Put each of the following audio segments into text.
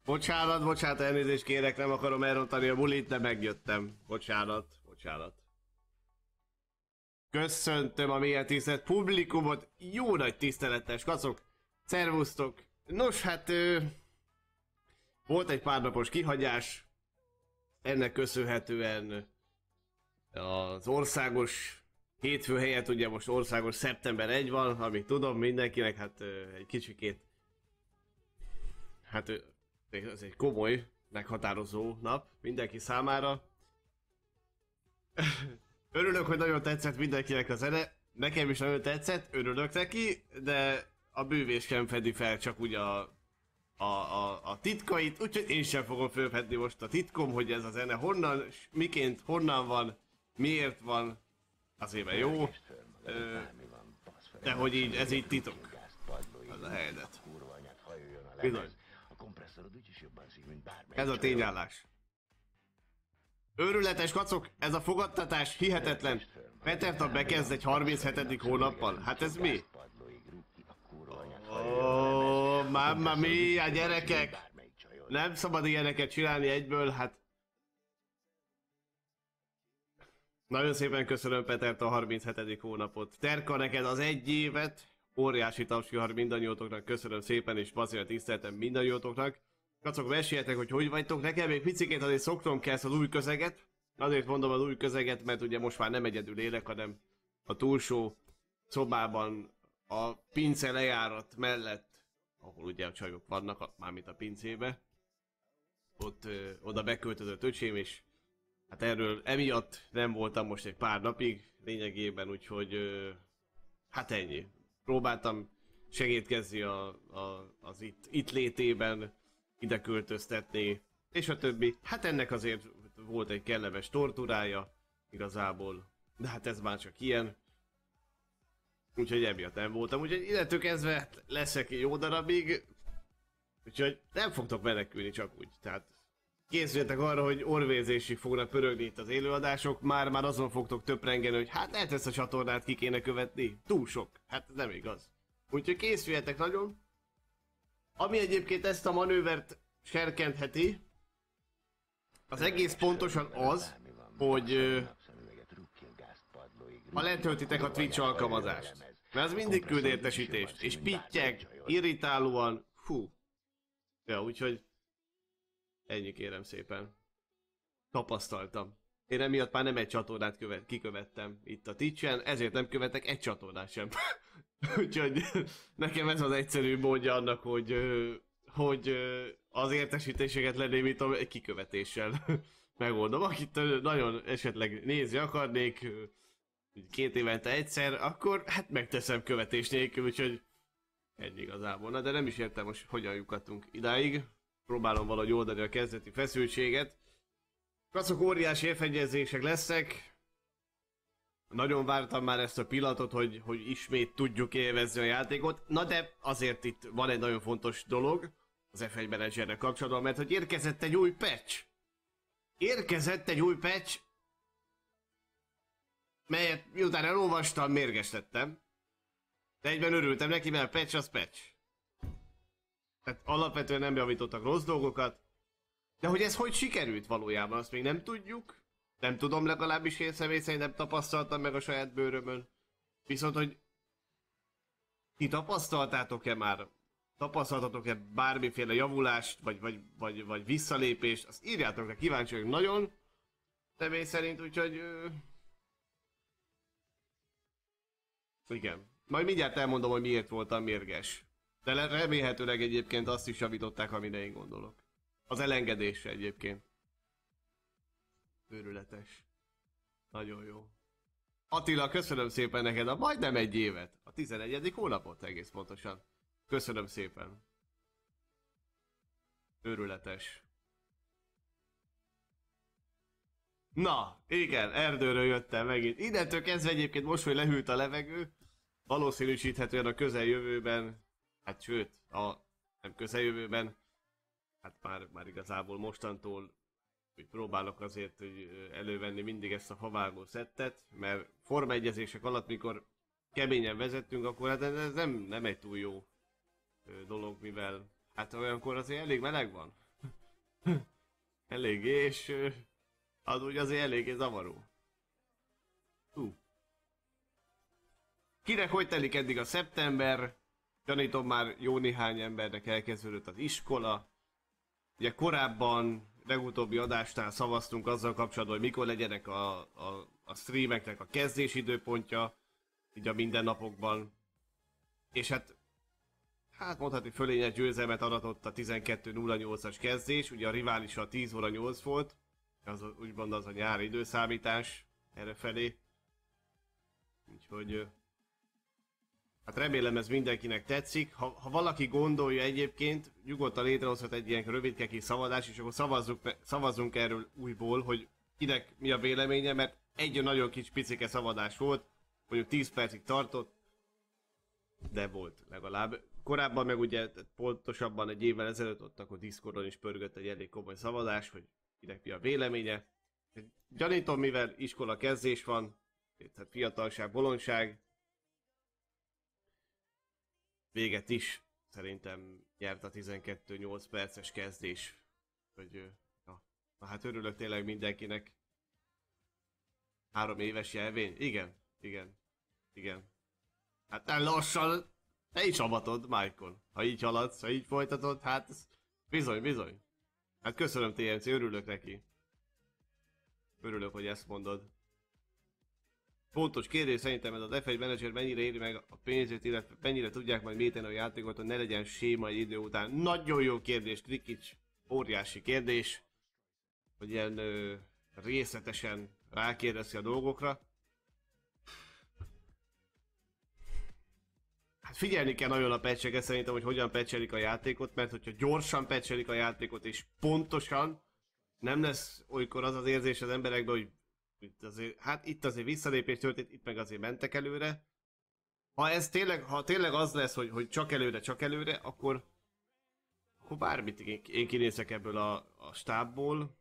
Bocsánat, bocsánat, elnézést kérek, nem akarom elrontani a bulit, de megjöttem. Bocsánat, bocsánat. Köszöntöm a mélyen tisztelt publikumot, jó nagy tiszteletes kacok, szervusztok. Nos, hát volt egy pár napos kihagyás, ennek köszönhetően az országos hétfő helyett ugye most országos szeptember 1 van, amit tudom mindenkinek, hát egy kicsikét, hát ez egy komoly, meghatározó nap mindenki számára. Örülök, hogy nagyon tetszett mindenkinek a zene, nekem is nagyon tetszett, örülök neki, de a bűvéskem fedi fel csak ugye a titkait, úgyhogy én sem fogom felfedni most a titkom, hogy ez a zene honnan, miként, honnan van, miért van, azért mert jó, de hogy így, ez így titok. Az a helyzet. Bizony. Ez a tényállás. Őrületes kacok, ez a fogadtatás hihetetlen. Peterta bekezd egy 37. hónappal. Hát ez mi? Oh, mamma mia, gyerekek! Nem szabad ilyeneket csinálni egyből, hát... Nagyon szépen köszönöm Peterta a 37. hónapot. Terka, neked az 1 évet. Óriási tapsvihar mindannyiótoknak, köszönöm szépen, és bazira tiszteltem mindannyiótoknak. Kacok, meséljetek, hogy vagytok. Nekem még picikét azért szoknom kell az új közeget. Azért mondom az új közeget, mert ugye most már nem egyedül élek, hanem a túlsó szobában a pince lejárat mellett, ahol ugye a csajok vannak, mármint a pincébe. Ott oda beköltözött öcsém, és hát erről emiatt nem voltam most egy pár napig lényegében, úgyhogy hát ennyi. Próbáltam segítkezni az itt létében, ide költöztetni, és a többi. Hát ennek azért volt egy kellemes tortúrája, igazából. De hát ez már csak ilyen. Úgyhogy emiatt nem voltam. Úgyhogy innentől kezdve leszek jó darabig. Úgyhogy nem fogtok menekülni csak úgy. Tehát készüljetek arra, hogy orvérzésig fognak pörögni itt az élőadások. Már azon fogtok töprengeni, hogy hát lehet ezt a csatornát ki kéne követni. Túl sok. Hát nem igaz. Úgyhogy készüljetek nagyon. Ami egyébként ezt a manővert serkentheti, az egész pontosan az, hogy ha letöltitek a Twitch alkalmazást, mert az mindig küld értesítést, és pittyeg, irritálóan, fú. Ja, úgyhogy ennyi, kérem szépen. Tapasztaltam. Én emiatt már nem egy csatornát kikövettem itt a Twitchen, ezért nem követek egy csatornát sem. Úgyhogy nekem ez az egyszerű módja annak, hogy az értesítéseket lenémítom egy kikövetéssel. Megoldom. Akit nagyon esetleg nézni akarnék 2 évente egyszer, akkor hát megteszem követés nélkül, úgyhogy ennyi igazából. Na, de nem is értem most, hogyan lyukadtunk idáig. Próbálom valahogy oldani a kezdeti feszültséget. Kacok, óriási F1-ezések lesznek. Nagyon vártam már ezt a pillanatot, hogy ismét tudjuk élvezni a játékot. Na de azért itt van egy nagyon fontos dolog az F1 Managerrel kapcsolatban, mert hogy érkezett egy új patch. Érkezett egy új patch, melyet miután elolvastam, mérges lettem. De egyben örültem neki, mert a patch az patch. Tehát alapvetően nem javítottak rossz dolgokat. De hogy ez hogy sikerült valójában, azt még nem tudjuk. Nem tudom, legalábbis én személy szerint nem tapasztaltam meg a saját bőrömön. Viszont, hogy ti tapasztaltátok-e már? Tapasztaltatok-e bármiféle javulást, vagy visszalépést? Azt írjátok le, kíváncsi vagyok nagyon. Személy szerint, úgyhogy... Igen. Majd mindjárt elmondom, hogy miért voltam mérges. De remélhetőleg egyébként azt is javították, amire én gondolok. Az elengedésre egyébként. Őrületes. Nagyon jó. Attila, köszönöm szépen neked a majdnem 1 évet. A 11. hónapot egész pontosan. Köszönöm szépen. Őrületes. Na, igen, erdőről jöttem megint. Innentől kezdve egyébként most, hogy lehűlt a levegő, valószínűsíthetően a közeljövőben, hát sőt, a nem közeljövőben, hát már igazából mostantól hogy próbálok azért hogy elővenni mindig ezt a favágó szettet, mert formaegyezések alatt, mikor keményen vezettünk, akkor hát ez nem egy túl jó dolog, mivel hát olyankor azért elég meleg van. Eléggé, és az úgy azért eléggé zavaró. Hú. Kinek hogy telik eddig a szeptember? Gyanítom már jó néhány embernek elkezdődött az iskola. Ugye korábban, legutóbbi adásnál szavaztunk azzal kapcsolatban, hogy mikor legyenek a streameknek a kezdési időpontja, így a mindennapokban. És hát mondhatni fölényes győzelmet aratott a 12.08-as kezdés, ugye a rivális a 10 óra 8 volt, úgymond az a nyári időszámítás errefelé. Úgyhogy hát remélem ez mindenkinek tetszik. Ha valaki gondolja egyébként, nyugodtan létrehozhat egy ilyen rövidke kis szavazás, és akkor szavazzunk erről újból, hogy kinek mi a véleménye, mert egy nagyon kis picike szavazás volt, mondjuk 10 percig tartott, de volt legalább. Korábban meg ugye pontosabban egy évvel ezelőtt ott akkor Discordon is pörgött egy elég komoly szavazás, hogy kinek mi a véleménye. Gyanítom, mivel iskola kezdés van, tehát fiatalság, bolondság, véget is szerintem nyert a 12-8 perces kezdés. Hogy, na hát örülök tényleg mindenkinek. 3 éves jelvény? Igen, igen, igen. Hát nem lassan, te is avatod, Michael. Ha így haladsz, ha így folytatod, hát bizony, bizony. Hát köszönöm TMC, örülök neki. Örülök, hogy ezt mondod. Fontos kérdés szerintem ez az F1 menedzser mennyire éri meg a pénzét, illetve mennyire tudják majd méteni a játékot, hogy ne legyen séma egy idő után. Nagyon jó kérdés, Krikics. Óriási kérdés. Hogy ilyen részletesen rákérdezi a dolgokra. Hát figyelni kell nagyon a patcheket szerintem, hogy hogyan patchelik a játékot, mert hogyha gyorsan patchelik a játékot és pontosan, nem lesz olykor az az érzés az emberekben, hogy itt azért visszalépés történt, itt meg azért mentek előre. Ha tényleg az lesz, hogy csak előre, akkor bármit én kinézek ebből a stábból.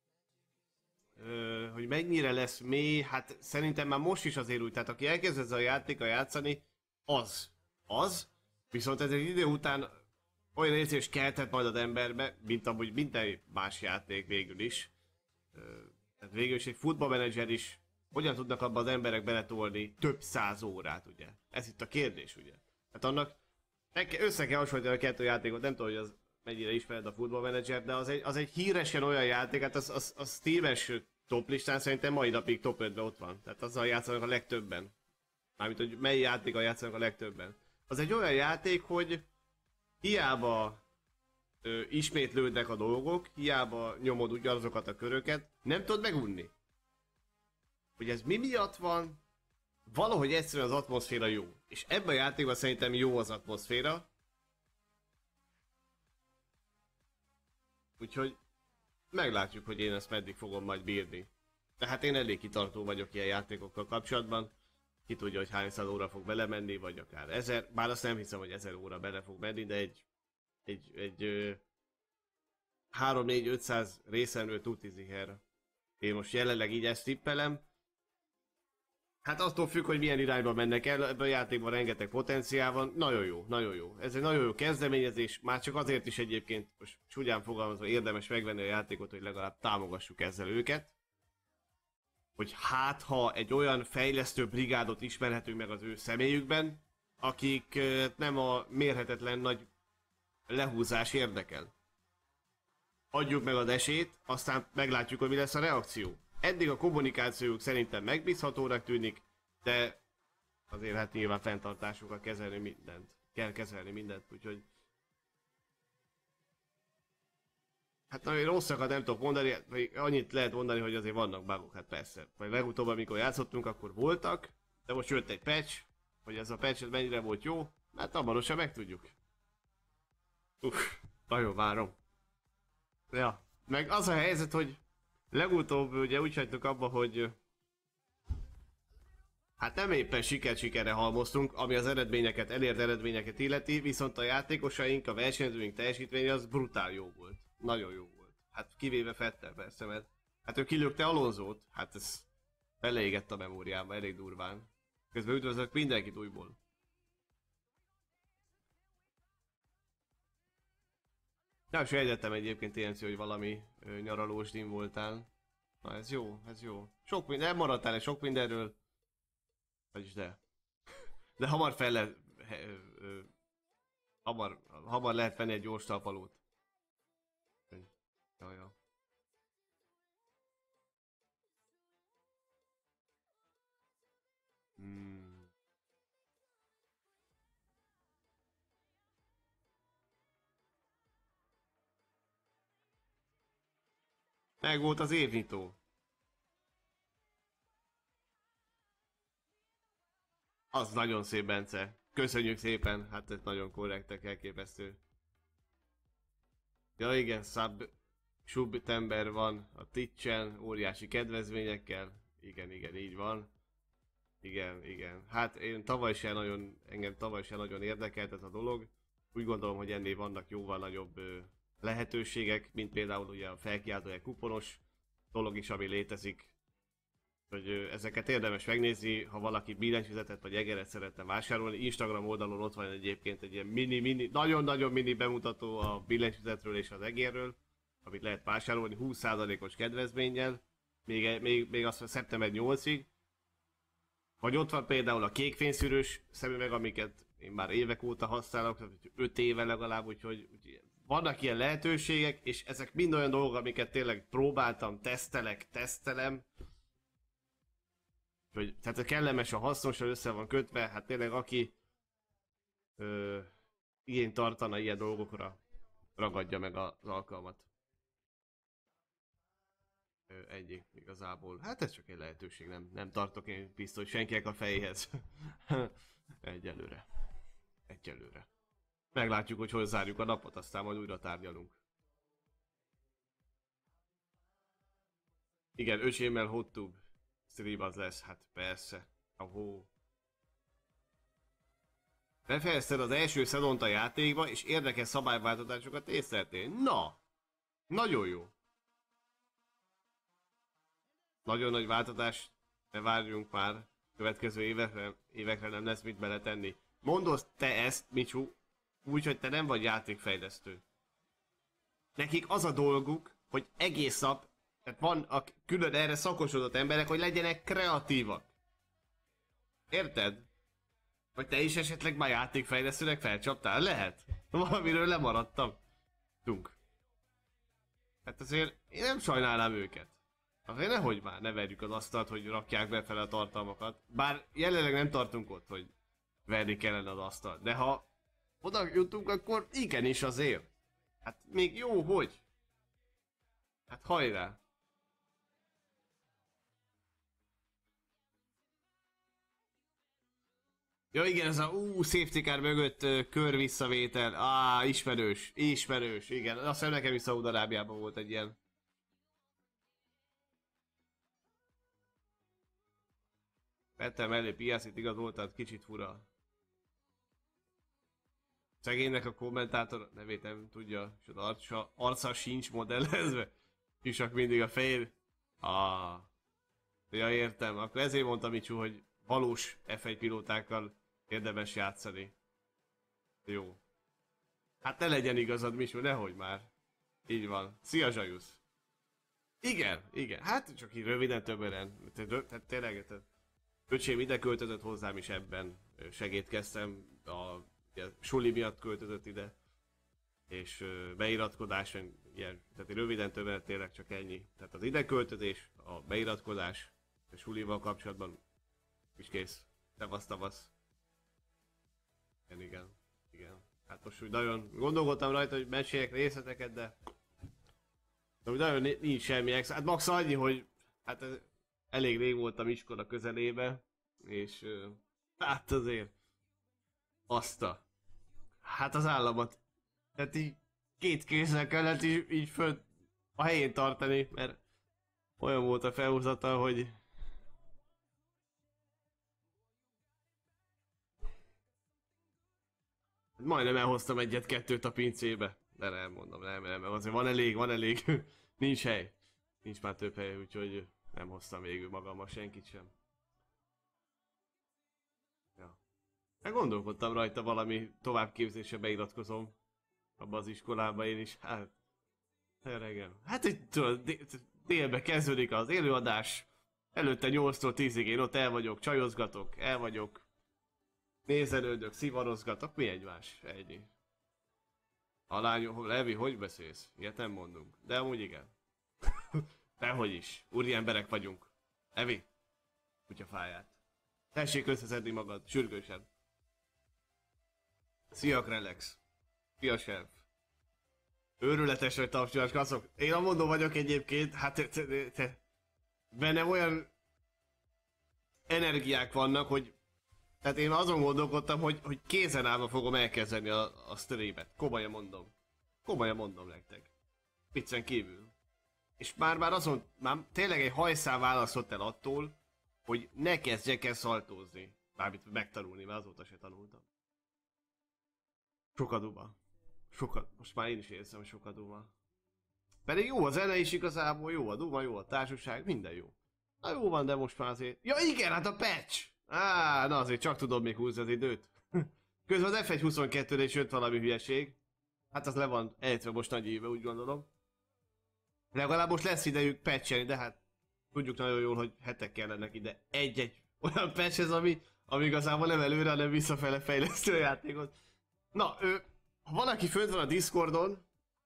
Hogy mennyire lesz mély, hát szerintem már most is azért úgy, tehát aki elkezd ezzel a játékkal játszani, az, viszont ez egy idő után olyan érzés keltett majd az emberbe, mint amúgy minden más játék végül is. Tehát végül is egy futballmenedzser is, hogyan tudnak abba az emberek beletolni több 100 órát, ugye? Ez itt a kérdés, ugye? Hát annak össze kell hasonlítani a kettő játékot, nem tudom, hogy az mennyire ismered a futballmenedzser, de az egy híresen olyan játék, hát az Steam-es top listán szerintem mai napig top 5-ben ott van. Tehát azzal játszanak a legtöbben. Mármint, hogy mely játékkal játszanak a legtöbben. Az egy olyan játék, hogy hiába ismétlődnek a dolgok, hiába nyomod ugyanazokat a köröket, nem tudod megunni. Hogy ez mi miatt van, valahogy egyszerűen az atmoszféra jó. És ebben a játékban szerintem jó az atmoszféra. Úgyhogy meglátjuk, hogy én ezt meddig fogom majd bírni. Tehát én elég kitartó vagyok ilyen játékokkal kapcsolatban. Ki tudja, hogy hány száz óra fog belemenni, vagy akár 1000. Bár azt nem hiszem, hogy 1000 óra bele fog menni, de egy 3-4-500 részemről tutiziher. Én most jelenleg így ezt tippelem. Hát attól függ, hogy milyen irányba mennek el, ebben a játékban rengeteg potenciál van. Nagyon jó, nagyon jó. Ez egy nagyon jó kezdeményezés, már csak azért is egyébként, most csúnyán fogalmazva érdemes megvenni a játékot, hogy legalább támogassuk ezzel őket. Hogy hát ha egy olyan fejlesztő brigádot ismerhetünk meg az ő személyükben, akik nem a mérhetetlen nagy lehúzás érdekel. Adjuk meg az esélyt, aztán meglátjuk, hogy mi lesz a reakció. Eddig a kommunikációjuk szerintem megbízhatónak tűnik, de azért hát nyilván fenntartásukkal kezelni mindent. Kell kezelni mindent, úgyhogy... Hát nagyon rosszakat nem tudok mondani, vagy annyit lehet mondani, hogy azért vannak bugok, hát persze. Vagy legutóbb, amikor játszottunk, akkor voltak, de most jött egy patch, hogy ez a patch mennyire volt jó, hát hamarosan megtudjuk. Nagyon várom. Ja, meg az a helyzet, hogy legutóbb ugye úgy hagytuk abba, hogy hát nem éppen sikerre halmoztunk, ami az eredményeket, elért eredményeket illeti, viszont a játékosaink, a versenyzőink teljesítménye az brutál jó volt. Nagyon jó volt. Hát kivéve Vettel persze, mert hát ő kilökte Alonzót, hát ez beleégett a memóriába elég durván. Közben üdvözlök mindenkit újból. Nem is egyetem egyébként TNC, hogy valami nyaralós din voltál. Na ez jó, ez jó. Sok minden, nem maradtál el sok mindenről. Vagyis de. De hamar fel lehet, hamar lehet venni egy gyors talpalót. Jaja. Hmm. Meg volt az évnyitó. Az nagyon szép, Bence. Köszönjük szépen, hát ez nagyon korrektek, elképesztő. Ja igen, Subtember van a Twitch-en, óriási kedvezményekkel. Igen, igen, így van. Igen, igen. Hát én engem tavaly sem nagyon érdekelt ez a dolog. Úgy gondolom, hogy ennél vannak jóval nagyobb lehetőségek, mint például ugye a felkiáltója kuponos dolog is, ami létezik. Hogy ezeket érdemes megnézni, ha valaki billentyűzetet vagy egeret szeretne vásárolni. Instagram oldalon ott van egyébként egy ilyen nagyon-nagyon mini bemutató a billentyűzetről és az egérről, amit lehet vásárolni 20%-os kedvezménnyel, még azt szeptember 8-ig. Vagy ott van például a kékfényszűrős szemüveg, amiket én már évek óta használok, 5 éve legalább, úgyhogy vannak ilyen lehetőségek, és ezek mind olyan dolgok, amiket tényleg próbáltam, tesztelem. Tehát a kellemes, a hasznosan össze van kötve, hát tényleg aki igényt tartana ilyen dolgokra, ragadja meg az alkalmat. Ennyi igazából. Hát ez csak egy lehetőség, nem tartok én biztos senkinek a fejéhez. Egyelőre. Egyelőre. Meglátjuk, hogy hol zárjuk a napot, aztán majd újra tárgyalunk. Igen, öcsémmel HotTube stream az lesz, hát persze. Ahó. Befejezted az első szezont a játékba, és érdekes szabályváltozásokat észleltél. Na! Nagyon jó. Nagyon nagy változás, ne várjunk már. Következő évekre nem lesz mit beletenni. Mondod te ezt, Micsú, úgy, hogy te nem vagy játékfejlesztő. Nekik az a dolguk, hogy egész nap, tehát van a külön erre szakosodott emberek, hogy legyenek kreatívak. Érted? Vagy te is esetleg már játékfejlesztőnek felcsaptál? Lehet. Valamiről lemaradtam. Hát azért én nem sajnálnám őket. Azért nehogy már, ne verjük az asztalt, hogy rakják befele a tartalmakat. Bár jelenleg nem tartunk ott, hogy verni kellene az asztalt. De ha oda jutunk, akkor igenis azért. Hát még jó, hogy? Hát hajrá! Ja igen, ez a safety car mögött kör visszavétel. Ismerős, ismerős, igen. Azt hiszem nekem is Szaúd-Arábiában volt egy ilyen. Vettem elé piacit igazoltat, kicsit fura. Szegénynek a kommentátor nevét nem tudja, és az arca sincs modellezve. Kisak mindig a fejér. Ja értem, akkor ezért mondtam Micsú, hogy valós F1 pilótákkal érdemes játszani. Jó. Hát ne legyen igazad, Micsú, nehogy már. Így van. Szia Zsajusz. Igen, igen. Hát csak így röviden többen. Tehát tényleg, öcsém ide költözött hozzám is ebben. Segítkeztem. Ugye, suli miatt költözött ide. És beiratkozás, ilyen, tehát röviden többen tényleg csak ennyi. Tehát az ide költözés, a beiratkozás, a sulival kapcsolatban is kész. Tavasz. Igen, igen, igen. Hát most úgy nagyon gondolkodtam rajta, hogy meséljek részleteket, de úgy nagyon nincs semmi extra. Hát max annyi, hogy hát elég rég voltam iskola közelébe, és hát azért hát az államat, tehát így két kézzel kellett így föl a helyén tartani, mert olyan volt a felhúzata, hogy majdnem elhoztam egyet-kettőt a pincébe. De nem mondom, nem, azért van elég. Nincs hely. Nincs már több hely, úgyhogy nem hoztam végül magammal senkit sem. Ja. Hát gondolkodtam rajta valami továbbképzésre beiratkozom. abba az iskolába én is, hát... Öregem. Hát itt tudod, délbe kezdődik az előadás. Előtte 8-tól 10-ig én ott el vagyok, csajozgatok, el vagyok. Nézelődök, szivarozgatok, mi egymás? Ennyi. A lányom, Levi, hogy beszélsz? Ilyet nem mondunk. De amúgy igen. Dehogy is. Úri emberek vagyunk. Levi, kutyafáját. Tessék összeszedni magad, sürgősen. Szia, Krelex. Szia, Chef. Őrületes, hogy tapsolás, kaszok. Én a mondó vagyok egyébként, hát bennem olyan energiák vannak, hogy tehát én azon gondolkodtam, hogy kézen állva fogom elkezdeni a streamet. Komolyan mondom. Komolyan mondom nektek. Viccen kívül. És már azon, már tényleg egy hajszál választott el attól, hogy ne kezdjek el szaltózni. Bármit megtanulni, mert azóta se tanultam. Sok a duma. Sokat, most már én is érzem, sok a duma. Pedig jó a zene is igazából, jó a duma, jó a társaság, minden jó. Na jó van, de most már azért... Ja igen, hát a patch! Na azért csak tudom még húzni az időt. Közben az F1.22-re is jött valami hülyeség. Hát az le van ejtve most nagy éve, úgy gondolom. Legalább most lesz idejük patchelni, de hát tudjuk nagyon jól, hogy hetek kellenek ide egy-egy olyan patchhez, ami igazából nem előre, hanem visszafele fejlesztő a játékot. Na, ha valaki fönt van a Discordon,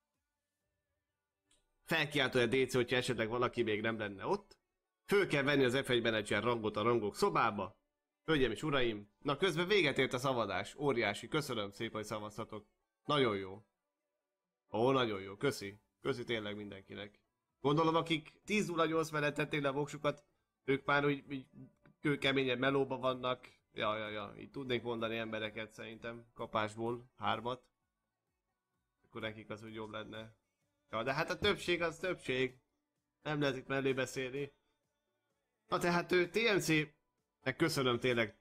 felkiáltója DC, hogyha esetleg valaki még nem lenne ott. Föl kell venni az F1 Manager rangot a rangok szobába. Hölgyeim és uraim, na közben véget ért a szavazás. Óriási, köszönöm szépen, hogy szavaztatok. Nagyon jó. Ó, nagyon jó, köszi. Köszi tényleg mindenkinek. Gondolom, akik 10-08 mellett tették le a voksukat, ők már úgy kőkeményebb melóba vannak. Ja, így tudnék mondani embereket szerintem, kapásból, 3-at. Akkor nekik az úgy jobb lenne. Ja, de hát a többség az többség. Nem lehet itt mellé beszélni. Na tehát TMC-nek köszönöm tényleg.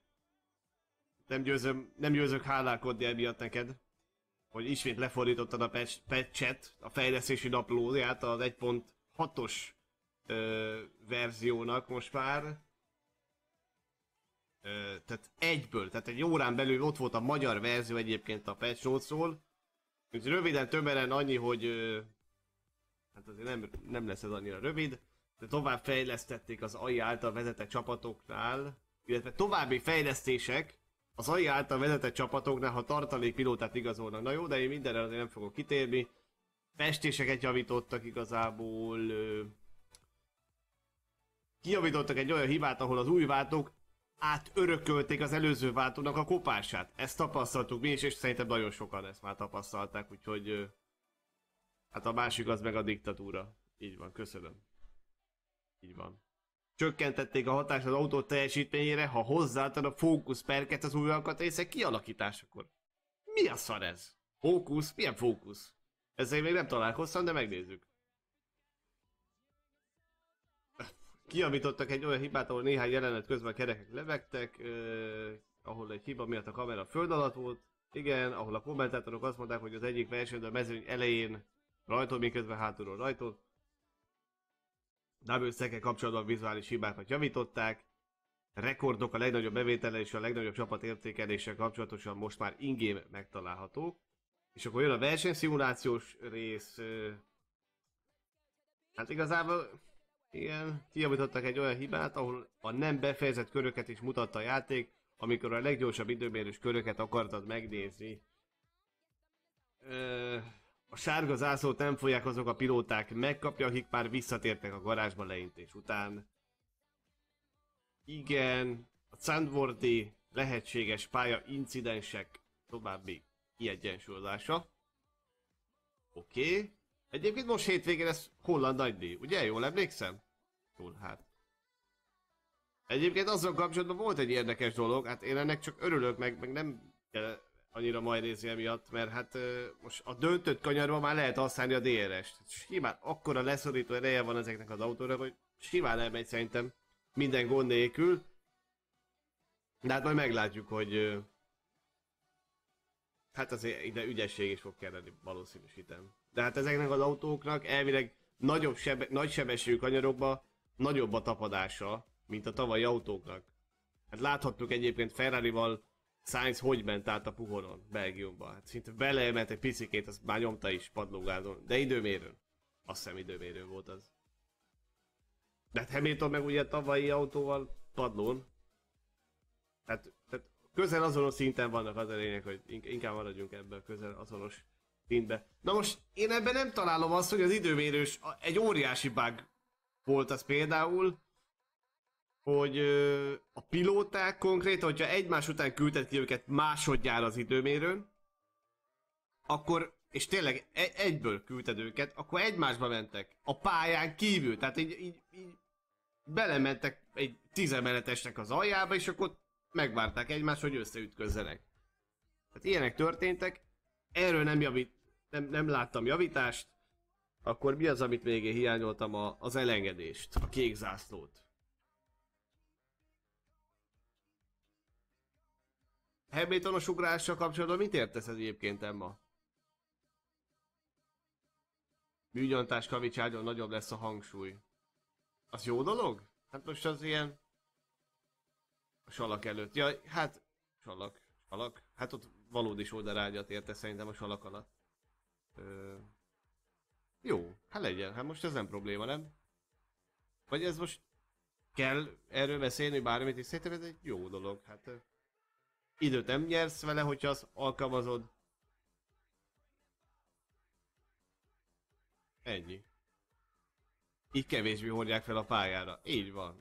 Nem győzök hálálkodni emiatt neked. Hogy ismét lefordítottad a patchet, a fejlesztési naplóját az 1.6-os verziónak most már. Tehát egyből, tehát egy órán belül ott volt a magyar verzió egyébként a patch notes-ról. Úgyhogy röviden, tömören annyi, hogy hát azért nem lesz ez annyira rövid, de tovább fejlesztették az AI által vezetett csapatoknál, illetve további fejlesztések az AI által vezetett csapatoknál, ha tartalékpilótát igazolnak. Na jó, de én mindenre azért nem fogok kitérni. Festéseket javítottak igazából, kijavítottak egy olyan hibát, ahol az új váltók átörökölték az előző váltónak a kopását. Ezt tapasztaltuk mi is, és szerintem nagyon sokan ezt már tapasztalták, úgyhogy hát a másik az meg a diktatúra. Így van, köszönöm. Így van. Csökkentették a hatást az autó teljesítményére, ha hozzáadtad a fókuszperket az új alkatrészek kialakításakor. Mi a szar ez? Fókusz? Milyen fókusz? Ezzel még nem találkoztam, de megnézzük. Kijavítottak egy olyan hibát, ahol néhány jelenet közben a kerekek levegtek, ahol egy hiba miatt a kamera föld alatt volt. Igen, ahol a kommentátorok azt mondták, hogy az egyik versenyző a mezőny elején rajtol, miközben hátulról rajtol. W-szekkel kapcsolatban vizuális hibákat javították. Rekordok a legnagyobb bevétele és a legnagyobb csapat értékeléssel kapcsolatosan most már in-game megtalálhatók. És akkor jön a versenyszimulációs rész. Hát igazából igen, kijavítottak egy olyan hibát, ahol a nem befejezett köröket is mutatta a játék, amikor a leggyorsabb időmérős köröket akartad megnézni. A sárga zászlót nem fogják azok a pilóták megkapja, akik már visszatértek a garázsba leintés után. Igen, a Sandworthy lehetséges pálya incidensek további kiegyensúlyozása. Oké. Egyébként most hétvégén lesz holland nagydíj, ugye? Jól emlékszem? Jól, hát. Egyébként azzal kapcsolatban volt egy érdekes dolog, hát én ennek csak örülök, meg nem kell annyira majd nézni emiatt, mert hát most a döntött kanyarban már lehet használni a DRS-t. Simán akkora leszorító ereje van ezeknek az autónak, hogy simán elmegy szerintem minden gond nélkül. De hát majd meglátjuk, hogy hát azért ide ügyesség is fog kelleni, valószínűsítem. De hát ezeknek az autóknak elvileg nagy sebességű kanyarokba nagyobb a tapadása, mint a tavalyi autóknak. Hát láthattuk egyébként Ferrarival Sainz hogy ment át a puhoron Belgiumba? Hát szinte beleement egy picikét, azt már nyomta is padlógázon. De időmérőn. Azt hiszem időmérő volt az. De hát Hamilton meg ugye tavalyi autóval padlón. Tehát közel azonos szinten vannak, az a lényeg, hogy inkább maradjunk ebben a közel azonos szintbe. Na most én ebben nem találom azt, hogy az időmérős egy óriási bug volt az például, hogy a pilóták konkrétan, hogyha egymás után küldted ki őket másodjára az időmérőn, akkor, és tényleg egyből küldted őket, akkor egymásba mentek a pályán kívül, tehát így belementek egy 10 emeletesnek az aljába, és akkor megvárták egymást, hogy összeütközzenek. Tehát ilyenek történtek, erről nem láttam javítást, akkor mi az, amit még én hiányoltam? Az elengedést, a kék zászlót. Hamiltonos ugrással kapcsolatban mit értesz ez egyébként, Emma? Műgyantás kavicságyon nagyobb lesz a hangsúly. Az jó dolog? Hát most az ilyen... A salak előtt. Ja, hát... Salak. Hát ott valódi sóderágyat érte szerintem a salak alatt. Jó, hát legyen. Hát most ez nem probléma, nem? Vagy ez most... Kell erről beszélni bármit, és szerintem ez egy jó dolog. Hát... Időt nem nyersz vele, hogyha azt alkalmazod. Ennyi. Így kevésbé hordják fel a pályára. Így van.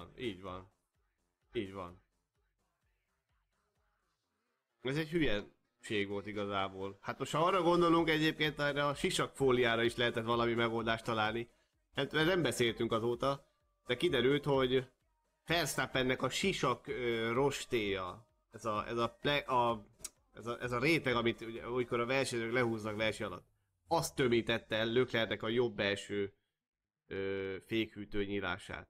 Ez egy hülyeség volt igazából. Hát most ha arra gondolunk, egyébként erre a sisakfóliára is lehetett valami megoldást találni. Hát nem beszéltünk azóta, de kiderült, hogy Verstappennek a sisak rostéja, ez a réteg, amit ugye, olykor a versenyzők lehúznak verseny alatt, azt tömítette el Leclercnek a jobb belső fékhűtő nyílását.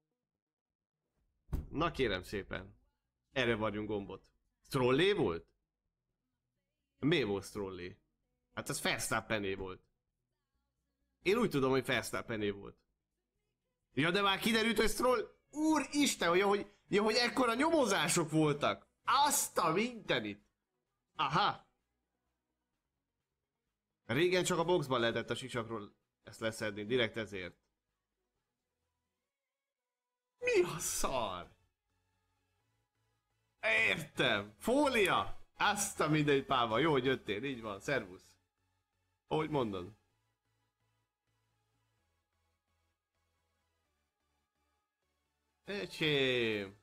Na kérem szépen, erre vagyunk gombot. Strollé volt? Mi volt Strollé? Hát az Verstappené volt. Én úgy tudom, hogy Verstappené volt. Ja, de már kiderült, hogy Stroll... Úristen, hogy ekkora nyomozások voltak. Azt a mindenit. Aha. Régen csak a boxban lehetett a sisakról ezt leszedni, direkt ezért. Mi a szar? Értem. Fólia. Azt a mindegy páva. Jó, hogy jöttél. Így van. Szervusz. Ahogy mondod. Ecsém.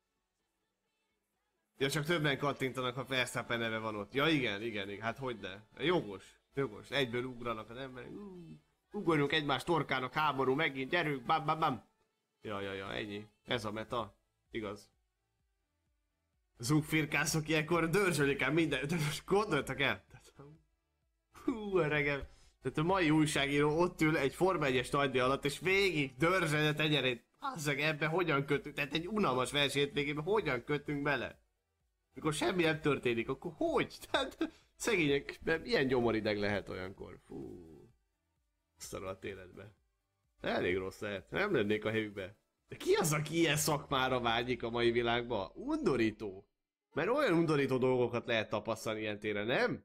Ja, csak többen kattintanak, ha Verstappen neve van ott. Ja, igen. Hát hogyne. Jogos. Egyből ugranak az emberek. Ugorjunk egymás torkának, háború megint. Gyerünk, bam. Ja, ennyi. Ez a meta. Igaz. Zugfirkászok ilyenkor dörzsölik el minden. De most gondoltak el. Öregem. Tehát a mai újságíró ott ül egy Forma 1-es nagydíj alatt, és végig dörzsöl a tenyerét. Azzag, ebbe hogyan kötünk? Tehát egy unalmas versenyt hogyan kötünk bele? Mikor semmi nem történik, akkor hogy? Tehát szegények, milyen gyomorideg lehet olyankor? Fú. Szarul a életbe. Elég rossz lehet. Nem lennék a helyükbe. De ki az, aki ilyen szakmára vágyik a mai világban? Undorító. Mert olyan undorító dolgokat lehet tapasztalni ilyen téren, nem?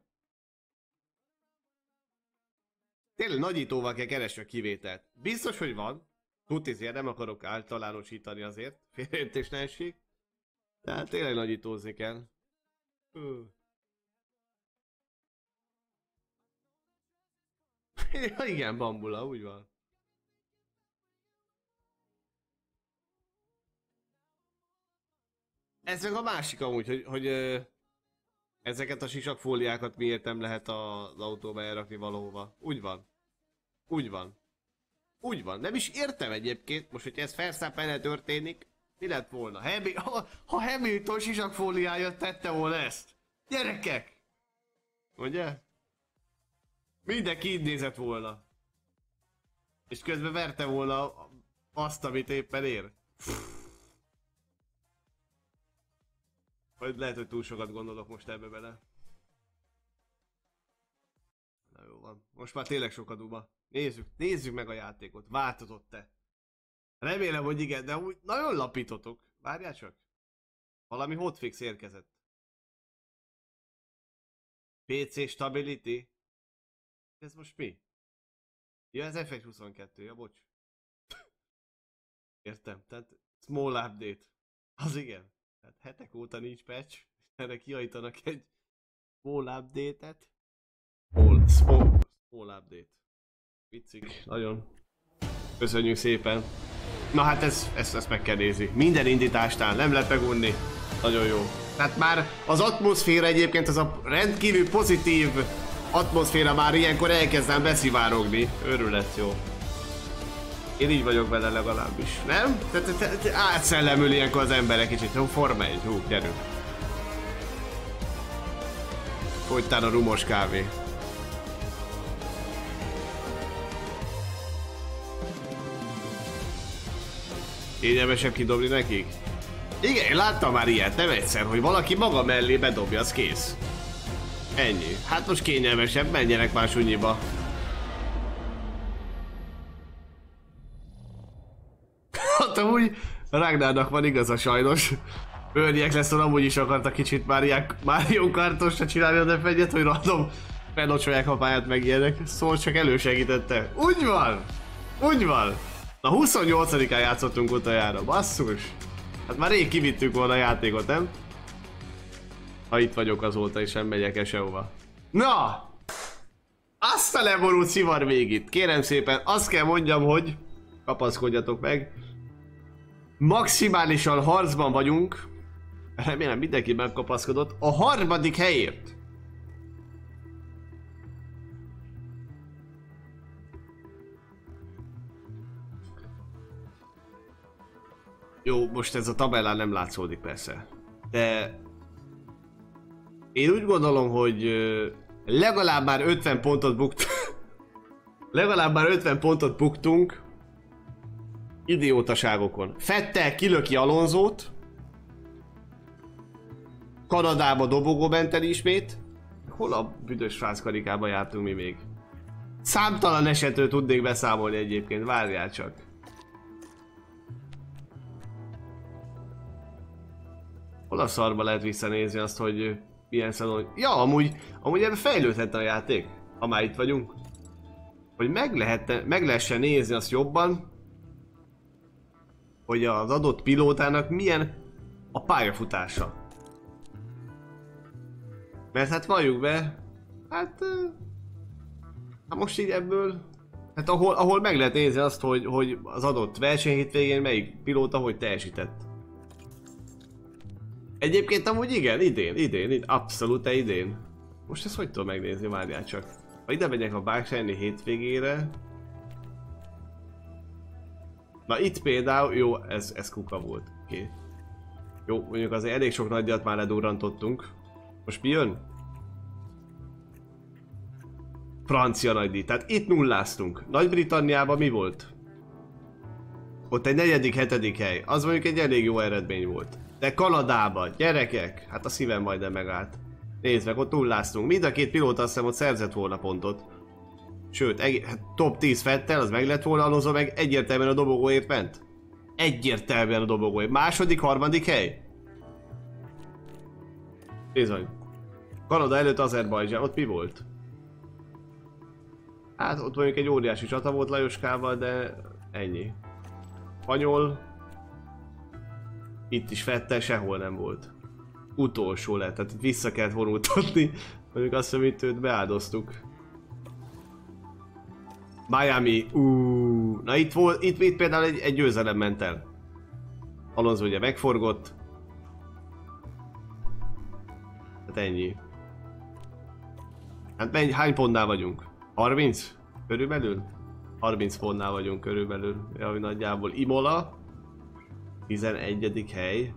Tényleg nagyítóval kell keresni a kivételt. Biztos, hogy van. Tutizért nem akarok általánosítani azért. Félreértés ne essék. De hát tényleg nagyítózni kell. Ja, igen, bambula, úgy van. Ez meg a másik amúgy, hogy ezeket a sisakfóliákat miért nem lehet az autóba elrakni valahova. Úgy van. Nem is értem egyébként, most hogy ez Verstappennel történik, mi lett volna? Ha Hamilton sisakfóliája tette volna ezt. Gyerekek! Ugye? Mindenki így nézett volna. És közben verte volna azt, amit éppen ér. Vagy lehet, hogy túl sokat gondolok most ebbe bele. Na jó van. Most már tényleg sok a duma. Nézzük meg a játékot. Változott-e? Remélem, hogy igen, de úgy nagyon lapítotok. Várjál csak. Valami hotfix érkezett. PC Stability? Ez most mi? Ja, ez FX22, ja bocs. Értem, tehát small update. Az igen. Tehát hetek óta nincs patch, erre kiajtanak egy small update-et. Small update. Viccik, nagyon. Köszönjük szépen. Na hát ezt meg kell nézni. Minden indításnál nem lehet megunni. Nagyon jó. Tehát már az atmoszféra egyébként, az a rendkívül pozitív atmoszféra már ilyenkor elkezdem beszivárogni. Örület jó. Én így vagyok vele legalábbis, nem? Tehát átszellemül ilyenkor az emberek kicsit. Jó, Forma 1, gyerünk. Fogytán a rumos kávé. Kényelmesebb kidobni nekik? Igen, én láttam már ilyet, nem egyszer, hogy valaki maga mellé bedobja, az kész. Ennyi. Hát most kényelmesebb, menjenek már sunyiba. Hát amúgy Ragnarnak van igaza sajnos. Bőrnyek lesz, amúgy is akartak kicsit már ilyen Mario Kartosra csinálni a defegyet, hogy random felocsolják a pályát meg ilyenek. Szóval csak elősegítette. Úgy van! Úgy van! Na 28-án játszottunk utoljára, basszus! Hát már rég kivittük volna a játékot, nem? Ha itt vagyok azóta és nem megyek el sehova. Na! Azt a leborult szivar még itt. Kérem szépen, azt kell mondjam, hogy kapaszkodjatok meg. Maximálisan harcban vagyunk. Remélem mindenki megkapaszkodott. A harmadik helyért. Jó, most ez a tabellán nem látszódik persze. De én úgy gondolom, hogy legalább már 50 pontot legalább már 50 pontot buktunk idiótaságokon. Vettel kilöki Alonzót. Kanadába dobogó ment el ismét. Hol a büdös frászkarikába jártunk mi még? Számtalan esetről tudnék beszámolni egyébként, várjál csak. Hol a szarba lehet visszanézni azt, hogy milyen szalon... Ja, amúgy ebben fejlődhetne a játék, ha már itt vagyunk. Hogy meg lehessen nézni azt jobban, hogy az adott pilótának milyen a pályafutása. Mert hát valljuk be, hát most így ebből, hát ahol meg lehet nézni azt, hogy az adott versenyhétvégén melyik pilóta hogy teljesített. Egyébként amúgy igen, idén, abszolút idén. Most ezt hogy tudom megnézni, várjál csak. Ha ide megyek a Báksáni hétvégére... Na itt például, jó, ez kuka volt, oké. Jó, mondjuk azért elég sok nagyjat már ledurrantottunk. Most mi jön? Francia nagydíj, tehát itt nulláztunk. Nagy-Britanniában mi volt? Ott egy 4.-7. hely, az mondjuk egy elég jó eredmény volt. De Kanadában, gyerekek, hát a szívem majdnem megállt. Nézd meg, ott nulláztunk. Mind a két pilóta azt hiszem ott szerzett volna pontot. Sőt, top 10 Vettel, az meg lett volna, Alonso meg egyértelműen a dobogóért ment. Egyértelműen a dobogóért. Második, harmadik hely? Bizony. Kanada előtt Azerbajdzsán, ott mi volt? Hát ott mondjuk egy óriási csata volt Lajoskával, de ennyi. Spanyol. Itt is Vettel sehol nem volt. Utolsó lett, tehát itt vissza kellett vonultatni. Mondjuk azt, amit őt beáldoztuk. Miami, na itt volt, itt például egy győzelem ment el. Alonso ugye megforgott. Hát ennyi. Hát hány pontnál vagyunk? 30? Körülbelül? 30 pontnál vagyunk körülbelül. Ja, nagyjából Imola. 11. hely.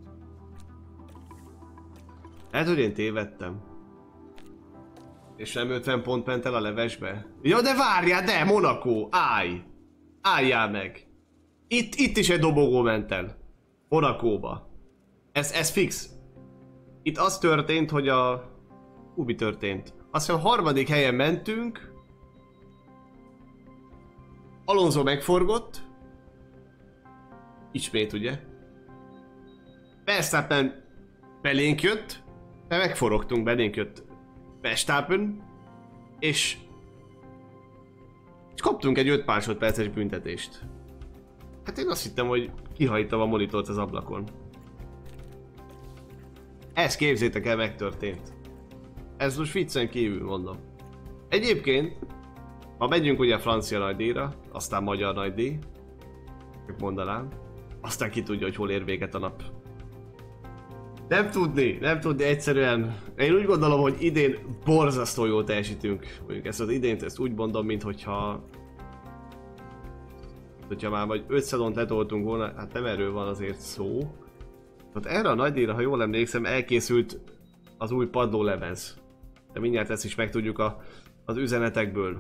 Hát, hogy én tévedtem. És nem 50 pont ment el a levesbe? Ja, de várjál, de Monaco, állj! Álljál meg! Itt is egy dobogó ment el. Monacóba. Ez fix. Itt az történt, hogy a... mi történt? Azt hiszem a harmadik helyen mentünk. Alonso megforgott. Ismét ugye. Verstappen belénk jött. De megforogtunk, belénk jött Verstappen, és kaptunk egy 5 másodperces büntetést. Hát én azt hittem, hogy kihagytam a monitort az ablakon. Ezt képzétek el, megtörtént. Ez most viccen kívül mondom. Egyébként, ha megyünk ugye a francia nagydíjra, aztán magyar nagydíj, mondanám, aztán ki tudja, hogy hol ér véget a nap. Nem tudni egyszerűen. Én úgy gondolom, hogy idén borzasztó jól teljesítünk. Mondjuk ezt az idént ezt úgy mondom, mint hogyha már vagy 5 szezont letoltunk volna, hát nem erről van azért szó. Hát erre a nagydíjra, ha jól emlékszem, elkészült az új padlólemez. De mindjárt ezt is megtudjuk az üzenetekből.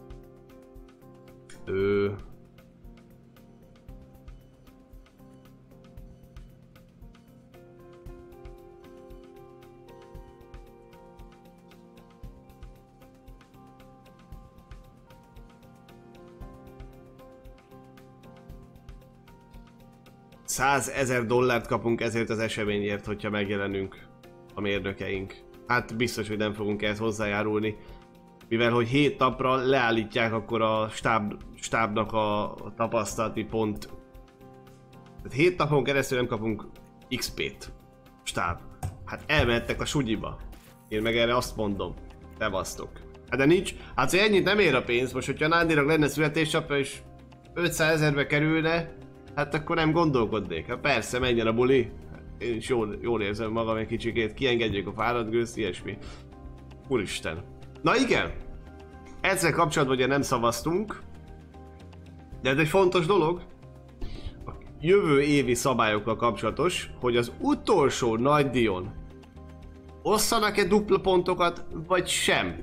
100 000 dollárt kapunk ezért az eseményért, hogyha megjelenünk a mérnökeink. Hát biztos, hogy nem fogunk ehhez hozzájárulni. Mivel hogy 7 napra leállítják akkor a stábnak a tapasztalati pont. Tehát 7 napon keresztül nem kapunk XP-t. Stáb. Hát elmehettek a sugyiba. Én meg erre azt mondom. Tevasztok. Hát de nincs. Hát szóval ennyit nem ér a pénz. Most, hogyha Nándinak lenne születésnapja és 500 000-be kerülne, hát akkor nem gondolkodnék. Hát persze, menjen a buli. Én is jól érzem magam egy kicsikét, kiengedjük a fáradt gőzt, ilyesmi. Úristen. Na igen, ezzel kapcsolatban ugye nem szavaztunk, de ez egy fontos dolog. A jövő évi szabályokkal kapcsolatos, hogy az utolsó nagydíjon osszanak-e dupla pontokat, vagy sem.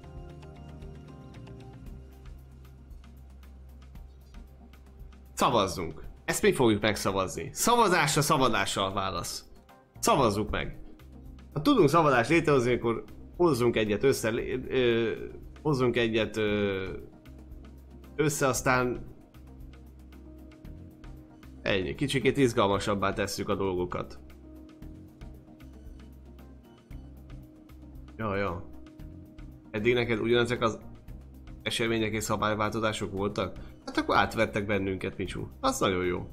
Szavazzunk. Ezt mi fogjuk megszavazni. Szavazásra a válasz. Szavazzuk meg. Ha tudunk szavazást létrehozni, akkor hozzunk egyet össze, aztán ennyi. Kicsikét izgalmasabbá tesszük a dolgokat. Ja. Eddig neked ugyanezek az események és szabályváltozások voltak? Hát akkor átvettek bennünket, Micsú. Az nagyon jó.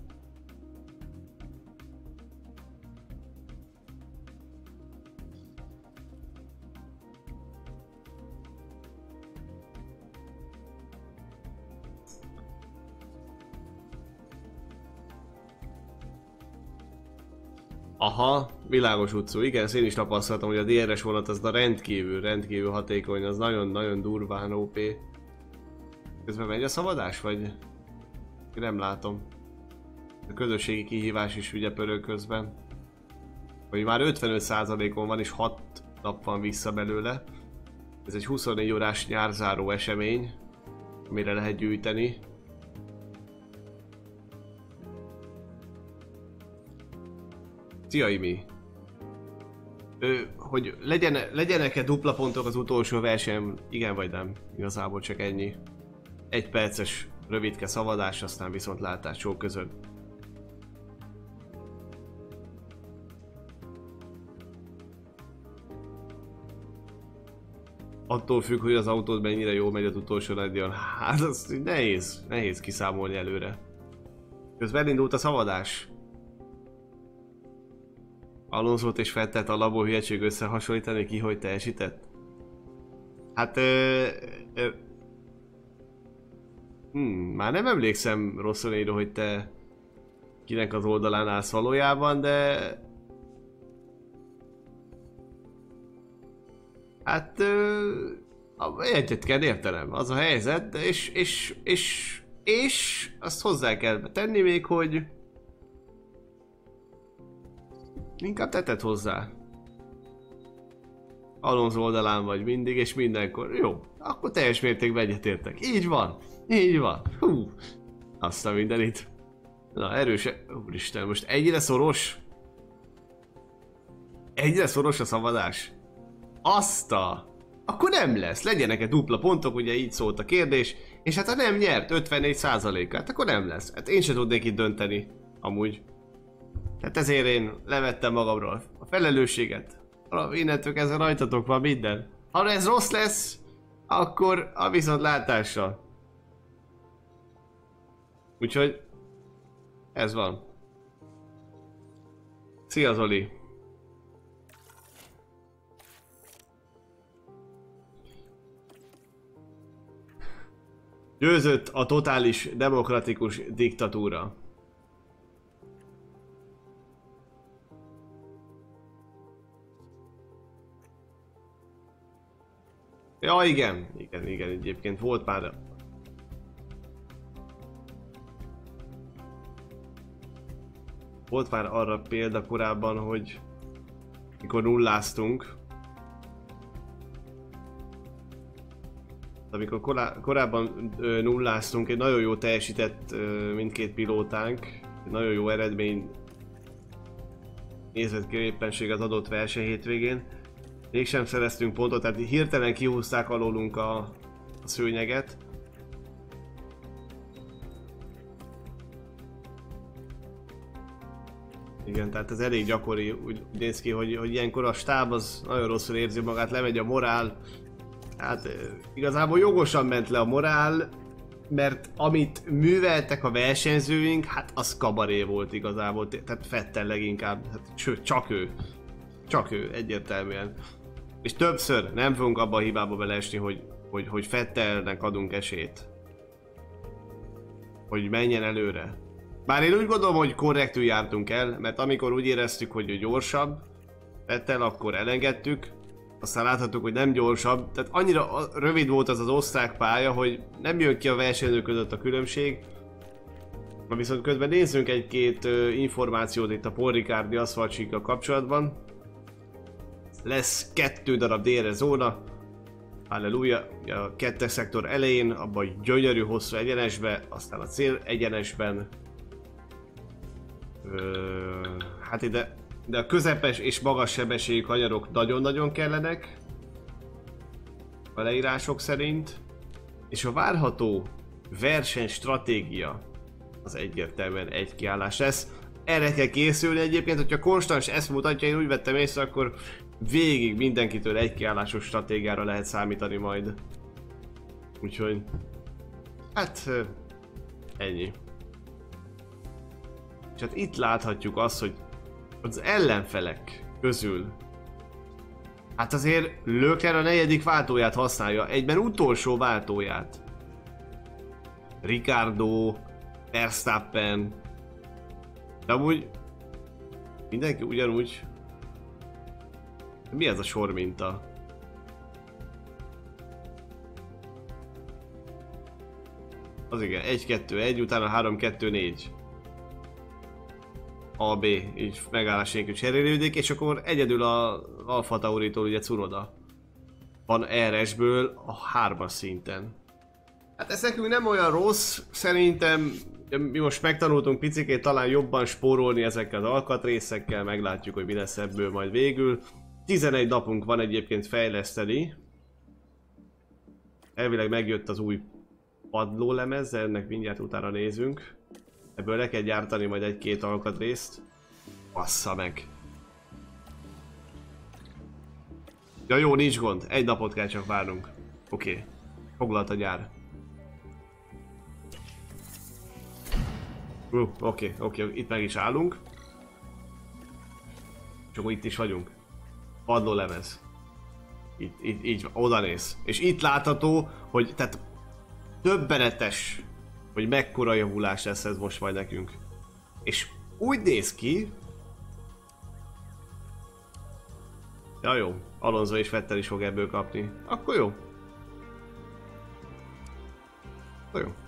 Aha, világos utcú. Igen, én is tapasztaltam, hogy a DRS vonat az rendkívül hatékony, az nagyon durván OP. Közben megy a szabadás, vagy? Nem látom. A közösségi kihívás is ugye pörög közben. Vagy már 55%-on van és 6 nap van vissza belőle. Ez egy 24 órás nyárzáró esemény, amire lehet gyűjteni. Szia, Imi! Hogy legyenek-e dupla pontok az utolsó verseny? Igen vagy nem? Igazából csak ennyi. 1 perces rövidke szavazás, aztán viszontlátás sok között. Attól függ, hogy az autód mennyire jól megy az utolsó nagydíjon. Hát az nehéz kiszámolni előre. Közben indult a szavazás. Alonsót és Vettelt a labó hülyeség összehasonlítani, ki hogy teljesített? Hát már nem emlékszem Rossonero, hogy te kinek az oldalán állsz valójában, de hát egyet kell értenem, az a helyzet, és azt hozzá kell tenni még, hogy inkább tetted hozzá. Alonso oldalán vagy mindig és mindenkor. Jó, akkor teljes mértékben egyetértek. Így van. Hú, azt a mindenit. Na, erős. Úristen, most egyre szoros? Egyre szoros a szavazás? Akkor nem lesz. Legyenek-e dupla pontok, ugye így szólt a kérdés. És hát ha nem nyert 54%-át, akkor nem lesz. Hát én sem tudnék itt dönteni. Amúgy. Tehát ezért én levettem magamról a felelősséget. Innentől kezdve rajtatok van minden. Ha ez rossz lesz, akkor a viszontlátásra. Úgyhogy ez van. Szia Zoli! Győzött a totális demokratikus diktatúra. Ja, igen, egyébként volt már... Volt már arra példa korábban, hogy mikor nulláztunk. Amikor korábban nulláztunk, egy nagyon jó teljesített mindkét pilótánk, egy nagyon jó eredmény nézett ki éppenség az adott verseny hétvégén. Mégsem szereztünk pontot, tehát hirtelen kihúzták alólunk a szőnyeget. Igen, tehát ez elég gyakori, úgy néz ki, hogy ilyenkor a stáb az nagyon rosszul érzi magát, lemegy a morál. Hát igazából jogosan ment le a morál, mert amit műveltek a versenyzőink, hát az kabaré volt igazából, tehát Vettel leginkább, hát, sőt csak ő, egyértelműen. És többször nem fogunk abba a hibába beleesni, hogy Vettelnek adunk esélyt. Hogy menjen előre. Bár én úgy gondolom, hogy korrektül jártunk el, mert amikor úgy éreztük, hogy ő gyorsabb, Vettel, akkor elengedtük. Aztán láthattuk, hogy nem gyorsabb, tehát annyira rövid volt az osztrák pálya, hogy nem jön ki a versenyzők között a különbség. Na viszont közben nézzünk egy-két információt itt a Paul Ricardi aszfaltsíkkal kapcsolatban. Lesz 2 darab délre zóna. Halleluja, a 2-es szektor elején, abban a gyönyörű hosszú egyenesbe, aztán a cél egyenesben. Hát ide, de a közepes és magas sebességű kanyarok nagyon-nagyon kellenek a leírások szerint, és a várható versenystratégia az egyértelműen egy kiállás lesz. Erre kell készülni egyébként, hogyha konstans ezt mutatja, én úgy vettem észre, akkor végig mindenkitől egy kiállásos stratégiára lehet számítani majd. Úgyhogy hát ennyi. És hát itt láthatjuk azt, hogy az ellenfelek közül hát azért Leclerc a 4. váltóját használja, egyben utolsó váltóját. Ricciardo, Verstappen, de amúgy mindenki ugyanúgy. Mi ez a sorminta? Az igen, 1-2-1, utána 3-2-4. AB, így megállás nélkül cserélődik, és akkor egyedül a Alfa Tauritól ugye Tsunoda van RS-ből a 3-as szinten. Hát ez nekünk nem olyan rossz, szerintem mi most megtanultunk picikét talán jobban spórolni ezekkel az alkatrészekkel, meglátjuk, hogy mi lesz ebből majd végül. 11 napunk van egyébként fejleszteni. Elvileg megjött az új padlólemez, ennek mindjárt utána nézünk. Ebből le kell gyártani majd 1-2 alkatrészt. Bassza meg! Ja jó, nincs gond. 1 napot kell csak várnunk. Oké. Foglalt a gyár. Oké, itt meg is állunk. És akkor itt is vagyunk. Padlólemez. Így oda néz. És itt látható, hogy tehát döbbenetes, hogy mekkora javulás lesz ez most majd nekünk. És úgy néz ki... Ja jó, Alonso és Vettel is fog ebből kapni. Akkor jó. Akkor jó.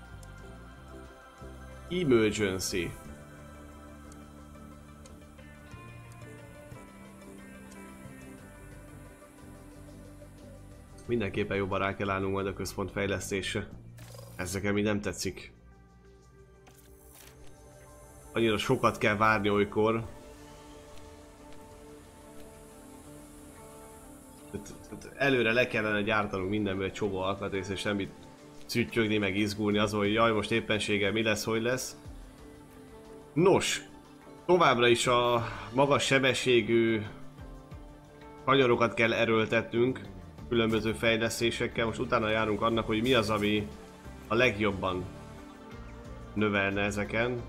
Emergency. Mindenképpen jobban rá kell állnunk majd a központ fejlesztésre. Ez nekem így nem tetszik. Annyira sokat kell várni olykor. Előre le kellene gyártanunk mindenből egy csomó alkatrész, és nem itt szüttyögni, meg izgulni azon, hogy jaj, most éppenséggel mi lesz, hogy lesz. Nos, továbbra is a magas sebességű kanyarokat kell erőltetnünk. különböző fejlesztésekkel. Most utána járunk annak, hogy mi az, ami a legjobban növelne ezeken.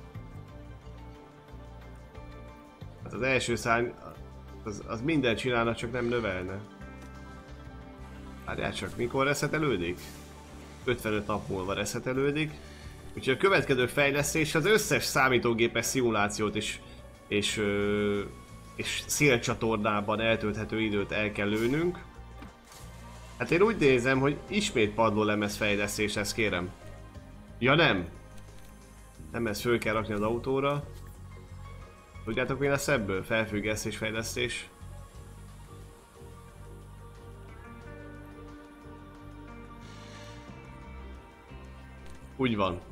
Hát az első szárny az mindent csinálna, csak nem növelne. Várjál csak, mikor reszetelődik? 55 nap múlva reszetelődik. Úgyhogy a következő fejlesztés az összes számítógépes szimulációt és szélcsatornában eltölthető időt el kell lőnünk. Hát én úgy nézem, hogy ismét padlólemez fejlesztés, ezt kérem. Ja nem! Nem, ezt föl kell rakni az autóra. Tudjátok mi lesz ebből? Felfüggesztés, fejlesztés. Úgy van.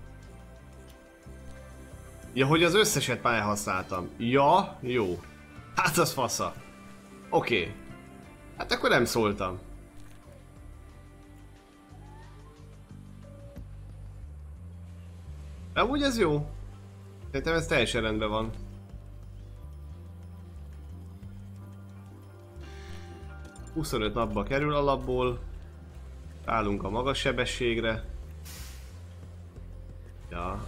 Ja, hogy az összeset már használtam. Ja, jó. Hát az fasza. Oké. Hát akkor nem szóltam. De amúgy ez jó. Szerintem ez teljesen rendben van. ...25 napba kerül alapból. Állunk a magas sebességre. Ja.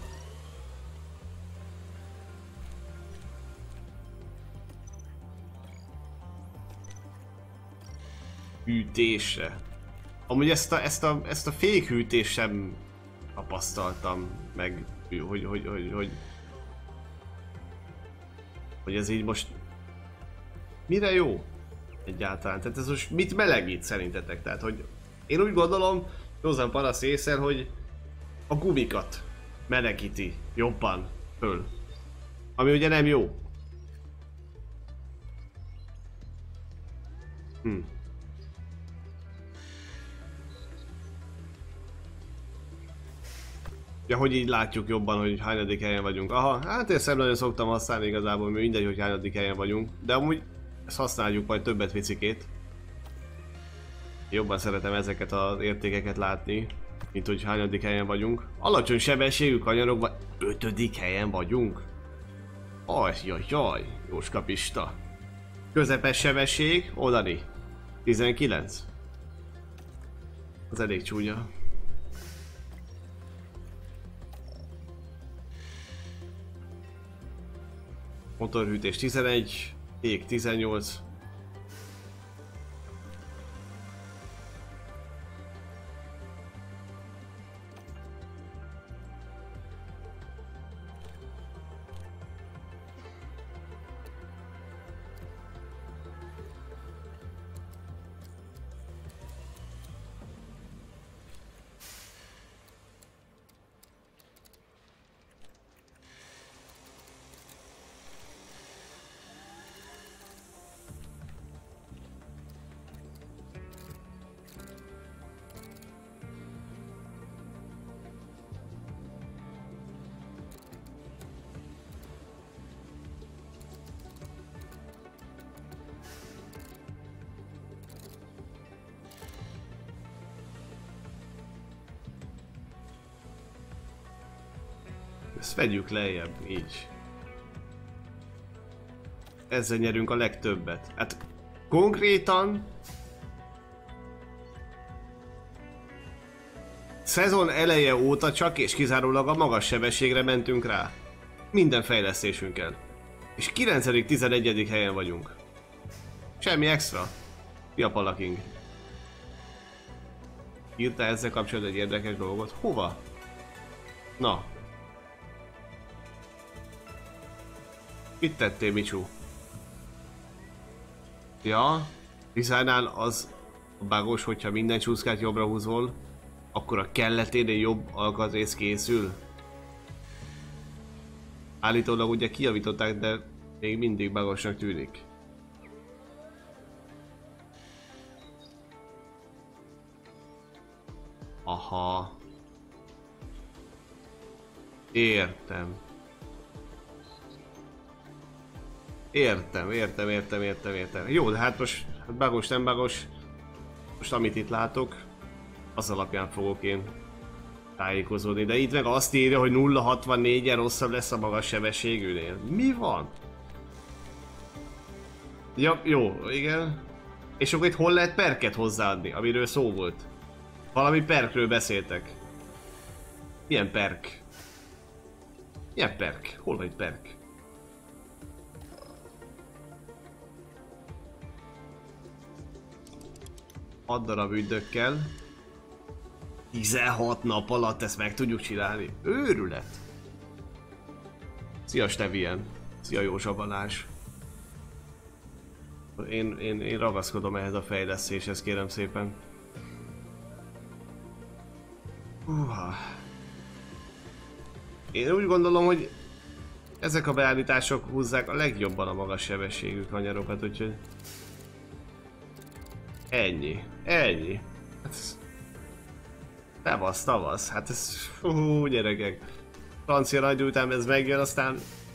Hűtésre. Amúgy ezt a fékhűtést sem tapasztaltam meg, hogy ez így most mire jó egyáltalán? Tehát ez most mit melegít szerintetek? Tehát, hogy én úgy gondolom, józan paraszt észre, hogy a gumikat melegíti jobban föl. Ami ugye nem jó. Ja, hogy így látjuk jobban, hogy hányadik helyen vagyunk. Aha, hát ezt nem nagyon szoktam használni igazából, mert mindegy, hogy hányadik helyen vagyunk. De amúgy ezt használjuk majd többet vicikét. Jobban szeretem ezeket az értékeket látni, mint hogy hányadik helyen vagyunk. Alacsony sebességű kanyarokban 5. helyen vagyunk. Ajjajjaj, Jóska Pista. Közepes sebesség, Odani. 19. Az elég csúnya. Motorhűtés 11, ég 18. Ezt vegyük lejjebb, így. Ezzel nyerünk a legtöbbet. Hát konkrétan szezon eleje óta csak és kizárólag a magas sebességre mentünk rá. Minden fejlesztésünkkel. És 9.-11. helyen vagyunk. Semmi extra. Piapala King. Írta ezzel kapcsolatban egy érdekes dolgot. Hova? Na. Mit tettél, Micsú? Ja, Rizánál az a bugos, hogyha minden csúszkát jobbra húzol, akkor a kelleténél jobb alkatrész készül. Állítólag ugye kijavították, de még mindig bugosnak tűnik. Aha. Értem. Értem. Jó, de hát most bugos, nem bugos. Most amit itt látok, az alapján fogok én tájékozódni. De itt meg azt írja, hogy 0.64-en rosszabb lesz a magas sebességűnél. Mi van? Ja, jó, igen. És akkor itt hol lehet perket hozzáadni, amiről szó volt? Valami perkről beszéltek. Milyen perk? Milyen perk? Hol van itt perk? Hat darab ügynökkel. 16 nap alatt ezt meg tudjuk csinálni. Őrület! Szia Stevien! Szia Józsa Balázs! Én ragaszkodom ehhez a fejlesztéshez, kérem szépen. Én úgy gondolom, hogy ezek a beállítások húzzák a legjobban a magas sebességű kanyarokat, úgyhogy... Ennyi. Ennyi. Hát ez... Tavasz. Hát ez... Hú, gyerekek. Francia nagy után ez megjön, aztán...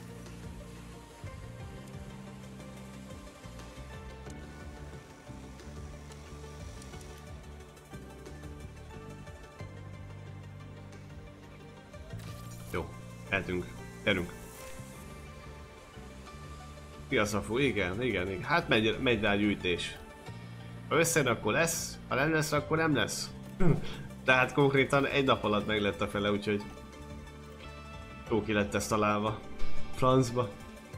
Jó, eltünk. Gyerünk. Piaszafú, igen. Hát megy rá a gyűjtés. Ha összejön, akkor lesz, ha nem lesz, akkor nem lesz. Tehát konkrétan egy nap alatt meg lett a fele, úgyhogy... Jó ki lett ezt találva. Francba.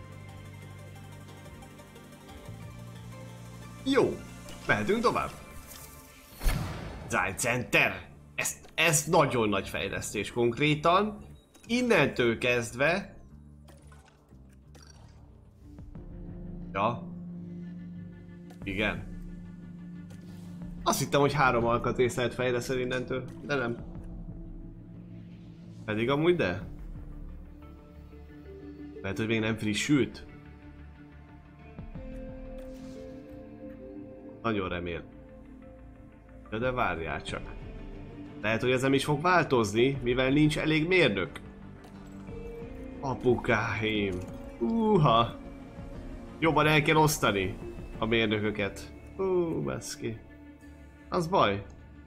Jó, mehetünk tovább. Design Center. Ez nagyon nagy fejlesztés konkrétan. Innentől kezdve... Ja. Igen. Azt hittem, hogy 3 alkatrészt lehet fejleszteni innentől, de nem. Pedig amúgy de. Lehet, hogy még nem frissült. Nagyon remélem. De várjál csak. Lehet, hogy ez nem is fog változni, mivel nincs elég mérnök. Apukáim. Jobban el kell osztani a mérnököket. Baszki. Az baj.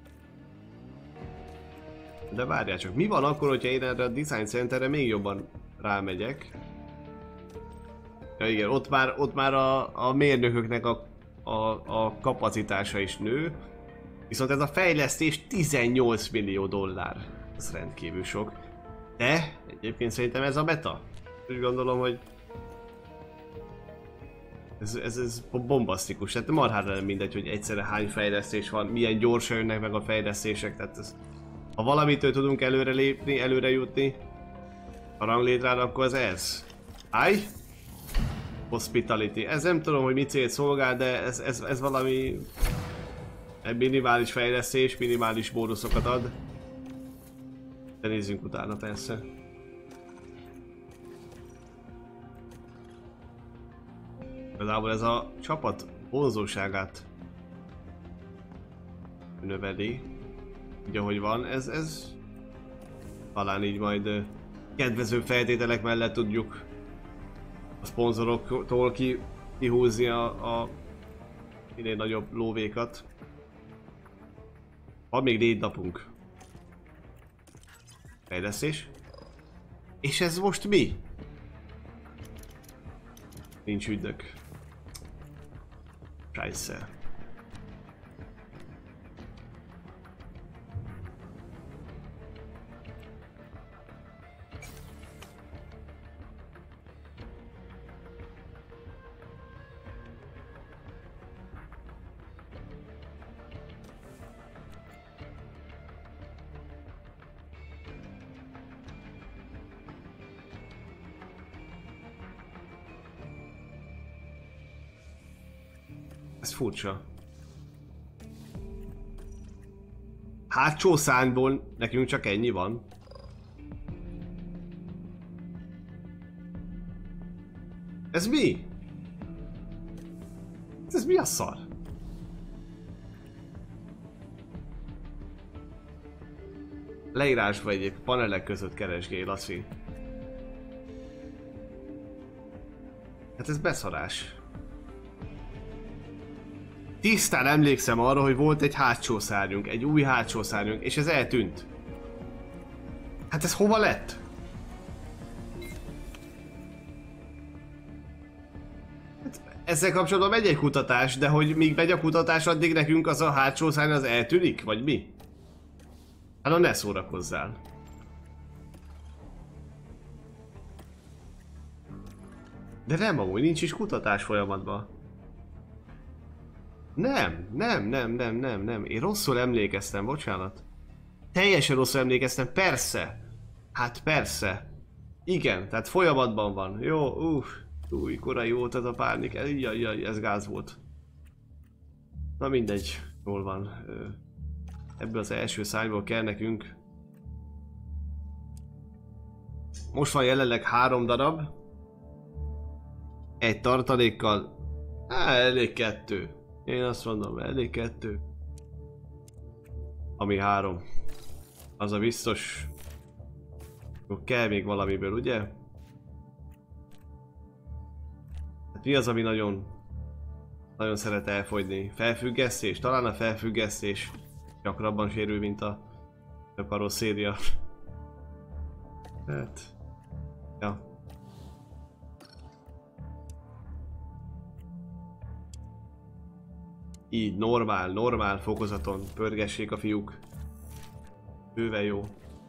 De várjál csak, mi van akkor, hogyha én erre a Design Centerre még jobban rámegyek? Ja igen, ott már a mérnököknek a kapacitása is nő. Viszont ez a fejlesztés 18 millió dollár. Ez rendkívül sok. De egyébként szerintem ez a meta. Úgy gondolom, hogy ez bombasztikus, tehát marhára nem mindegy, hogy egyszerre hány fejlesztés van, milyen gyorsan jönnek meg a fejlesztések, tehát ez, ha valamitől tudunk előre lépni, előre jutni a ranglétrára, akkor az ez. Állj! Hospitality. Ez nem tudom, hogy mi célt szolgál, de ez valami minimális fejlesztés, minimális bónuszokat ad. De nézzünk utána persze. Például ez a csapat vonzóságát növeli, úgy ahogy van, ez talán így majd kedvező feltételek mellett tudjuk a szponzoroktól kihúzni a minél nagyobb lóvékat. Van még 4 napunk. Fejlesztés. És ez most mi? Nincs ügynök. Price. Ez furcsa. Hátsó szárnyból nekünk csak ennyi van. Ez mi? Ez mi a szar? Leírásba egyéb panelek között keresgél, Laci. Hát ez beszarás. Tisztán emlékszem arra, hogy volt egy hátsó szárnyunk, egy új hátsó szárnyunk, és ez eltűnt. Hát ez hova lett? Hát ezzel kapcsolatban megy egy kutatás, de hogy míg megy a kutatás, addig nekünk az a hátsó szárny az eltűnik? Vagy mi? Hát ne szórakozzál. De nem, amúgy nincs is kutatás folyamatban. Nem. Én rosszul emlékeztem, bocsánat. Teljesen rosszul emlékeztem, persze. Hát persze. Igen, tehát folyamatban van. Jó, új, korai volt ez a pánik. Jaj, ez gáz volt. Na mindegy, jól van. Ebből az első szárnyból kell nekünk. Most van jelenleg 3 darab. Egy tartalékkal. Elég 2. Én azt mondom, elég 2. Ami 3. Az a biztos. Kell még valamiből, ugye? Hát mi az, ami nagyon szeret elfogyni? Felfüggesztés? Talán a felfüggesztés gyakrabban sérül, mint a karosszéria. Hát... Ja. Így, normál fokozaton pörgessék a fiúk. Bőven jó.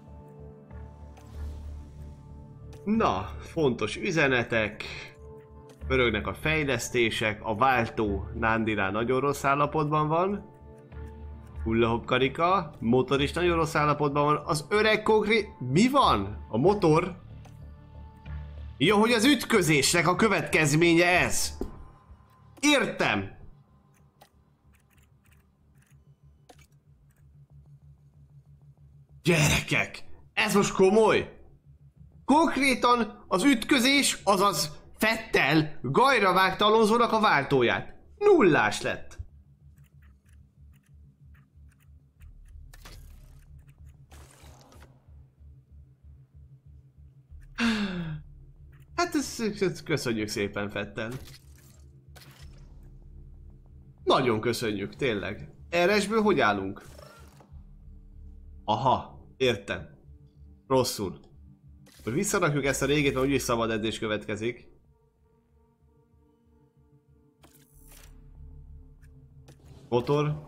Na, fontos üzenetek. Pörögnek a fejlesztések, a váltó Nandinál nagyon rossz állapotban van. Hullahop karika, motor is nagyon rossz állapotban van. Az öreg konkrét... Mi van? A motor? Jó, hogy az ütközésnek a következménye ez. Értem. Gyerekek, ez most komoly. Konkrétan az ütközés, azaz Vettel gajra vágta Alonsónak a váltóját. Nullás lett. Hát ezt köszönjük szépen, Vettel. Nagyon köszönjük, tényleg. RS-ből hogy állunk? Aha, értem. Rosszul. Hogy visszarakjuk ezt a régét, mert úgyis szabad edzés következik. Motor.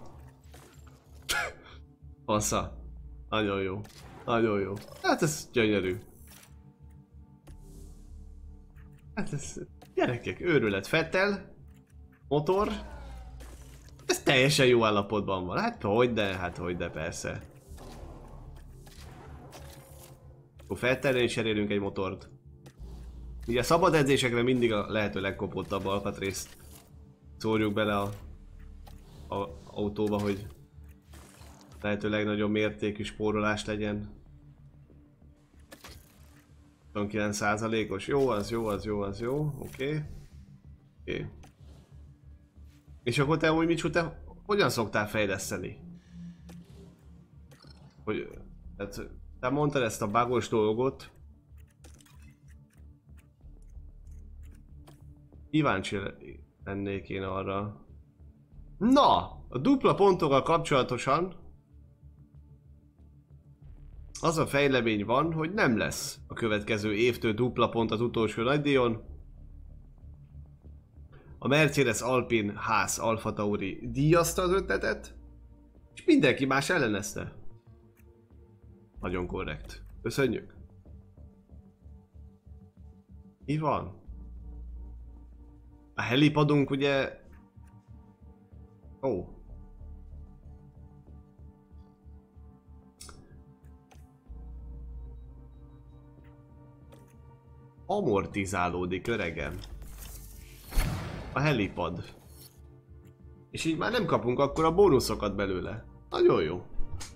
Passza. Nagyon jó. Nagyon jó. Hát ez gyönyörű. Hát ez... Gyerekek, őrület. Vettel. Motor. Ez teljesen jó állapotban van. Hát hogyne, persze. Akkor Vettelnél is cserélünk egy motort. Ugye a szabad edzésekre mindig a lehető legkopottabb alkatrészt szórjuk bele a autóba, hogy lehető legnagyobb mértékű spórolás legyen. 29%-os. Jó, az jó. Oké. És akkor te úgy Micsu, te hogyan szoktál fejleszteni? Hogy... Tehát, te mondtad ezt a bugos dolgot. Kíváncsi lennék én arra. Na! A dupla pontokkal kapcsolatosan az a fejlemény van, hogy nem lesz a következő évtől dupla pont az utolsó nagydíjon. A Mercedes Alpine Haas Alfa Tauri díjazta az ötletet, és mindenki más ellenezte. Nagyon korrekt. Köszönjük. Mi van? A helipadunk ugye... Ó. Amortizálódik, öregem. A helipad. És így már nem kapunk akkor a bónuszokat belőle. Nagyon jó.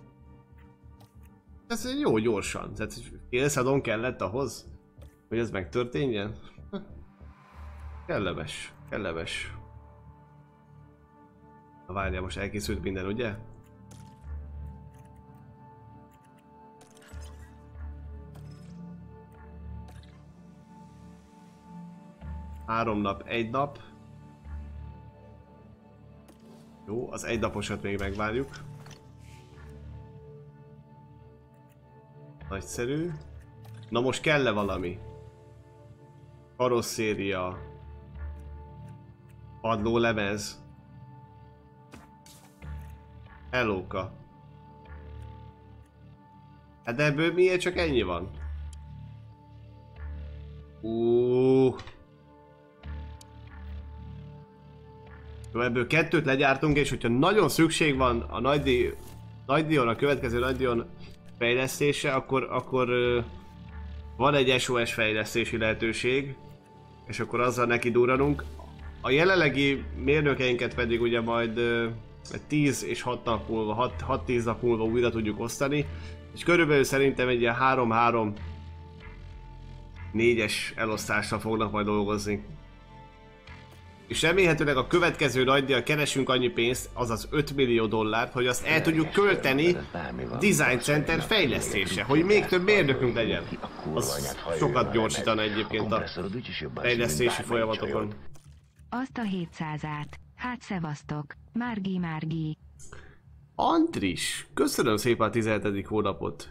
Ez jó gyorsan. Tehát fél szadon kellett ahhoz, hogy ez megtörténjen. Kellemes. Na várjál, most elkészült minden, ugye? Három nap, egy nap. Jó, az egy naposat még megvárjuk. Nagyszerű. Na most kell-e valami? Karosszéria. Padló lemez. Hellóka. Hát de ebből miért csak ennyi van? Jó, ebből 2-t legyártunk, és hogyha nagyon szükség van a a következő nagydíjon fejlesztése, akkor van egy SOS fejlesztési lehetőség, és akkor azzal neki durranunk. A jelenlegi mérnökeinket pedig ugye majd 10 és 6 nap múlva, 6-10 nap múlva újra tudjuk osztani, és körülbelül szerintem egy ilyen 3-3-4-es elosztással fognak majd dolgozni. És remélhetőleg a következő nagydíjjal keresünk annyi pénzt, azaz 5 millió dollárt, hogy azt el tudjuk költeni Design Center fejlesztése, hogy még több mérnökünk legyen. Az sokat gyorsítana egyébként a fejlesztési folyamatokon. Azt a 700-át. Hát szevasztok. Márgi. Antris, köszönöm szépen a 17. hónapot.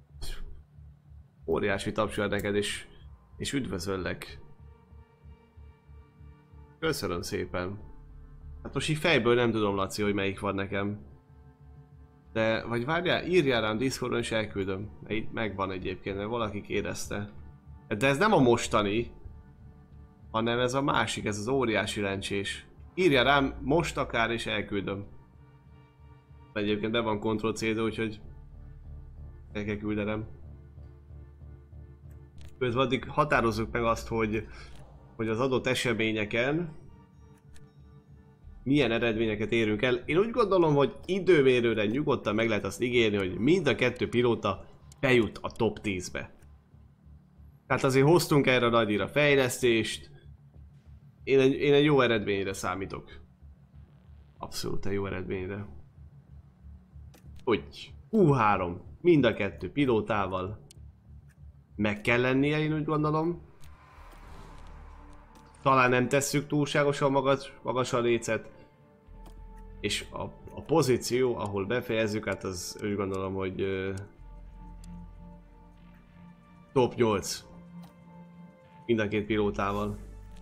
Óriási tapsol neked, és üdvözöllek. Köszönöm szépen. Hát most így fejből nem tudom, Laci, hogy melyik van nekem. De, vagy várjál, írjál rám Discordon és elküldöm. Megvan egyébként, mert valaki kérdezte. De ez nem a mostani, hanem ez a másik, ez az óriási lencsés. Írjál rám most akár és elküldöm. Egyébként be van Ctrl-C-de, úgyhogy el kell küldenem. Közben addig határozzuk meg azt, hogy az adott eseményeken milyen eredményeket érünk el. Én úgy gondolom, hogy időmérőre nyugodtan meg lehet azt ígérni, hogy mind a 2 pilóta bejut a top 10-be. Tehát azért hoztunk erre a nagydíjra fejlesztést. Én egy jó eredményre számítok. Abszolút egy jó eredményre. Úgy, Q3, mind a 2 pilótával meg kell lennie, én úgy gondolom. Talán nem tesszük túlságosan magas a lécet. És a pozíció, ahol befejezzük, hát az úgy gondolom, hogy top 8. Mind a 2 pilótával.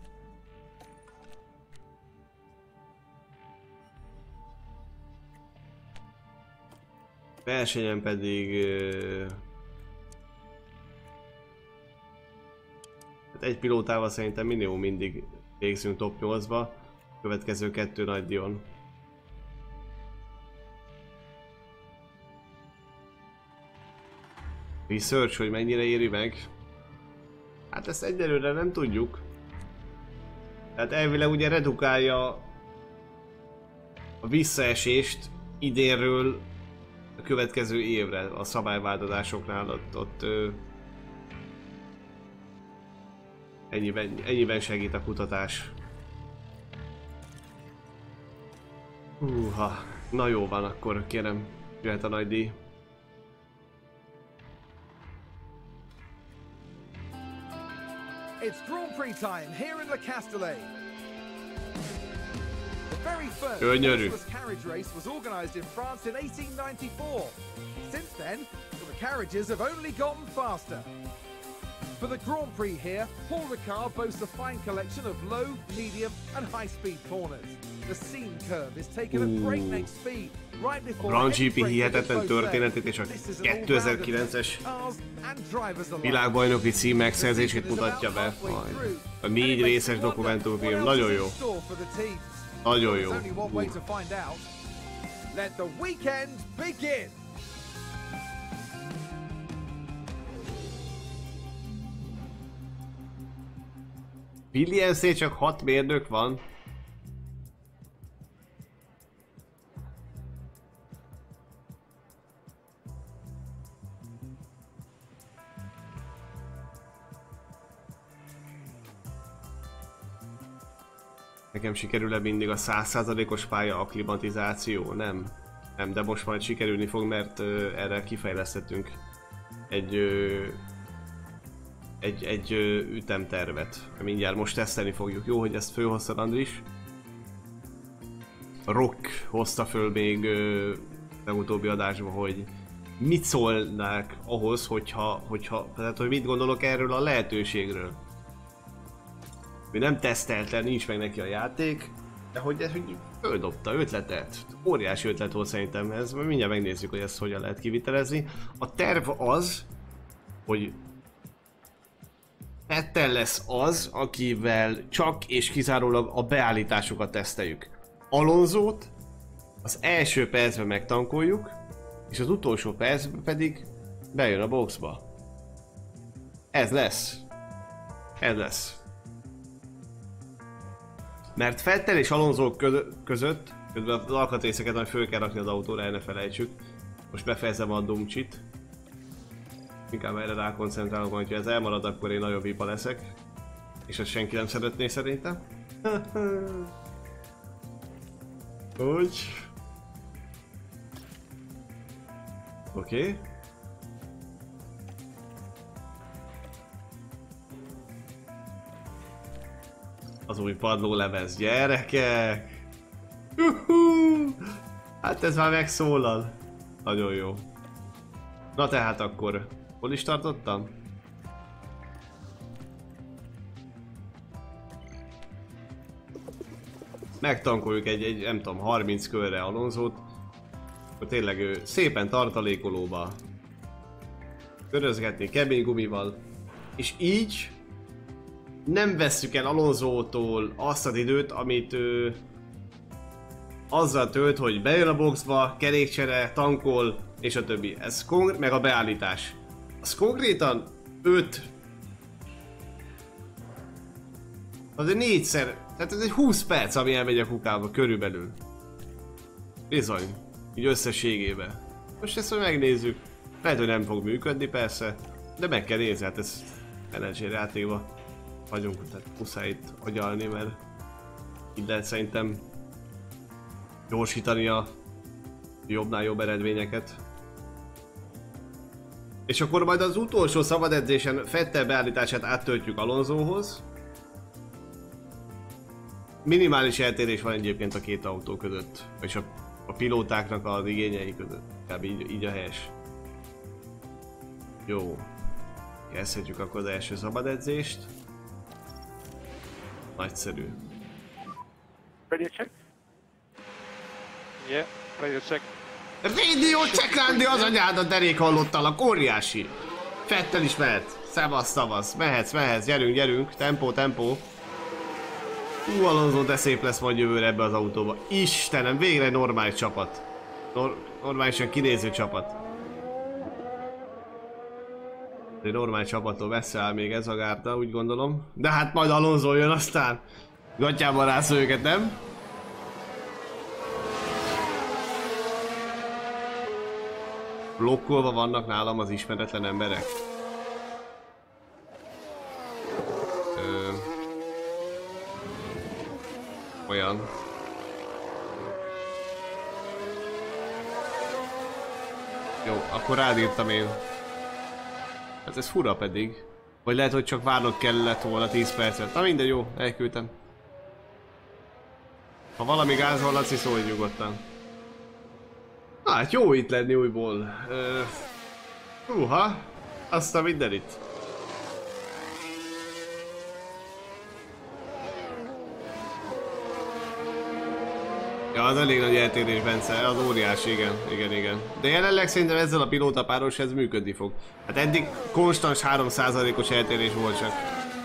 Versenyen pedig egy pilótával szerintem minimum mindig végzünk top 8-ba, következő 2 nagydíjon. Research, hogy mennyire éri meg? Hát ezt egyelőre nem tudjuk. Tehát elvileg ugye redukálja a visszaesést idénről a következő évre a szabályváltozásoknál, ott ennyiben segít a kutatás. Húha, na jó van, akkor kérem, jöhet a nagy díj. It's Grand Prix time here in Le Castellet. The very first horseless carriage race was organized in France in 1894. Since then, the carriages have only gotten faster. For the Grand Prix here, Paul Ricard boasts a fine collection of low, medium and high-speed corners. The seam curve is taken at breakneck speed right before Grand GP hihetetlen történetét és a 2009-es világbajnoki cím megszerzését mutatja be. A 4 részes dokumentumfilm, nagyon jó. Nagyon jó. Let the weekend begin. Williamsnél csak 6 mérnök van. Nekem sikerül-e mindig a 100%-os pálya akklimatizáció? Nem. Nem, de most majd sikerülni fog, mert erre kifejlesztettünk egy ütemtervet. Mindjárt most tesztelni fogjuk. Jó, hogy ezt fölhoztad, Andris. Rock hozta föl még legutóbbi adásban, hogy mit szólnák ahhoz, tehát hogy mit gondolok erről a lehetőségről. Mi nem tesztelte, nincs meg neki a játék, De hogy ez hogy földobta ötletet. Óriási ötlet volt szerintem ez, mert mindjárt megnézzük, hogy ezt hogyan lehet kivitelezni. A terv az, hogy Vettel lesz az, akivel csak és kizárólag a beállításokat teszteljük. Alonsót az első percben megtankoljuk, és az utolsó percben pedig bejön a boxba. Ez lesz. Ez lesz. Mert Vettel és Alonso között, közben az alkatrészeket majd föl kell rakni az autóra, el ne felejtsük. Most befejezem a dumcsit. Inkább erre rákoncentrálok, hogyha ez elmarad, akkor én nagyobb hipa leszek. És ezt senki nem szeretné szerintem. Úgy. Oké. Az új padlólemez, gyerekek! Hát ez már megszólal. Nagyon jó. Na tehát akkor, hol is tartottam? Megtankoljuk egy nem tudom, 30 körre Alonsót. Akkor tényleg ő szépen tartalékolóba körözgetni kemény gumival. És így nem vesszük el Alonsótól azt az időt, amit ő azzal tölt, hogy bejön a boxba, kerékcsere, tankol, és a többi. Ez meg a beállítás. Az konkrétan 5. Azért 4-szer, tehát ez egy 20 perc, ami elmegy a kukába körülbelül. Bizony, így összességében. Most ezt majd megnézzük. Lehet, hogy nem fog működni persze, de meg kell nézni, hát ez menedzser játékban vagyunk, tehát muszáj itt agyalni, mert így lehet szerintem gyorsítani a jobbnál jobb eredményeket. És akkor majd az utolsó szabad edzésen Vettel beállítását áttöltjük Alonsóhoz. Minimális eltérés van egyébként a két autó között, és a pilótáknak az igényei között. Kb. Így a helyes. Jó. Kezdhetjük akkor az első szabad edzést. Nagyszerű. Ready to check? Yeah, ready to check. Radio check, Randy, az anyádat derék hallottalak, óriási! Vettel is mehet. Szevasz, szavasz. Mehetsz, gyerünk, tempó. Alonso, de szép lesz majd jövőre ebbe az autóba. Istenem, végre egy normális csapat. Normálisan kinéző csapat. Egy normális csapattól messze áll még ez a gárda, úgy gondolom. De hát majd Alonso jön aztán. Gatyában rászol őket, nem? Blokkolva vannak nálam az ismeretlen emberek. Olyan. Jó, akkor rád írtam én. Hát ez fura pedig. Vagy lehet, hogy csak várnod kellett volna 10 percet. Na mindegy, jó, elküldtem. Ha valami gáz van, Laci, szólj nyugodtan. Hát jó itt lenni újból. Azt a mindenit. Ja, az elég nagy eltérés, Bence, az óriási, igen. De jelenleg szerintem ezzel a pilótapáros ez működni fog. Hát eddig konstans 3%-os eltérés volt csak.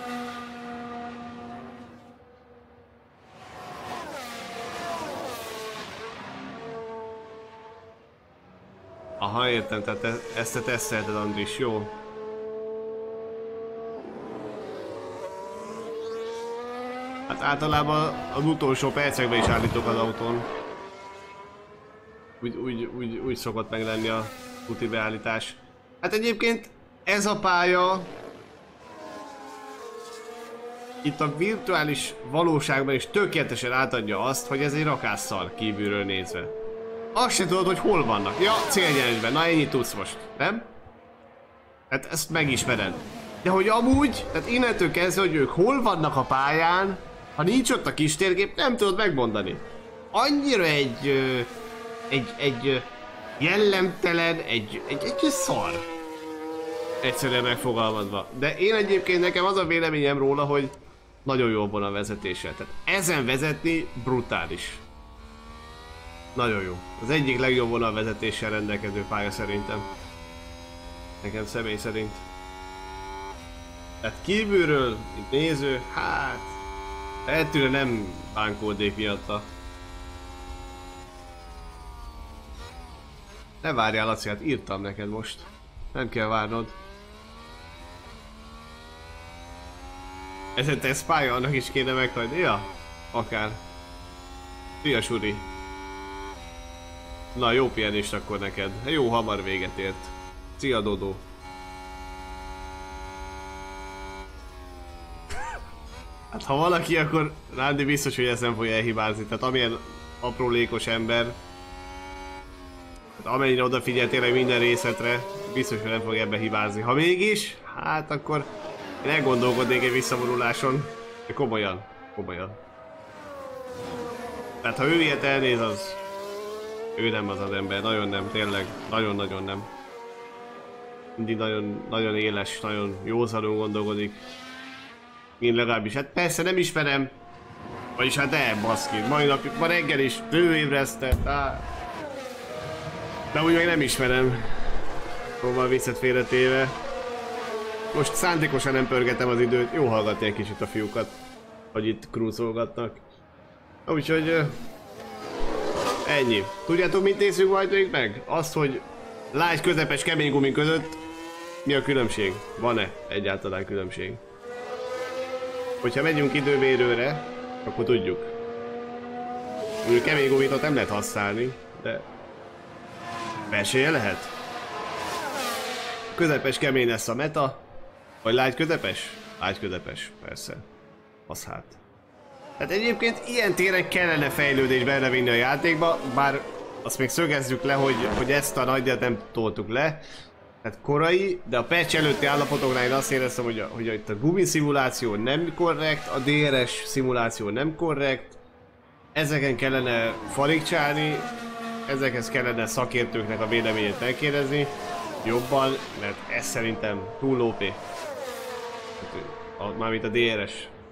Aha, értem, tehát ezt te tesztelted, Andris, jó. Hát általában az utolsó percekben is állítok az autón. Úgy szokott meg lenni a úti beállítás. Hát egyébként ez a pálya itt a virtuális valóságban is tökéletesen átadja azt, hogy ez egy rakásszar kívülről nézve. Azt se tudod, hogy hol vannak. Ja, célgyenesben. Na ennyit tudsz most, nem? Hát ezt megismered. De hogy amúgy, tehát innentől kezdve, hogy ők hol vannak a pályán, ha nincs ott a kis térkép, nem tudod megmondani. Annyira egy jellemtelen, egy szar. Egyszerűen megfogalmazva. De én egyébként nekem az a véleményem róla, hogy nagyon jó van a vezetése. Tehát ezen vezetni brutális. Nagyon jó. Az egyik legjobb vonalvezetéssel rendelkező pálya szerintem. Nekem személy szerint. Tehát kívülről, mint néző, hát... Eltűnre nem bánkódnék miatta. Ne várjál, Laci, hát írtam neked most. Nem kell várnod. Ez egy tesztpálya, annak is kéne meghagyni? Ja, akár. Szia, Suri. Na, jó pihenést akkor neked. Jó hamar véget ért. Szia, Dodó. Hát ha valaki, akkor Rándi biztos, hogy ezt nem fogja elhibázni. Tehát amilyen aprólékos ember, hát amennyire odafigyel tényleg minden részletre, biztos, hogy nem fog ebbe hibázni. Ha mégis, hát akkor én elgondolkodnék egy visszavonuláson. De komolyan, komolyan. Tehát ha ő ilyet elnéz, az... Ő nem az az ember, nagyon nem, tényleg, nagyon-nagyon nem. Mindig nagyon éles, nagyon józanul gondolkodik. Én legalábbis, hát persze nem ismerem. Vagyis hát de, baszki, ma reggel is főébresztett. De úgy meg nem ismerem. Próbál viccet félretéve. Most szándékosan nem pörgetem az időt, jó hallgatni egy kicsit a fiúkat, hogy itt krúzolgatnak. Úgyhogy... ennyi. Tudjátok, mit nézzük majd még meg? Azt, hogy lágy, közepes, kemény gumi között mi a különbség? Van-e egyáltalán különbség? Hogyha megyünk időmérőre, akkor tudjuk. Mondjuk kemény gumit ott nem lehet használni, de versenye lehet. Közepes kemény lesz a meta, vagy lágy közepes? Lágy közepes, persze. Az hát. Hát egyébként ilyen téren kellene fejlődés belevinni a játékba, bár azt még szögezzük le, hogy ezt a nagyját nem toltuk le. Tehát korai, de a patch előtti állapotoknál én azt éreztem, hogy itt a gumi szimuláció nem korrekt, a DRS szimuláció nem korrekt. Ezeken kellene farigcsálni, ezekhez kellene szakértőknek a véleményét megkérdezni jobban, mert ez szerintem túl OP. Mármint a DRS.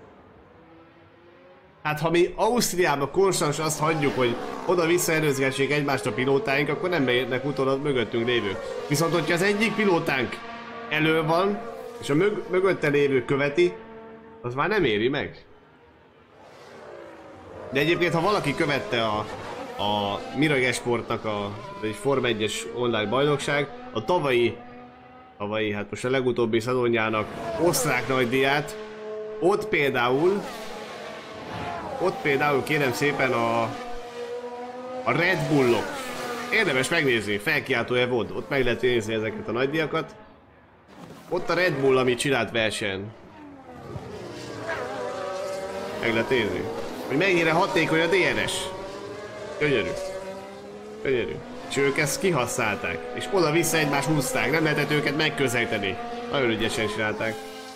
Hát ha mi Ausztriában konstans azt hagyjuk, hogy oda-vissza előzgessék egymást a pilótáink, akkor nem beérnek utol mögöttünk lévők. Viszont hogyha az egyik pilótánk elő van, és a mögötte lévő követi, az már nem éri meg. De egyébként ha valaki követte a Mirage Esportnak egy Form 1-es online bajnokság, a tavalyi, hát most a legutóbbi szezonjának osztrák nagydíját, ott például kérem szépen a Red Bullok. Érdemes megnézni, felkiáltója volt, ott meg lehet nézni ezeket a nagydíjakat. Ott a Red Bull, amit csinált verseny. Meg lehet nézni, hogy mennyire hatékony a DRS. Gyönyörű. Gyönyörű. És ők ezt kihasználták, és oda-vissza egymást húzták, nem lehetett őket megközelíteni. Nagyon ügyesen csinálták.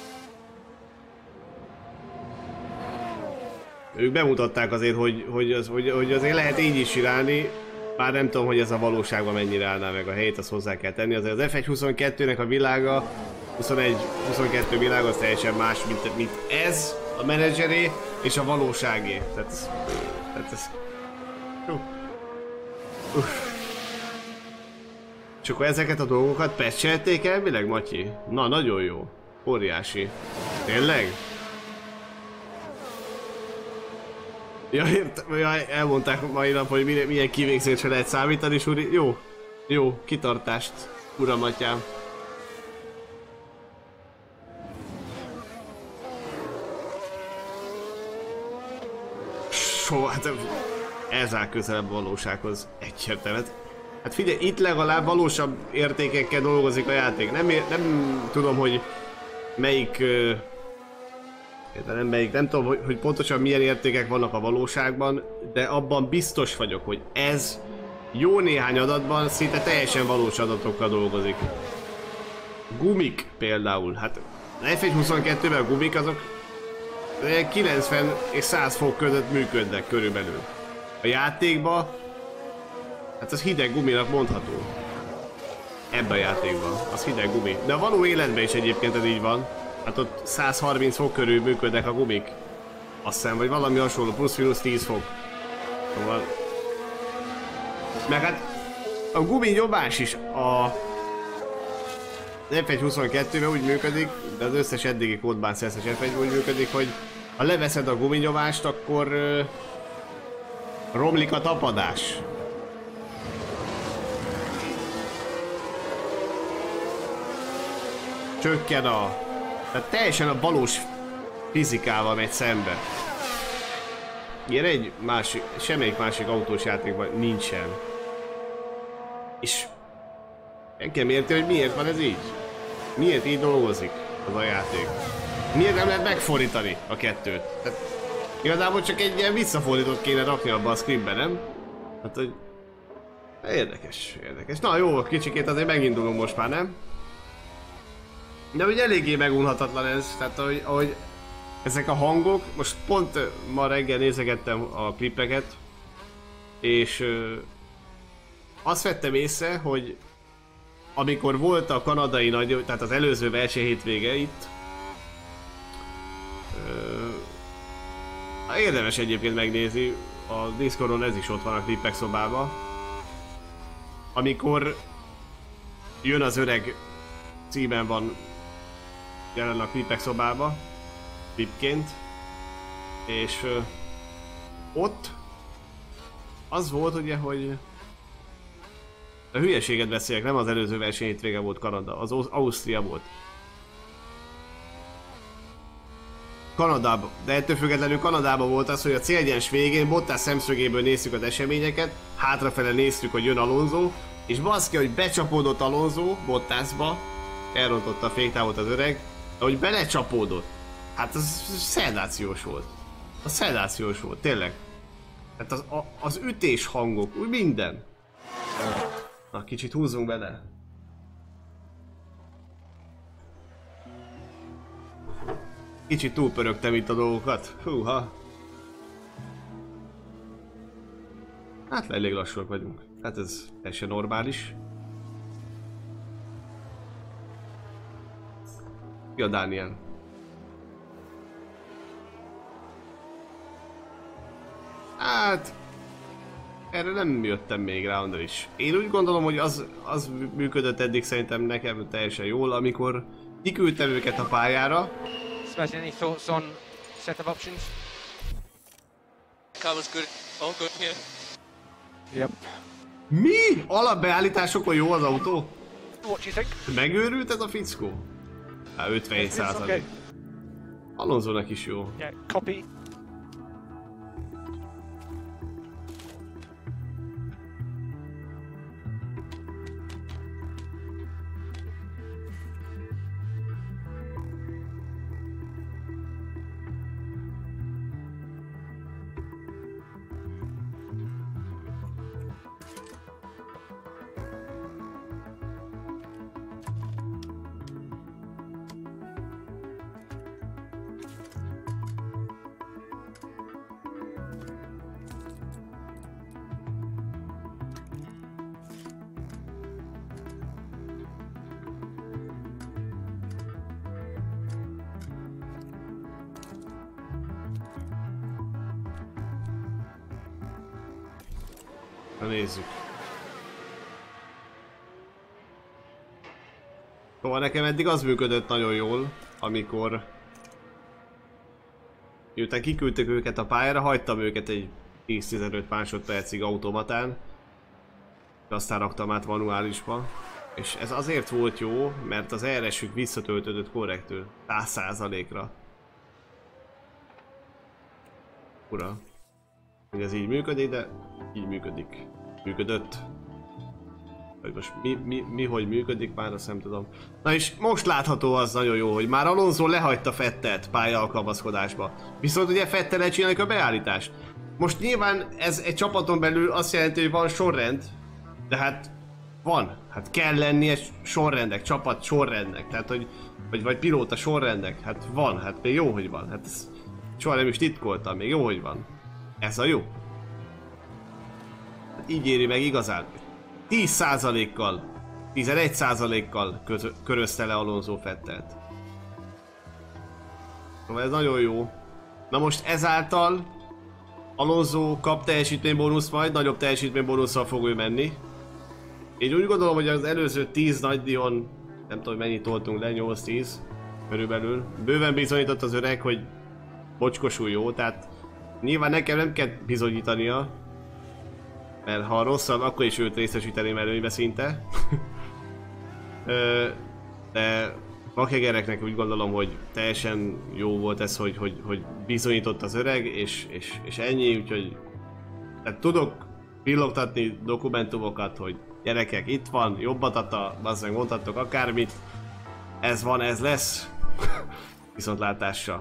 Ők bemutatták azért, hogy azért lehet így is csinálni, bár nem tudom, hogy ez a valóságban mennyire állná meg a helyét, azt hozzá kell tenni. Azért az F1-22-nek a világa, 21-22 világa az teljesen más, mint ez, a menedzseré és a valóságé. Tehát ez... És akkor ezeket a dolgokat patchelték elvileg, Matyi? Na, nagyon jó. Óriási. Tényleg? Ja, elmondták mai nap, hogy milyen kivégzésre lehet számítani, Suri. Jó, kitartást, uram atyám. Hát ez áll közelebb a valósághoz egyértelműen. Hát figyelj, itt legalább valósabb értékekkel dolgozik a játék. Nem tudom, hogy melyik... Nem tudom, hogy pontosan milyen értékek vannak a valóságban, de abban biztos vagyok, hogy ez jó néhány adatban szinte teljesen valós adatokkal dolgozik. Gumik például, hát F1-22-ben a gumik azok 90 és 100 fok között működnek körülbelül. A játékban, hát az hideg guminak mondható. Ebben a játékban, az hideg gumi. De a való életben is egyébként ez így van. Hát ott 130 fok körül működnek a gumik. Azt hiszem, vagy valami hasonló, plusz-minusz 10 fok. Szóval... Meg hát a guminyomás is a F1.22-ben úgy működik, de az összes eddigi kódbáncszerszes F1 úgy működik, hogy ha leveszed a guminyomást, akkor romlik a tapadás. Csökken a... Tehát teljesen a valós fizikával megy szembe. Ilyen egy másik, semmelyik másik autós játékban nincsen. És engem érti, hogy miért van ez így. Miért így dolgozik az a játék. Miért nem lehet megfordítani a kettőt. Tehát igazából csak egy ilyen visszafordítót kéne rakni abba a scriptbe, nem? Hát hogy... Érdekes, érdekes. Na jó, kicsikét azért megindulunk most már, nem? De hogy eléggé megunhatatlan ez, tehát ahogy ezek a hangok, most pont ma reggel nézegettem a klipeket, és azt vettem észre, hogy amikor volt a kanadai nagy, tehát az előző verseny hétvége itt, érdemes egyébként megnézni, a Discordon ez is ott van a klipek szobában, amikor jön az öreg címen van jelen a klipek szobába, klipként, és ott az volt ugye, hogy a hülyeséget beszélek, nem az előző verseny hétvége volt Kanada, az Ausztria volt. Kanadában, de ettől függetlenül Kanadában volt az, hogy a célegyens végén Bottas szemszögéből néztük az eseményeket, hátrafele néztük, hogy jön Alonso, és baszki, hogy becsapódott Alonso Bottasba, elrontotta a féktávot az öreg, de hogy belecsapódott, hát az szenzációs volt. Az szenzációs volt, tényleg. Hát az ütés hangok, úgy minden. Na, kicsit húzzunk bele. Kicsit túlpörögtem itt a dolgokat. Húha. Hát elég lassúak vagyunk. Hát ez teljesen normális. Ja, Dániel. Hát... Erre nem jöttem még rá, Andris. Én úgy gondolom, hogy az működött eddig szerintem nekem teljesen jól, amikor kiküldtem őket a pályára. Sebastian, any thoughts on set of options? Car was good, all good here. Yep. Mi? Alapbeállításokon jó az autó? What do you think? Megőrült ez a fickó? Hát 51%. Okay. Alonsonak is jó. Yeah, copy. Na nézzük. Szóval nekem eddig az működött nagyon jól, amikor miután kiküldtük őket a pályára, hagytam őket egy 10-15 másodpercig automatán, aztán raktam át manuálisba. És ez azért volt jó, mert az RS-ük visszatöltődött korrektül, 100%-ra. Ura. Hogy ez így működik, de így működik. Működött. Hogy most hogy működik, már azt nem tudom. Na és most látható az nagyon jó, hogy már Alonso lehagyta Vettelt pályaalkalmazkodásba. Viszont ugye Vettel csináljuk a beállítást. Most nyilván ez egy csapaton belül azt jelenti, hogy van sorrend, de hát van. Hát kell lennie sorrendek, csapat sorrendnek. Tehát hogy vagy pilóta sorrendek. Hát van, hát még jó, hogy van. Hát ez soha nem is titkoltam, még jó, hogy van. Ez a jó. Hát így éri meg igazán. 10%-kal, 11%-kal körözte le Alonso Vettelt. Szóval ez nagyon jó. Na most ezáltal Alonso kap teljesítménybónusz, majd nagyobb teljesítménybónusszal fog ő menni. Én úgy gondolom, hogy az előző 10 nagydíjon, nem tudom mennyit toltunk le, 8-10 körülbelül. Bőven bizonyított az öreg, hogy bocskosul jó, tehát nyilván nekem nem kell bizonyítania. Mert ha rosszabb, akkor is őt részesíteném előnybe szinte. De Vakegereknek úgy gondolom, hogy teljesen jó volt ez, hogy bizonyított az öreg, és ennyi, úgyhogy tehát tudok pillogtatni dokumentumokat, hogy gyerekek, itt van, jobbatata, bazzeg mondhattok akármit, ez van, ez lesz, viszontlátásra.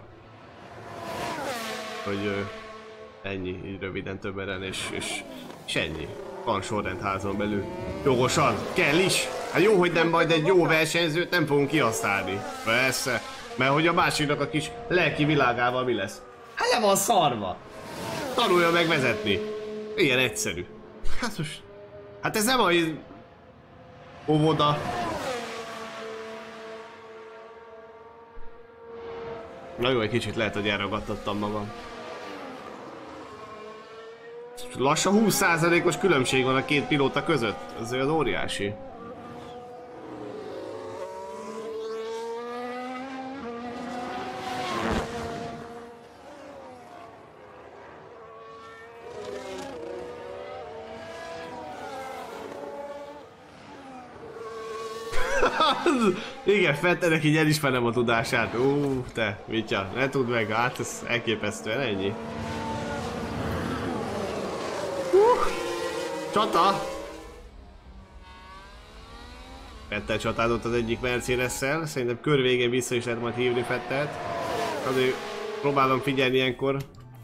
Hogy ennyi, így röviden többeren, és ennyi. Van sorrend házon belül. Jogosan, kell is! Hát jó, hogy nem majd egy jó versenyzőt nem fogunk kihasználni. Persze, mert hogy a másiknak a kis lelki világával mi lesz? Hát le van szarva! Tanulja meg vezetni. Ilyen egyszerű. Hát most... Hát ez nem a... óvoda. Na jó, egy kicsit lehet, hogy elragadtattam magam. Lassan 20%-os különbség van a két pilóta között. Ez az óriási. Igen, Fettelnek így elismerem a tudását. Te, Mitya, ne tudd meg, hát ez elképesztően ennyi. Csata! Fettel csatázott az egyik Mercedes-szel, szerintem kör végén vissza is lehet majd hívni Fettelt. Azért próbálom figyelni ilyenkor.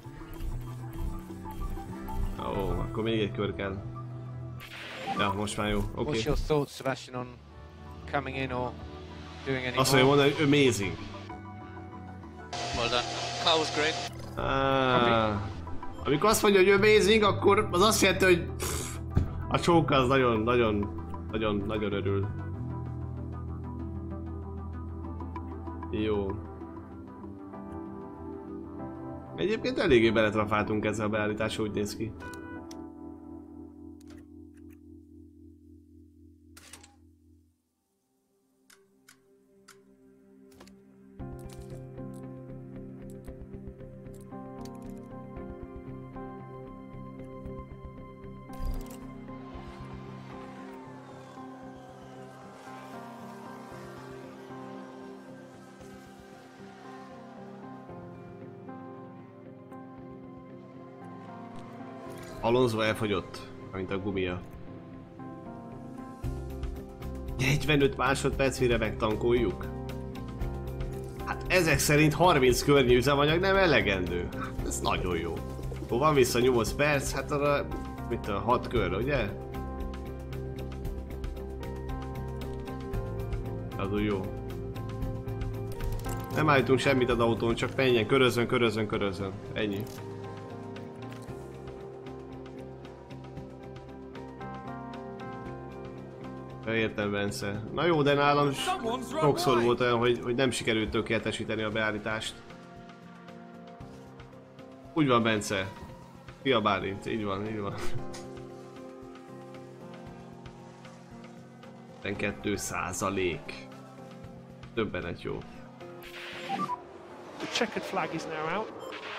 Ó, akkor még egy kör kell. Ja, most már jó, oké. What's your thoughts, Sebastian, on coming in or doing any azt mondja mondani, hogy amazing. Well done. Car was great. Amikor azt mondja, hogy amazing, akkor az azt jelenti, hogy a csóka az nagyon örül. Jó. Egyébként eléggé beletrafáltunk ezzel a beállítással, úgy néz ki. Alonso elfogyott, mint a gumia. 45 másodperc, mire megtankoljuk? Hát ezek szerint 30 környi üzemanyag nem elegendő. Hát ez nagyon jó. Hol van vissza 8 perc, hát arra mit a 6 kör, ugye? Az úgy jó. Nem állítunk semmit az autón, csak menjen, körözzön. Ennyi. Értem, Bence. Na jó, de nálam sokszor volt olyan, hogy nem sikerült tökéletesíteni a beállítást. Úgy van, Bence. Fia Bálint, így van. 12%. Többenet jó. The checkered flag is now out.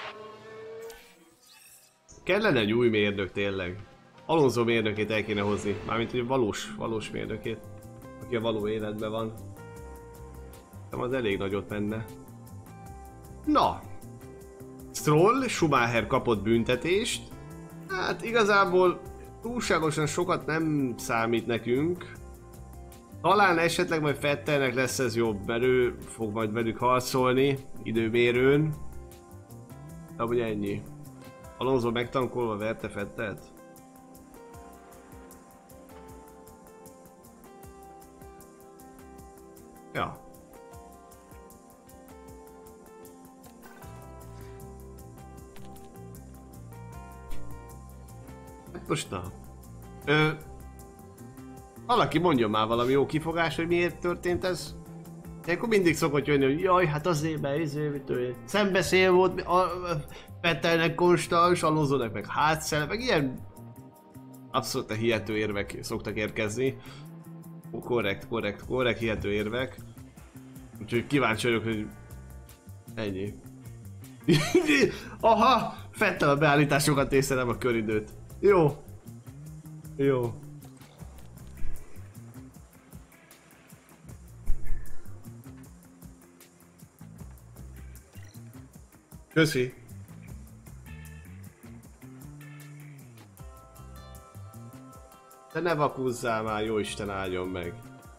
Kellene egy új mérnök tényleg. Alonso mérnökét el kéne hozni, mármint hogy valós mérnökét, aki a való életben van. Nem az elég nagyot menne. Na! Stroll, Schumacher kapott büntetést. Hát igazából túlságosan sokat nem számít nekünk. Talán esetleg majd Vettelnek lesz ez jobb, mert ő fog majd velük harcolni időmérőn. De ugye ennyi. Alonso megtankolva verte Vettelt. Ja. Most na. Valaki mondjon már valami jó kifogás, hogy miért történt ez? Akkor mindig szokott jönni, hogy jaj, hát azért, mert szembeszél volt, a Vettelnek konstans, Alonsonak meg hátszel, meg ilyen abszolút hihető érvek szoktak érkezni. Korrekt, hihető érvek. Úgyhogy kíváncsi vagyok, hogy ennyi. Aha! Vettel a beállításokat észre, nem a köridőt. Jó. Jó. Köszi. De ne vakúzzál már, jó Isten áldjon meg.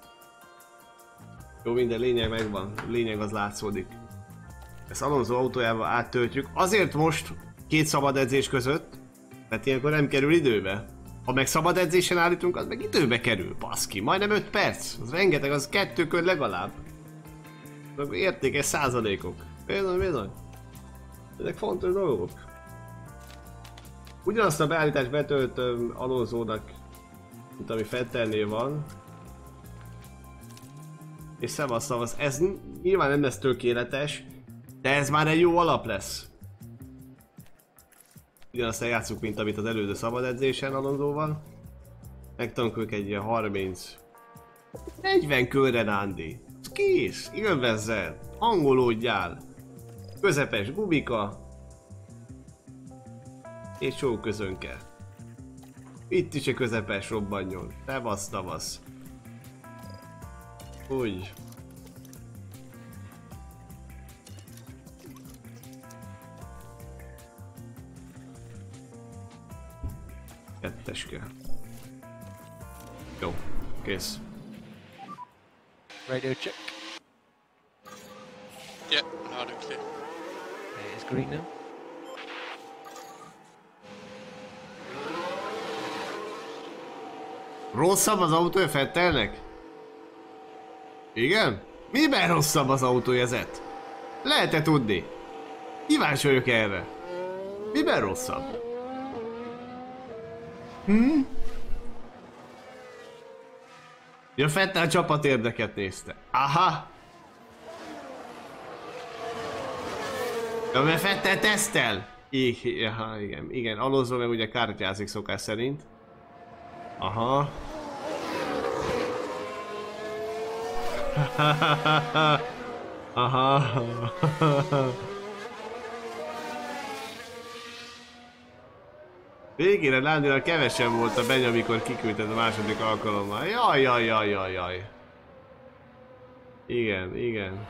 Jó, minden lényeg megvan, lényeg az látszódik. Ezt Alonso autójával áttöltjük. Azért most 2 szabad edzés között, mert ilyenkor nem kerül időbe. Ha meg szabad edzésen állítunk, az meg időbe kerül, baszki. Majdnem 5 perc, az rengeteg, az 2 kör legalább. Akkor értékes százalékok. Bizony. Ezek fontos dolgok. Ugyanazt a beállítást betöltöm Alonsónak, mint ami Vettelnél van. És szevasz, ez nyilván nem lesz tökéletes, de ez már egy jó alap lesz. Ugyanazt eljátszunk, mint amit az előző szabad edzésen Alonsóval. Megtanuljuk egy ilyen 30-40 körre, Nándi. Kész, élvezzel, hangolódjál. Közepes gumika. És jó közönke. Itt is egy közepes robbanjon. Tavasz. Úgy. Ketteske. Jó, kész. Radio check. Yeah, loud and clear. It's green now. Rosszabb az autója Vettelnek? Igen? Miben rosszabb az autója, Zet? Lehet-e tudni? Kíváncsi vagyok erre. Miben rosszabb? Ja, Vettel csapat érdeket nézte. Aha! Ja, mert Vettel tesztel! Igen. Alonso meg ugye kártyázik szokás szerint. Aha. Aha. Végére Lándinak kevesen volt a beny, amikor kiküldted a második alkalommal. Jaj. Igen.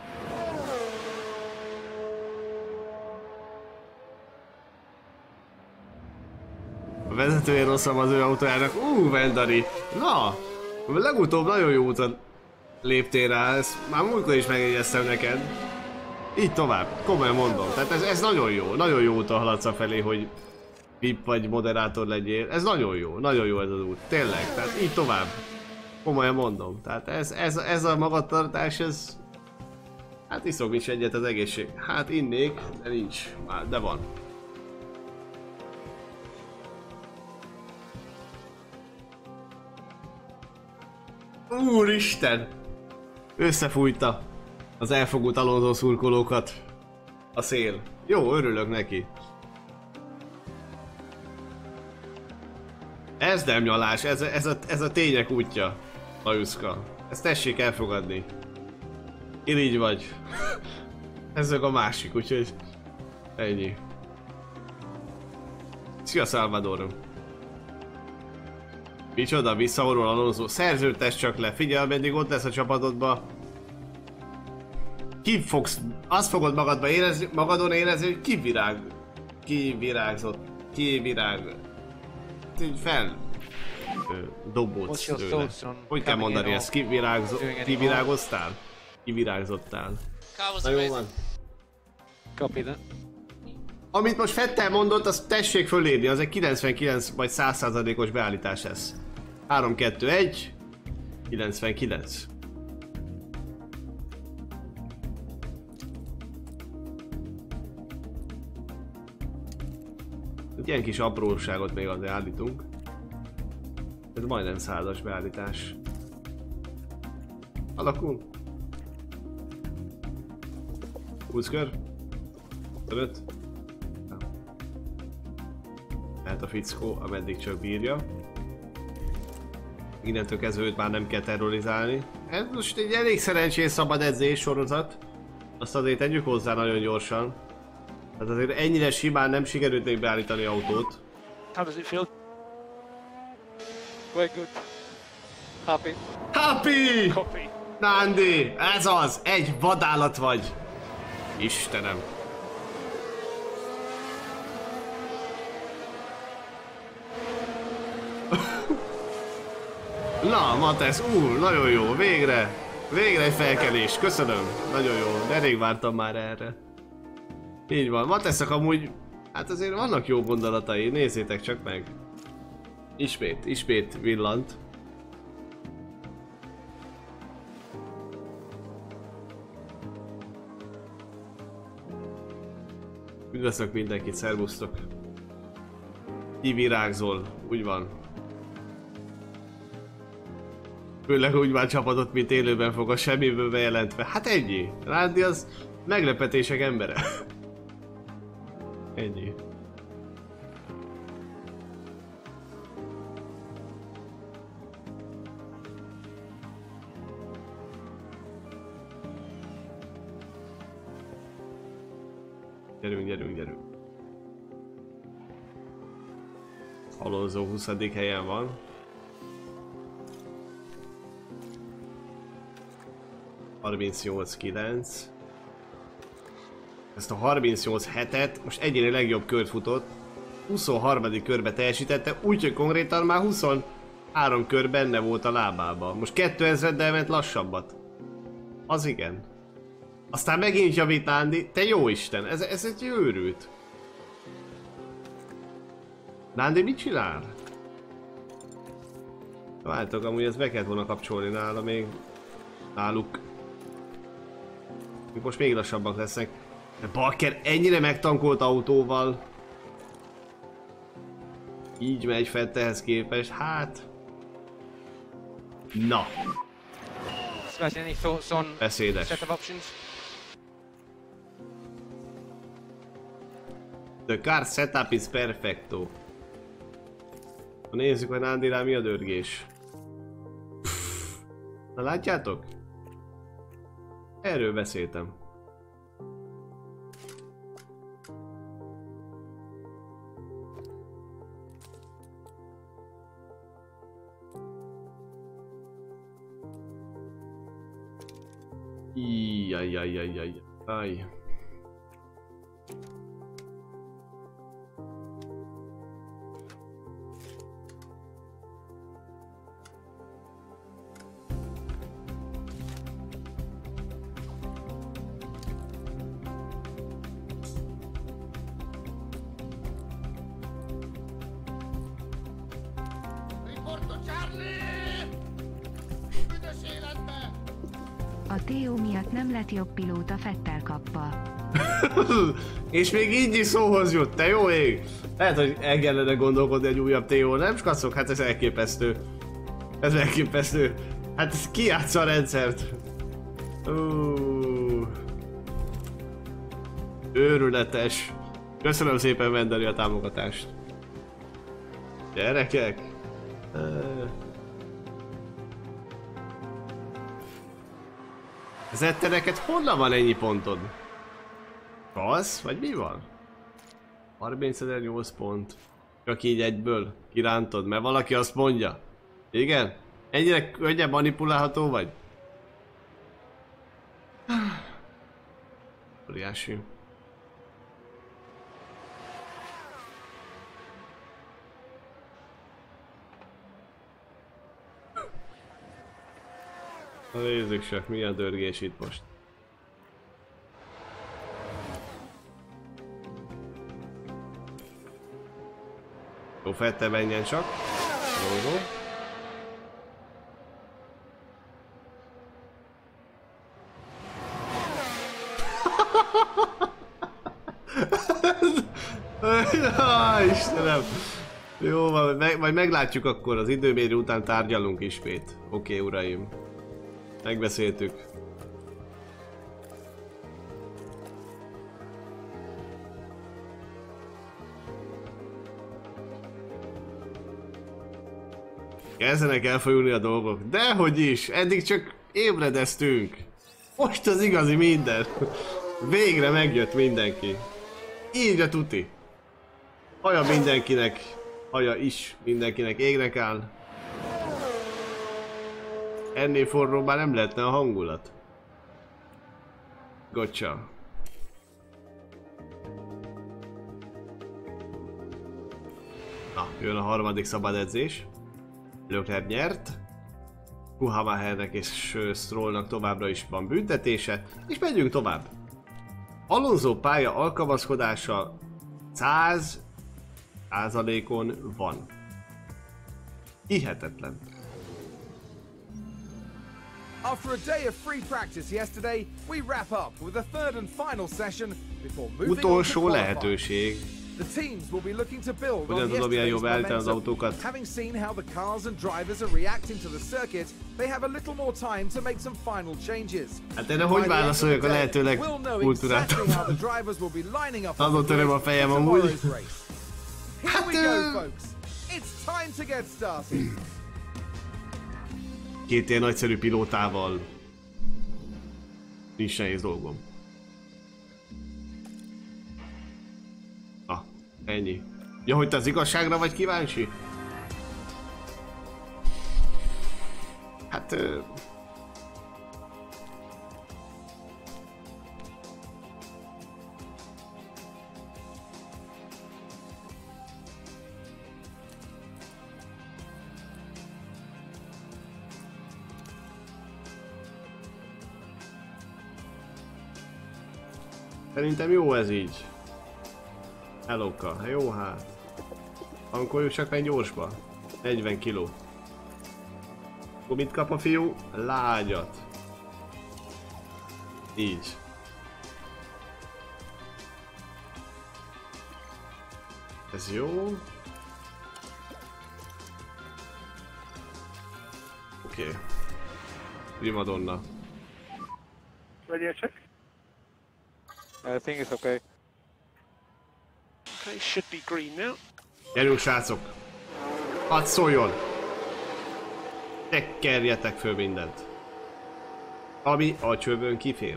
A vezetője rosszabb az ő autójának. Vendari. Na, legutóbb nagyon jó úton léptél rá, ezt már múltkor is megjegyeztem neked. Így tovább, komolyan mondom. Tehát ez nagyon jó úton haladsz afelé, hogy VIP vagy moderátor legyél. Ez nagyon jó ez az út. Tényleg, tehát így tovább. Komolyan mondom. Tehát ez a magatartás, ez... Hát iszok is egyet az egészség. Hát innék, de nincs. Már, de van. Úristen! Összefújta az elfogult Alonso szurkolókat a szél. Jó, örülök neki. Ez nem nyalás, ez a tények útja, Lajuszka. Ezt tessék elfogadni. Irigy vagy. Ez a másik, úgyhogy ennyi. Szia, Salvador. Micsoda, visszaorul Alonso. Szerződtess csak le, figyelj, ameddig ott lesz a csapatodba. Azt fogod magadon érezni, hogy kivirág. Fel dobódsz tőle. Hogy kell mondani ezt? Kivirágoztál? Kivirágzottál. Na jó van. Copy that. Amit most Vettel mondott, azt tessék fölírni, az egy 99 vagy 100%-os beállítás lesz. 3, 2, 1, 99. Ilyen kis apróságot még azért állítunk. Ez majdnem 100-as beállítás. Alakul. 20 kör? 5. Tehát a fickó, ameddig csak bírja. Innentől kezdve őt már nem kell terrorizálni. Ez most egy elég szerencsés szabad edzés sorozat. Azt azért tegyük hozzá nagyon gyorsan. Tehát azért ennyire simán nem sikerült még beállítani autót. How does it feel? Very good. Happy. Happy! Copy. Nandi! Ez az! Egy vadállat vagy! Istenem! Na, Matesz úr, nagyon jó, végre! Végre egy felkelés, köszönöm! Nagyon jó, de rég vártam már erre. Így van, Mateszek amúgy, hát azért vannak jó gondolatai, nézzétek csak meg. Ismét villant. Üdvözlök mindenkit, szervusztok! Kivirágzol, úgy van. Főleg úgy már csapatot, mint élőben fog a semmiből bejelentve. Hát ennyi. Rándi az meglepetések embere. Ennyi. Gyerünk. Alonso 20. helyen van. ...38-9. Ezt a 38-7-et most egyéni legjobb kört futott. 23. körbe teljesítette, úgyhogy konkrétan már 23 kör benne volt a lábában. Most 2000-del ment lassabbat. Az igen. Aztán megint javít Nándi. Te jó Isten, ez egy őrült. Nándi mit csinál? Várjátok, amúgy ezt be kellett volna kapcsolni nála még. Náluk. Most még lassabbak lesznek. De Barker ennyire megtankolt autóval. Így megy Fettelhez képest, hát... Na. Any thoughts on beszédes. set of options? The car setup is perfecto. Nézzük, hogy Nándinál mi a dörgés. Na látjátok? Erről beszéltem. Jaj. A Theo miatt nem lett jobb pilóta Vettel kappa. És még így is szóhoz jut, te jó ég! Lehet, hogy el kellene gondolkodni egy újabb Theo, nem skacok? Hát ez elképesztő. Ez elképesztő. Hát ez ki játsza a rendszert? Őrületes. Köszönöm szépen Vendeli a támogatást. Gyerekek! Zette, neked honnan van ennyi pontod? Az? Vagy mi van? 30.008 pont. Csak így egyből kirántod, mert valaki azt mondja. Igen? Ennyire könnyen manipulálható vagy? Óriási. Nézzük csak, milyen dörgés itt most. Jó, Vettel menjen csak. Jó. Istenem. Jó van, majd meglátjuk akkor, az időmérő után tárgyalunk ismét. Oké, uraim. Megbeszéltük. Kezdenek elfajulni a dolgok. Dehogy is, eddig csak ébredeztünk. Most az igazi minden. Végre megjött mindenki. Így a tuti. Haja mindenkinek, haja is mindenkinek égnek áll. Ennél forró már nem lehetne a hangulat. Gotcha. Na, jön a harmadik szabad edzés. Leclerc nyert. Schumachernek és Strollnak továbbra is van büntetése, és megyünk tovább. Alonso pálya alkalmazkodása 100%-on van. Hihetetlen. After a day of free practice yesterday, we wrap up with a third and final session before moving on to Utolsó qualifying. lehetőség. The teams will be looking to build on Hogyan tudom ilyen yesterday's jobb állítani az momentum. autókat? Having seen how the cars and drivers are reacting to the circuit, they have a little more time to make some final changes. Hát erre hogy válaszoljak a lehető legkulturáltabb? Azon töröm a fejem amúgy. Here we go, folks. It's time to get started. Két ilyen nagyszerű pilótával nincs nehéz dolgom. Na, ennyi. Ja, hogy te az igazságra vagy kíváncsi? Hát... Szerintem jó ez így. Helóka, jó hát. Tankoljuk csak meg gyorsba. 40 kiló. Akkor mit kap a fiú? Lágyat. Így. Ez jó. Oké. Primadonna. Ready to check? I think it's okay. Okay, should be green now. Gyerünk srácok! Hadd szóljon! Tekkerjetek föl mindent! Ami a csövön kifér.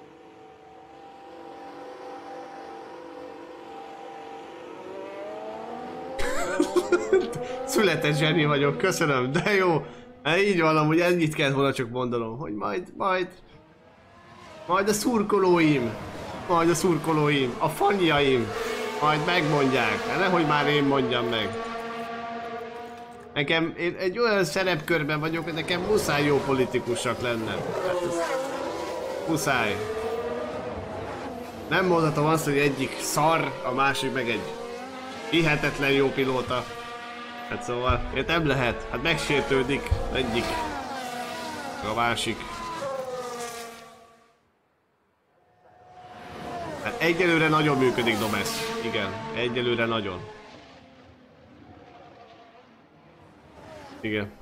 Született zseni vagyok, köszönöm, de jó! Hát így van, amúgy ennyit kellett volna csak mondanom, hogy majd a szurkolóim, a fanjaim, majd megmondják, hát nehogy már én mondjam meg. Nekem, én egy olyan szerepkörben vagyok, hogy nekem muszáj jó politikusak lennem. Hát ez muszáj. Nem mondhatom azt, hogy egyik szar, a másik meg egy hihetetlen jó pilóta. Hát szóval, ilyet nem lehet, hát megsértődik egyik, a másik. Hát egyelőre nagyon működik Domes. Igen, egyelőre nagyon. Igen.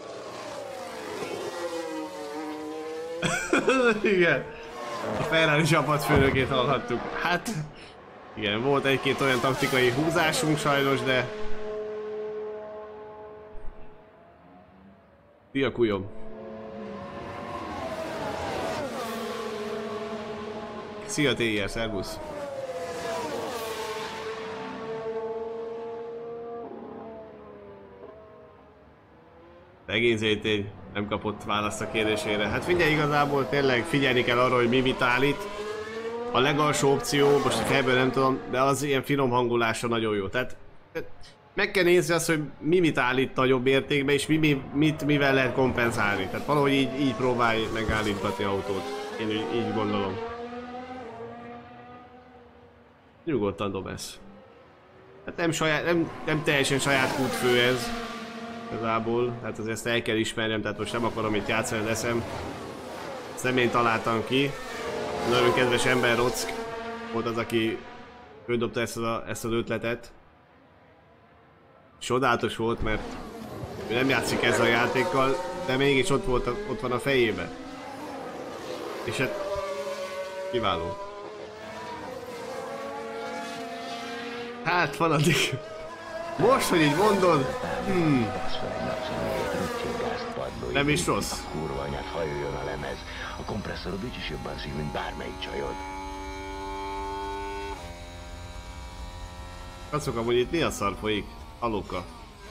Igen. A Ferrari csapatfőnökét hallhattuk. Hát... Igen, volt egy-két olyan taktikai húzásunk sajnos, de... Szia kujom. Szia TR, szervusz. Szegény Zétény nem kapott választ a kérdésére. Hát figyelj, igazából tényleg figyelni kell arra, hogy mi mit állít. A legalsó opció, most a fejből nem tudom, de az ilyen finom hangolása nagyon jó. Tehát meg kell nézni azt, hogy mi mit állít nagyobb értékbe, és mit mivel lehet kompenzálni. Tehát valahogy így próbálj megállítgatni autót. Én így gondolom. Nyugodtan Domes. Hát nem teljesen saját kútfő ez. Igazából, hát azért ezt el kell ismernem, tehát most nem akarom itt játszani, leszem. Ezt nem én találtam ki. Nagyon kedves ember Rock volt az, aki földobta ezt az ötletet. Csodálatos volt, mert ő nem játszik ezzel a játékkal, de mégis ott van a fejében. És hát kiváló. Hát van addig. Most, hogy így mondod, nem is rossz. Kurva anyát, hajoljon a lemez. A kompresszorod úgyis jobban szív, mint bármelyik csajod. Kacok, amúgy itt mi a szar folyik? Aluka.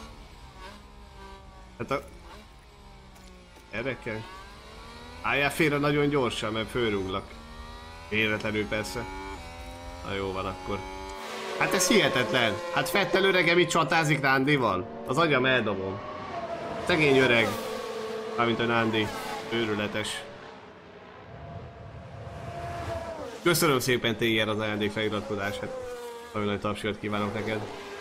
Hát a... Erre kell? Álljál félre nagyon gyorsan, mert fölrúglak. Véletlenül persze. Na jó van akkor. Hát ez hihetetlen. Hát Vettel öregem itt csatázik Nándival. Az agyam eldobom. Szegény öreg. Mármint a Nándi. Őrületes. Köszönöm szépen TR az ajándék feliratkozását. Nagyon nagy tapsikat kívánok neked.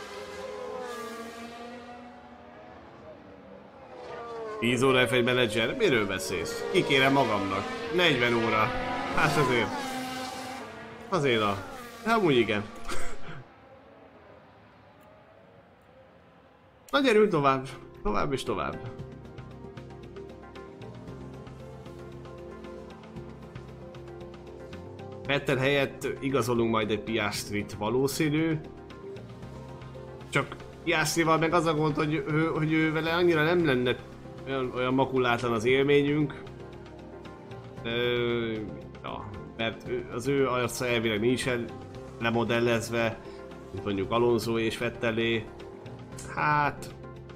Tíz óra F1 menedzser? Miről beszélsz? Kikérem magamnak. 40 óra. Hát azért. Azért a... Amúgy igen. Na gyerünk tovább. Tovább és tovább. Vettel helyett igazolunk majd egy Piastrit, valószínű. Csak Piastrival meg az a gond, hogy ő vele annyira nem lenne olyan makulátlan az élményünk. Ja, mert az ő arca elvileg nincs lemodellezve, mint mondjuk Alonso és Vettelé. Hát...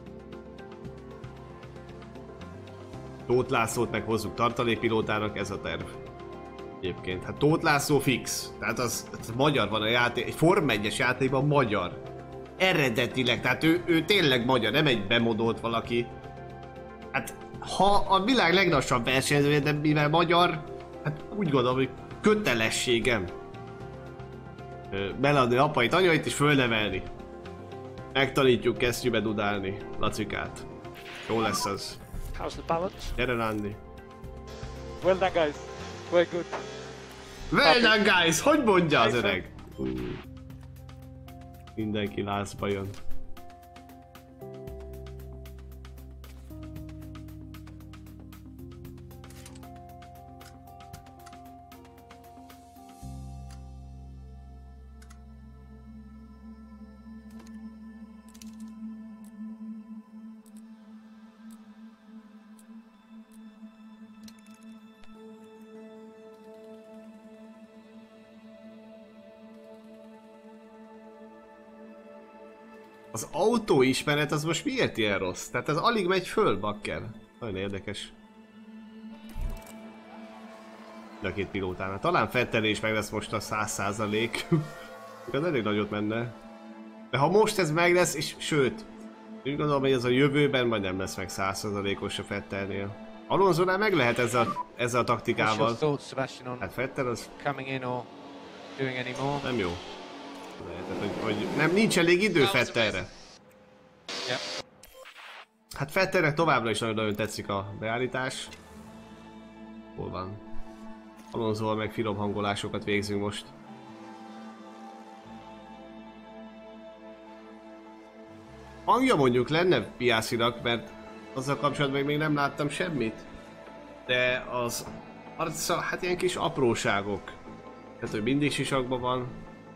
Tóth Lászlót meg hozzuk tartalékpilótának, ez a terv. Egyébként, hát Tóth László fix. Tehát az magyar van a játék, egy Form 1-es játékban magyar. Eredetileg, tehát ő tényleg magyar, nem egy bemodolt valaki. Hát, ha a világ leglassabb versenyzője, de mivel magyar, hát úgy gondolom, hogy kötelességem beladni apait, anyait és fölnevelni. Megtanítjuk kesztyűbe dudálni Lacikát. Jó lesz az. How's the balance? Gyere Nandi. Well done, guys. Very good. Well done, guys! Hogy mondja az öreg? Mindenki lázba jön. Az autóismeret az most miért ilyen rossz? Tehát ez alig megy föl, bakker. Nagyon érdekes. De a két pilótánál. Talán Vettel is meg lesz most a 100%. Az elég nagyot menne. De ha most ez meg lesz, és sőt, úgy gondolom, hogy ez a jövőben majd nem lesz meg 100%-os a Vettelnél. Alonsonál meg lehet ezzel a taktikával. Hát Vettel az... Nem jó. Tehát, hogy nem, nincs elég idő Vettelre. Hát Vettelnek továbbra is nagyon tetszik a beállítás. Hol van? Alonsóval meg finom hangolásokat végzünk most. Hangja mondjuk lenne Piastrinak, mert azzal kapcsolatban még nem láttam semmit. De az arca, hát ilyen kis apróságok. Tehát, hogy mindig sisakban van.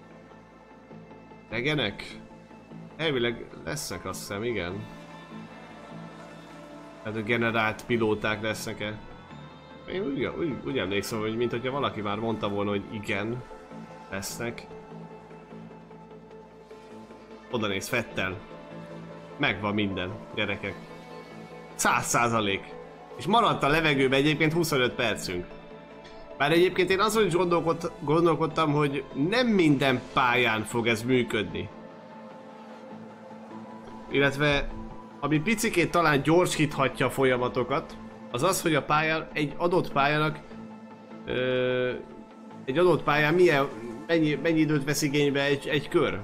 Regenek? Elvileg lesznek, azt hiszem, igen. Tehát a generált pilóták lesznek-e? Én úgy emlékszem, hogy mint hogyha valaki már mondta volna, hogy igen, lesznek. Oda néz, Vettel. Megvan minden, gyerekek. 100%. És maradt a levegőben egyébként 25 percünk. Bár egyébként én azon is gondolkodtam, hogy nem minden pályán fog ez működni. Illetve, ami picikét talán gyorsíthatja a folyamatokat, az az, hogy a pályán, egy adott pályának, egy adott pályán mennyi időt vesz igénybe egy kör.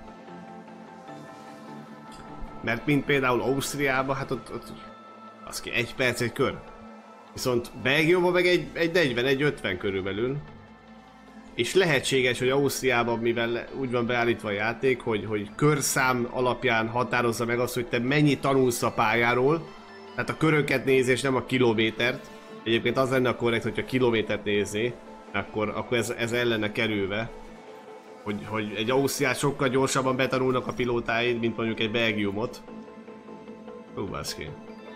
Mert mint például Ausztriában, hát ott az ki 1 perc egy kör. Viszont Belgiumban meg egy 40-50 körülbelül. És lehetséges, hogy Ausztriában, mivel úgy van beállítva a játék, hogy körszám alapján határozza meg azt, hogy te mennyit tanulsz a pályáról. Tehát a köröket néz és nem a kilométert. Egyébként az lenne a korrekt, hogyha kilométert nézné, akkor ez el lenne kerülve. hogy egy Ausztriát sokkal gyorsabban betanulnak a pilótáid, mint mondjuk egy Belgiumot. Baszki.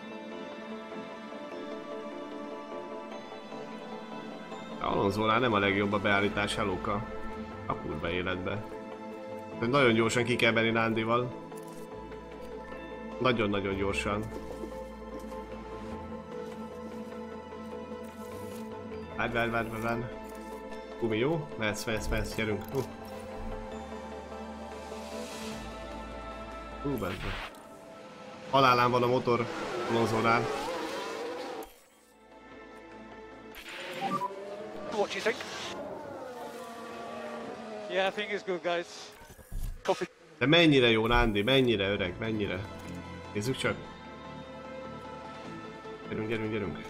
Alonsoznál nem a legjobb a beállítás, Helóka. A kurva életbe. Nagyon gyorsan ki kell menni Nándival. Nagyon-nagyon gyorsan. Várj. Gumi, jó? Mehetsz, gyerünk. Bezbe. Halálán van a motor Alonsonál. What do you think? Yeah, I think it's good, guys. Coffee. De mennyire jó, Nándi, mennyire öreg, mennyire. Nézzük csak. Gyerünk.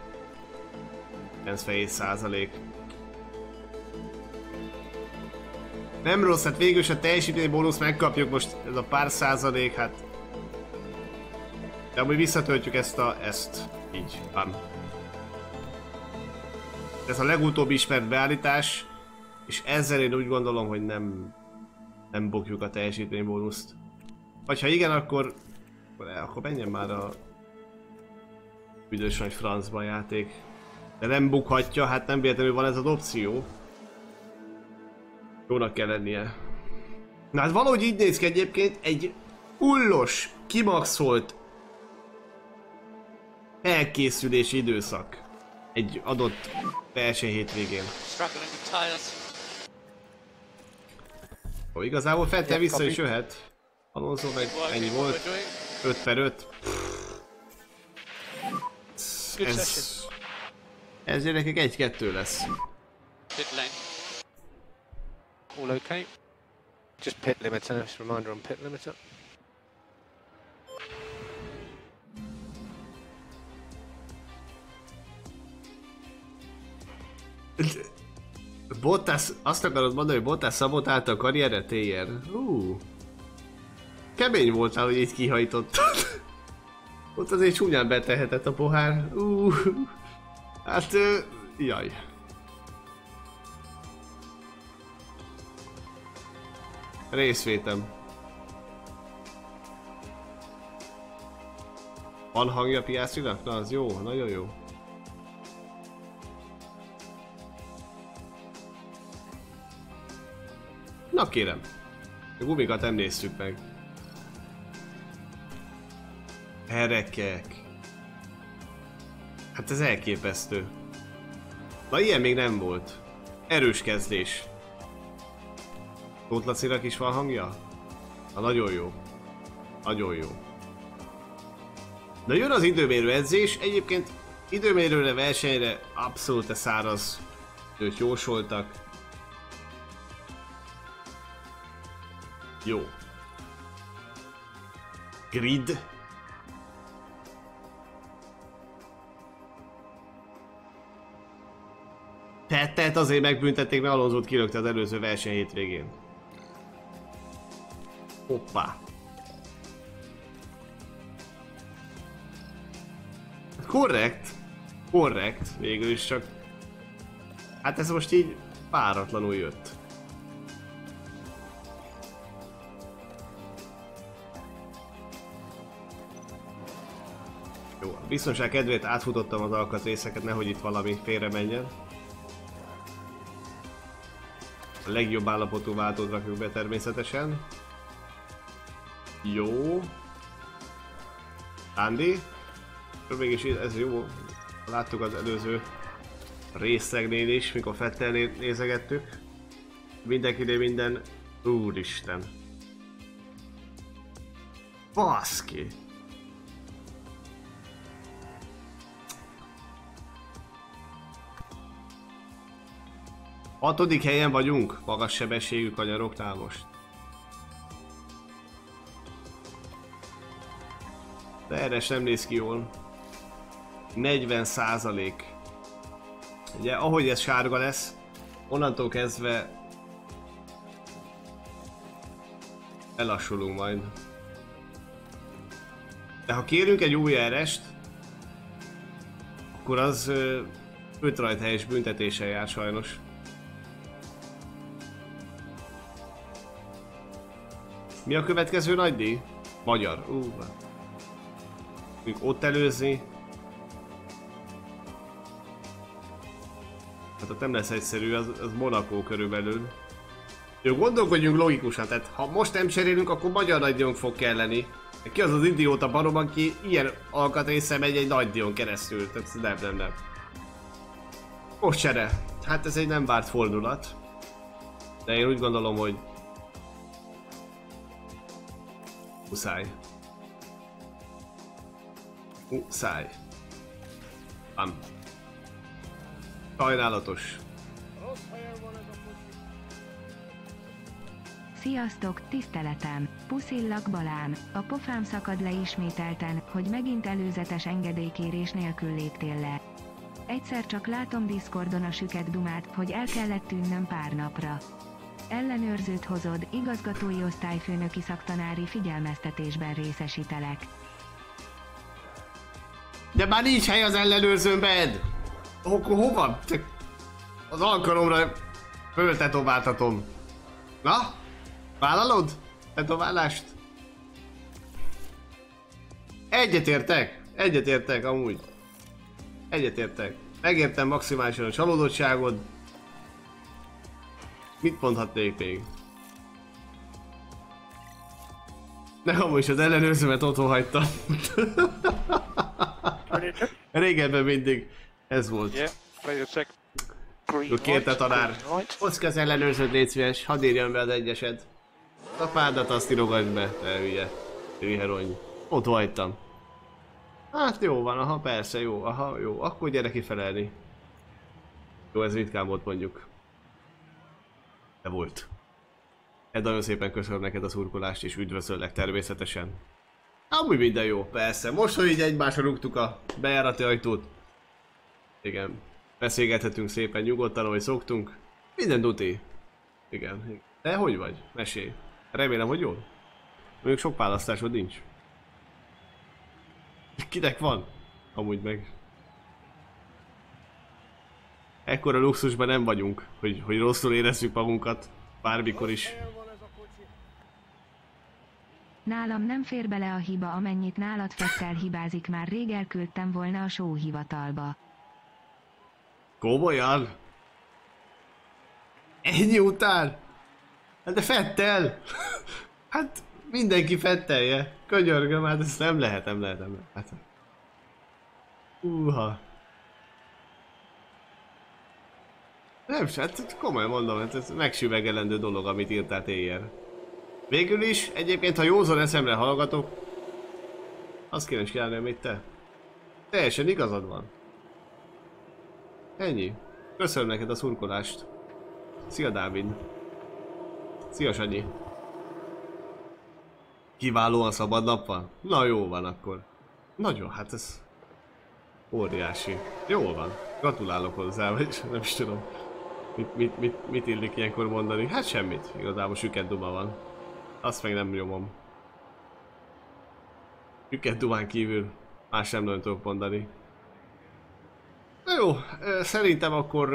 97%. Nem rossz, hát végül is a teljesítmény bónusz megkapjuk most, ez a pár százalék, hát... De amúgy visszatöltjük ezt. Így, van. Ez a legutóbbi ismert beállítás, és ezzel én úgy gondolom, hogy nem bukjuk a teljesítmény bónuszt. Vagy ha igen, akkor menjen már a büdös nagy francba a játék. De nem bukhatja, hát nem véletlenül van ez az opció. Jónak kell lennie. Na hát valahogy így néz ki egyébként egy ullos, kimaxolt elkészülési időszak egy adott verseny hétvégén. Igazából Vettel vissza is jöhet. Alonso meg ennyi volt. 5/5. Ez gyerekek 1-2 lesz. All okay. Just pit limiter, just a reminder on pit limiter. Bottas, azt akarod mondani, hogy Bottas szabotálta a karrierre, TR? Kemény voltál, hogy így kihajtottad. Ott azért csúnyán betehetett a pohár. Hát, jaj. Részvétem. Van hangja Piastrinak? Na az jó, nagyon jó. Na kérem, a gumikat nem néztük meg. Herekek. Hát ez elképesztő. Na ilyen még nem volt. Erős kezdés. Tóth Lacinak is van hangja? Na nagyon jó. Nagyon jó. Na jön az időmérő edzés. Egyébként időmérőre, versenyre abszolút száraz őt jósoltak. Jó. Grid. Vettelt azért megbüntették, mert Alonsót kilökte az előző verseny hétvégén. Hoppá. Korrekt, végül is csak... Hát ez most így páratlanul jött. Jó, a biztonság kedvéért átfutottam az alkatrészeket, nehogy itt valami félre menjen. A legjobb állapotú váltót rakjuk be természetesen. Jó. Andy. Mégis ez jó. Láttuk az előző részegnél is, mikor Vettelnél nézegettük. Mindenkinél minden... Úristen. Baszki. Hatodik helyen vagyunk, magas sebességű kanyaroknál most. De erre sem néz ki jól. 40%. Ugye ahogy ez sárga lesz, onnantól kezdve elassulunk majd. De ha kérünk egy új RS-t, akkor az 5 rajthelyes büntetéssel jár sajnos. Mi a következő nagy díj? Magyar. Ott előzni. Hát ott nem lesz egyszerű, az Monaco körülbelül. Jó, gondolkodjunk logikusan, tehát ha most nem cserélünk, akkor magyar nagydíjon fog kelleni. Ki az az idióta barom, aki ilyen alkatrészre megy egy nagydíjon keresztül? Tehát nem. Most csere. Hát ez egy nem várt fordulat. De én úgy gondolom, hogy muszáj. Muszáj. Sajnálatos. Sziasztok, tiszteletem! Puszillak Balán. A pofám szakad le ismételten, hogy megint előzetes engedélykérés nélkül léptél le. Egyszer csak látom Discordon a süket dumát, hogy el kellett tűnnöm pár napra. Ellenőrzőt hozod, igazgatói osztályfőnöki szaktanári figyelmeztetésben részesítelek. De már nincs hely az ellenőrzőmben! Hova? Az alkalomra föltetováltatom. Na? Vállalod? Tetoválást? Egyetértek amúgy. Egyetértek. Megértem maximálisan a csalódottságod. Mit mondhatnék még? Ne, amúgy is az ellenőrzőmet otthon hagytam. Régebben mindig ez volt. Kérte tanár. Hozd ki az ellenőrzőt, légy szíves, hadd írjam be az egyesed. A pádat azt írogasd be, te hülye. Hülyherony. Otthon hagytam. Hát jó van, aha, persze, jó, aha, jó, akkor gyere kifelelni. Jó, ez ritkán volt mondjuk. De volt. Nagyon szépen köszönöm neked a szurkolást, és üdvözöllek természetesen. Amúgy minden jó, persze. Most, hogy így egymásra rúgtuk a bejárati ajtót. Igen. Beszélgethetünk szépen nyugodtan, ahogy szoktunk. Minden duti. Igen. De hogy vagy? Mesélj. Remélem, hogy jól. Mondjuk sok választásod nincs. Kinek van? Amúgy meg. Ekkora luxusban nem vagyunk, hogy rosszul érezzük magunkat. Bármikor is. Nálam nem fér bele a hiba, amennyit nálad Vettel hibázik, már rég elküldtem volna a sóhivatalba. Komolyan? Ennyi után? Hát de Vettel! Hát mindenki Vettelje. Könyörgöm, hát ez nem lehet. Hát. Nem, hát komolyan mondom, hát ez megsüvegelendő dolog, amit írtál éjjel. Végül is, egyébként ha józan eszemre hallgatok, azt kéne is csinálni, amit te. Teljesen igazad van. Ennyi. Köszönöm neked a szurkolást. Szia Dávid. Szia Sanyi. Kiválóan szabad nap van? Na jó van akkor. Nagyon, hát ez óriási. Jól van. Gratulálok hozzá, vagy nem is tudom. Mit illik ilyenkor mondani? Hát semmit. Igazából süket duma van. Azt meg nem nyomom. Süket dumán kívül más sem nagyon tudok mondani. Na jó, szerintem akkor...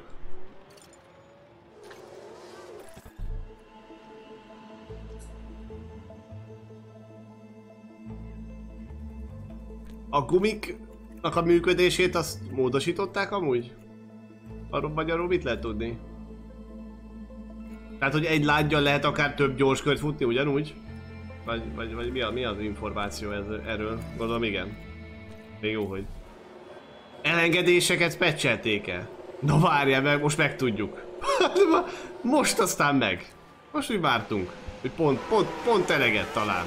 A gumiknak a működését azt módosították amúgy? Arról magyarul mit lehet tudni? Tehát, hogy egy lágyjal lehet akár több gyorskört futni ugyanúgy? Vagy mi az információ erről? Gondolom igen. Még jó, hogy... Elengedéseket patchelték el. Na várjál meg, most megtudjuk. Most aztán meg. Most úgy vártunk. Hogy pont eleget talán.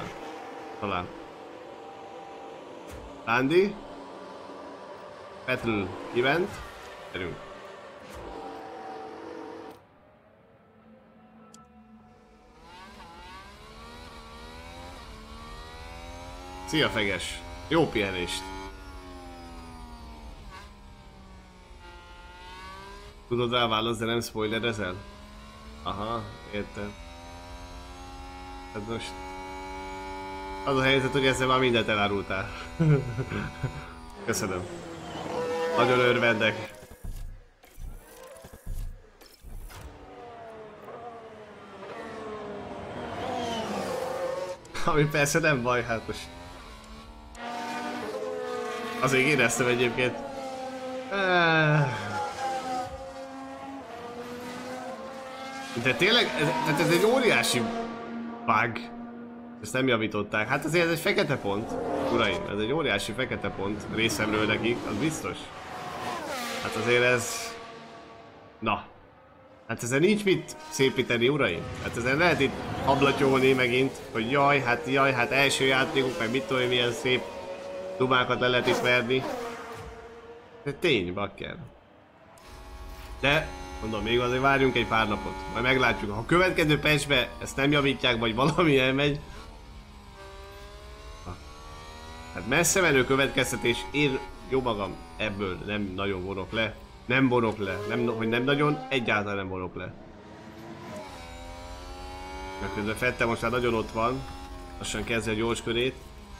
Landy. Petrol event. Erünk. Szia Feges! Jó pihenést! Tudod rá választ, de nem spoilerezel? Aha, értem. Hát most... Az a helyzet, hogy ezzel már mindent elárultál. Köszönöm. Nagyon örvendek. Ami persze nem baj, hát most... Azért éreztem egyébként. De tényleg, ez egy óriási bug. Ezt nem javították. Hát azért ez egy fekete pont. Uraim, ez egy óriási fekete pont részemről nekik, az biztos. Hát azért ez... Na. Hát ezen nincs mit szépíteni, uraim. Hát ezen lehet itt ablatyolni megint, hogy jaj, hát első játékok, meg mit tudom, milyen szép dumákat le lehet itt verni. De tény, bakker. De, mondom, még azért várjunk egy pár napot. Majd meglátjuk. Ha a következő patchbe ezt nem javítják, vagy valami elmegy. Hát messze menő következtetés, én jó magam ebből nem nagyon vonok le. Nem vonok le. Hogy nem nagyon, egyáltalán nem vonok le. Mert közben Vettel most már nagyon ott van. Lassan kezdje a gyors körét.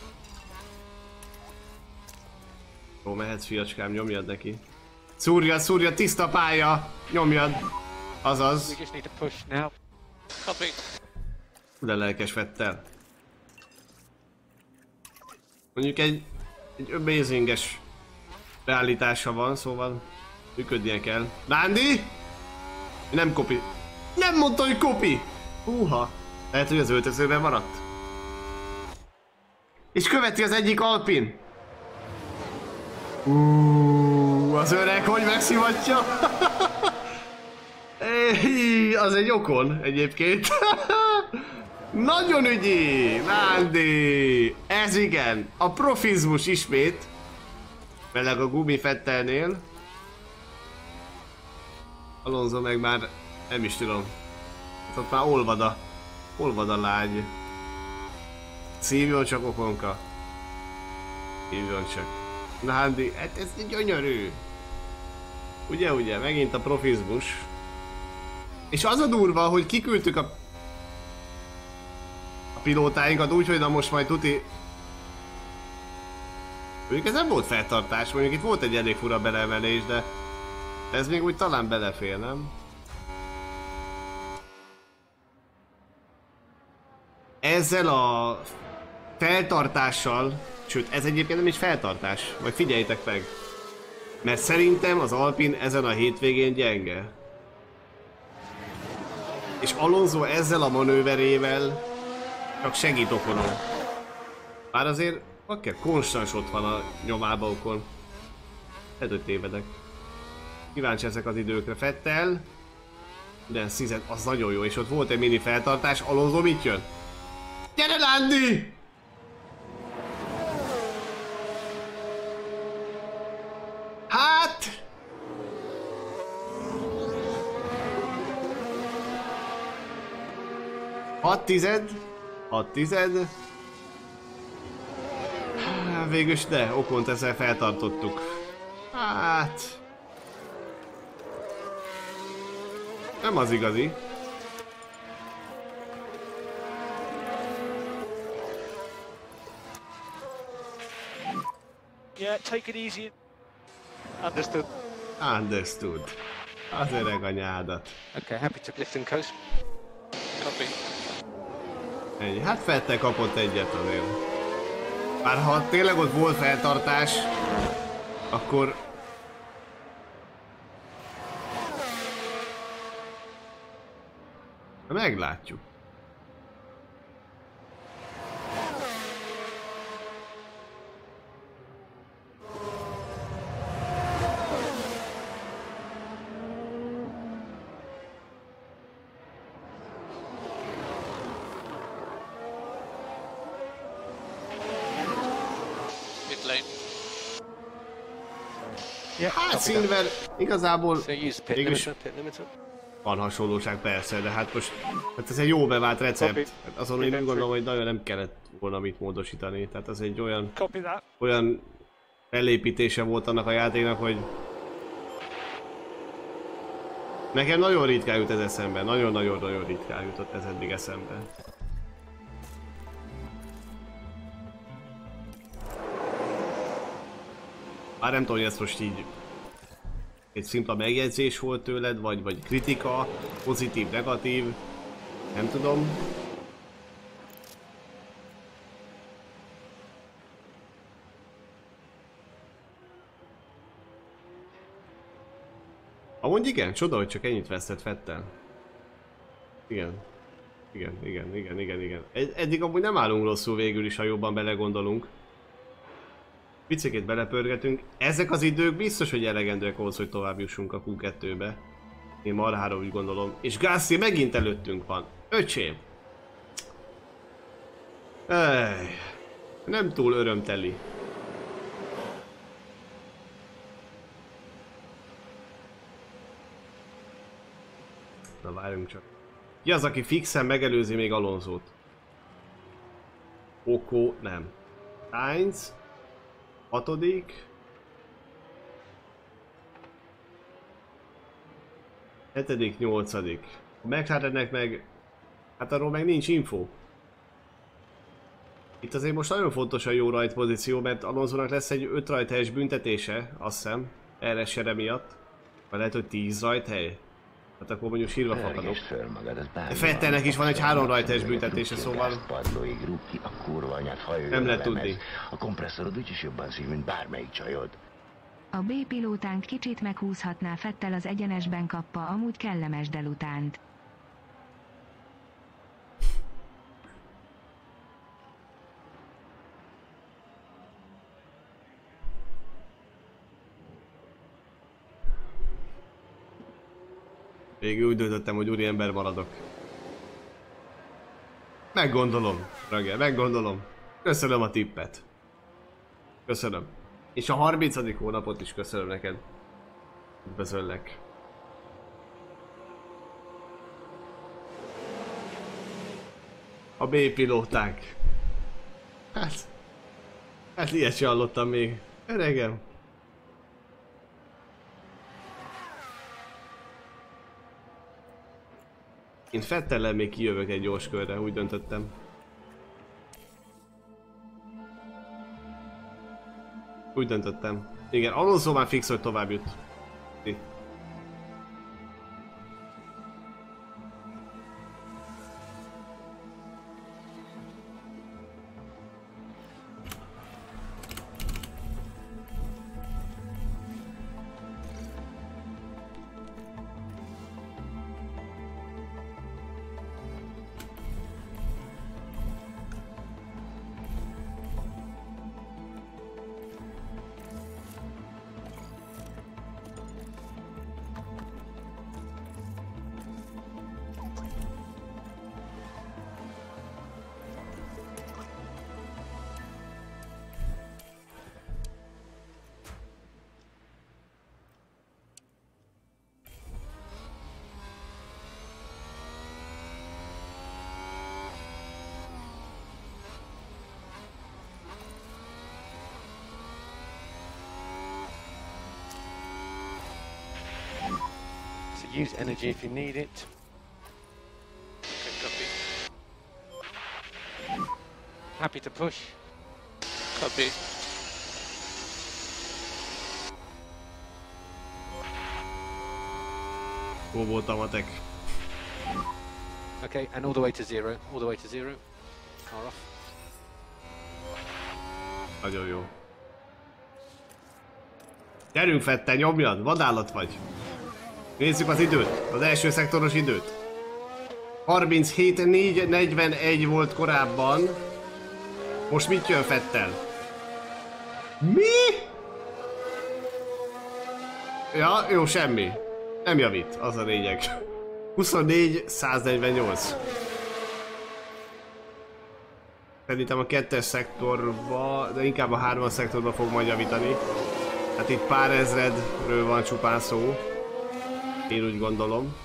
Jó, mehetsz fiacskám, nyomjad neki. Szúrja, tiszta pálya! Nyomjad! Azaz. De lelkes Vettel. Mondjuk egy amazinges beállítása van, szóval működnie kell. Nándi! Nem kopi. Nem mondta, hogy kopi! Húha! Lehet, hogy az öltözőben maradt. És követi az egyik alpin. Az öreg hogy megszivatja? Az egy okon egyébként. Nagyon ügyi! Nándi! Ez igen! A profizmus ismét. Meleg a gumi Vettelnél. Alonso meg már nem is tudom. Ott már olvad a lágy. Szívjon csak Okonka. Szívjon csak. Nándi, hát ez gyönyörű. Ugye, megint a profizmus. És az a durva, hogy kiküldtük a pilótáinkat úgy, hogy na most majd tuti... Mondjuk ez nem volt feltartás, mondjuk itt volt egy elég fura beleemelés, de ez még úgy talán belefér, nem? Ezzel a feltartással, sőt ez egyébként nem is feltartás, majd figyeljétek meg. Mert szerintem az Alpin ezen a hétvégén gyenge. És Alonso ezzel a manőverével csak segít Okonon. Bár azért bakker konstans ott van a nyomába Okon. Lehet, hogy tévedek. Kíváncsi ezek az időkre. Vettel. De Szizet, az nagyon jó, és ott volt egy mini feltartás. Alonso mit jön? Gyere, Landi! Hát... Hat tized. Végülis de, Okont ezzel feltartottuk. Hát... Nem az igazi. Yeah, take it easy. Understood. Az öreg anyádat. Okay, happy to lift and coast. Copy. Ennyi. Hát Vettel kapott egyet azért. Bár ha tényleg ott volt feltartás, akkor... Meglátjuk. Hát Silver igazából van hasonlóság persze, de hát most hát ez egy jó bevált recept. Hát azon én úgy gondolom, hogy nagyon nem kellett volna mit módosítani. Tehát ez egy olyan felépítése volt annak a játéknak, hogy nekem nagyon ritkán jut ez eszembe. Nagyon ritkán jutott ez eddig eszembe. Már nem tudom, hogy ez most így egy szimpla megjegyzés volt tőled, vagy kritika, pozitív, negatív, nem tudom. Amúgy igen, csoda, hogy csak ennyit vesztett Vettel. Igen. Igen. Eddig amúgy nem állunk rosszul végül is, ha jobban belegondolunk. Picikét belepörgetünk. Ezek az idők biztos, hogy elegendőek ahhoz, hogy tovább jussunk a Q2-be. Én marhára úgy gondolom. És Gasly megint előttünk van. Öcsém! Nem túl örömteli. Na várjunk csak. Ki az, aki fixen megelőzi még Alonsót? Okó, nem. Sainz. 6. 7., 8. A McLarennek meg... hát arról meg nincs info. Itt azért most nagyon fontos a jó rajtpozíció, mert Alonsónak lesz egy 5 rajthelyes büntetése, azt hiszem, erre sere miatt. Vagy lehet, hogy 10 rajthely. Hát akkor mondjuk sírva fakadok. Vettelnek is van egy 3 rajthelyes büntetése, szóval... nem lehet tudni. A kompresszorod úgyis jobban szív, mint bármelyik csajod. A B pilótánk kicsit meghúzhatná Vettel az egyenesben kappa amúgy kellemes delutánt. Végül úgy döntöttem, hogy úriember maradok. Meggondolom, Rage, meggondolom. Köszönöm a tippet. Köszönöm. És a 30. hónapot is köszönöm neked. Üdvözöllek. A B pilóták. Hát ilyet sem hallottam még. Öregem. Én Vettellel még kijövök egy gyors körre, úgy döntöttem. Úgy döntöttem. Igen, Alonso már fix, hogy tovább jut. Use energy if you need it. Okay, copy. Happy to push. Copy. Hol voltam a tek? Okay, and all the way to 0. All the way to 0. Car off. Nagyon jó. Gyerünk Vettel, nyomjad! Vadállat vagy! Nézzük az időt, az első szektoros időt. 37.441 volt korábban. Most mit jön Vettel? Mi? Ja, jó, semmi. Nem javít, az a lényeg. 24.148. Szerintem a 2-es szektorba, de inkább a 3-as szektorba fog majd javítani. Hát itt pár ezredről van csupán szó. Én úgy gondolom.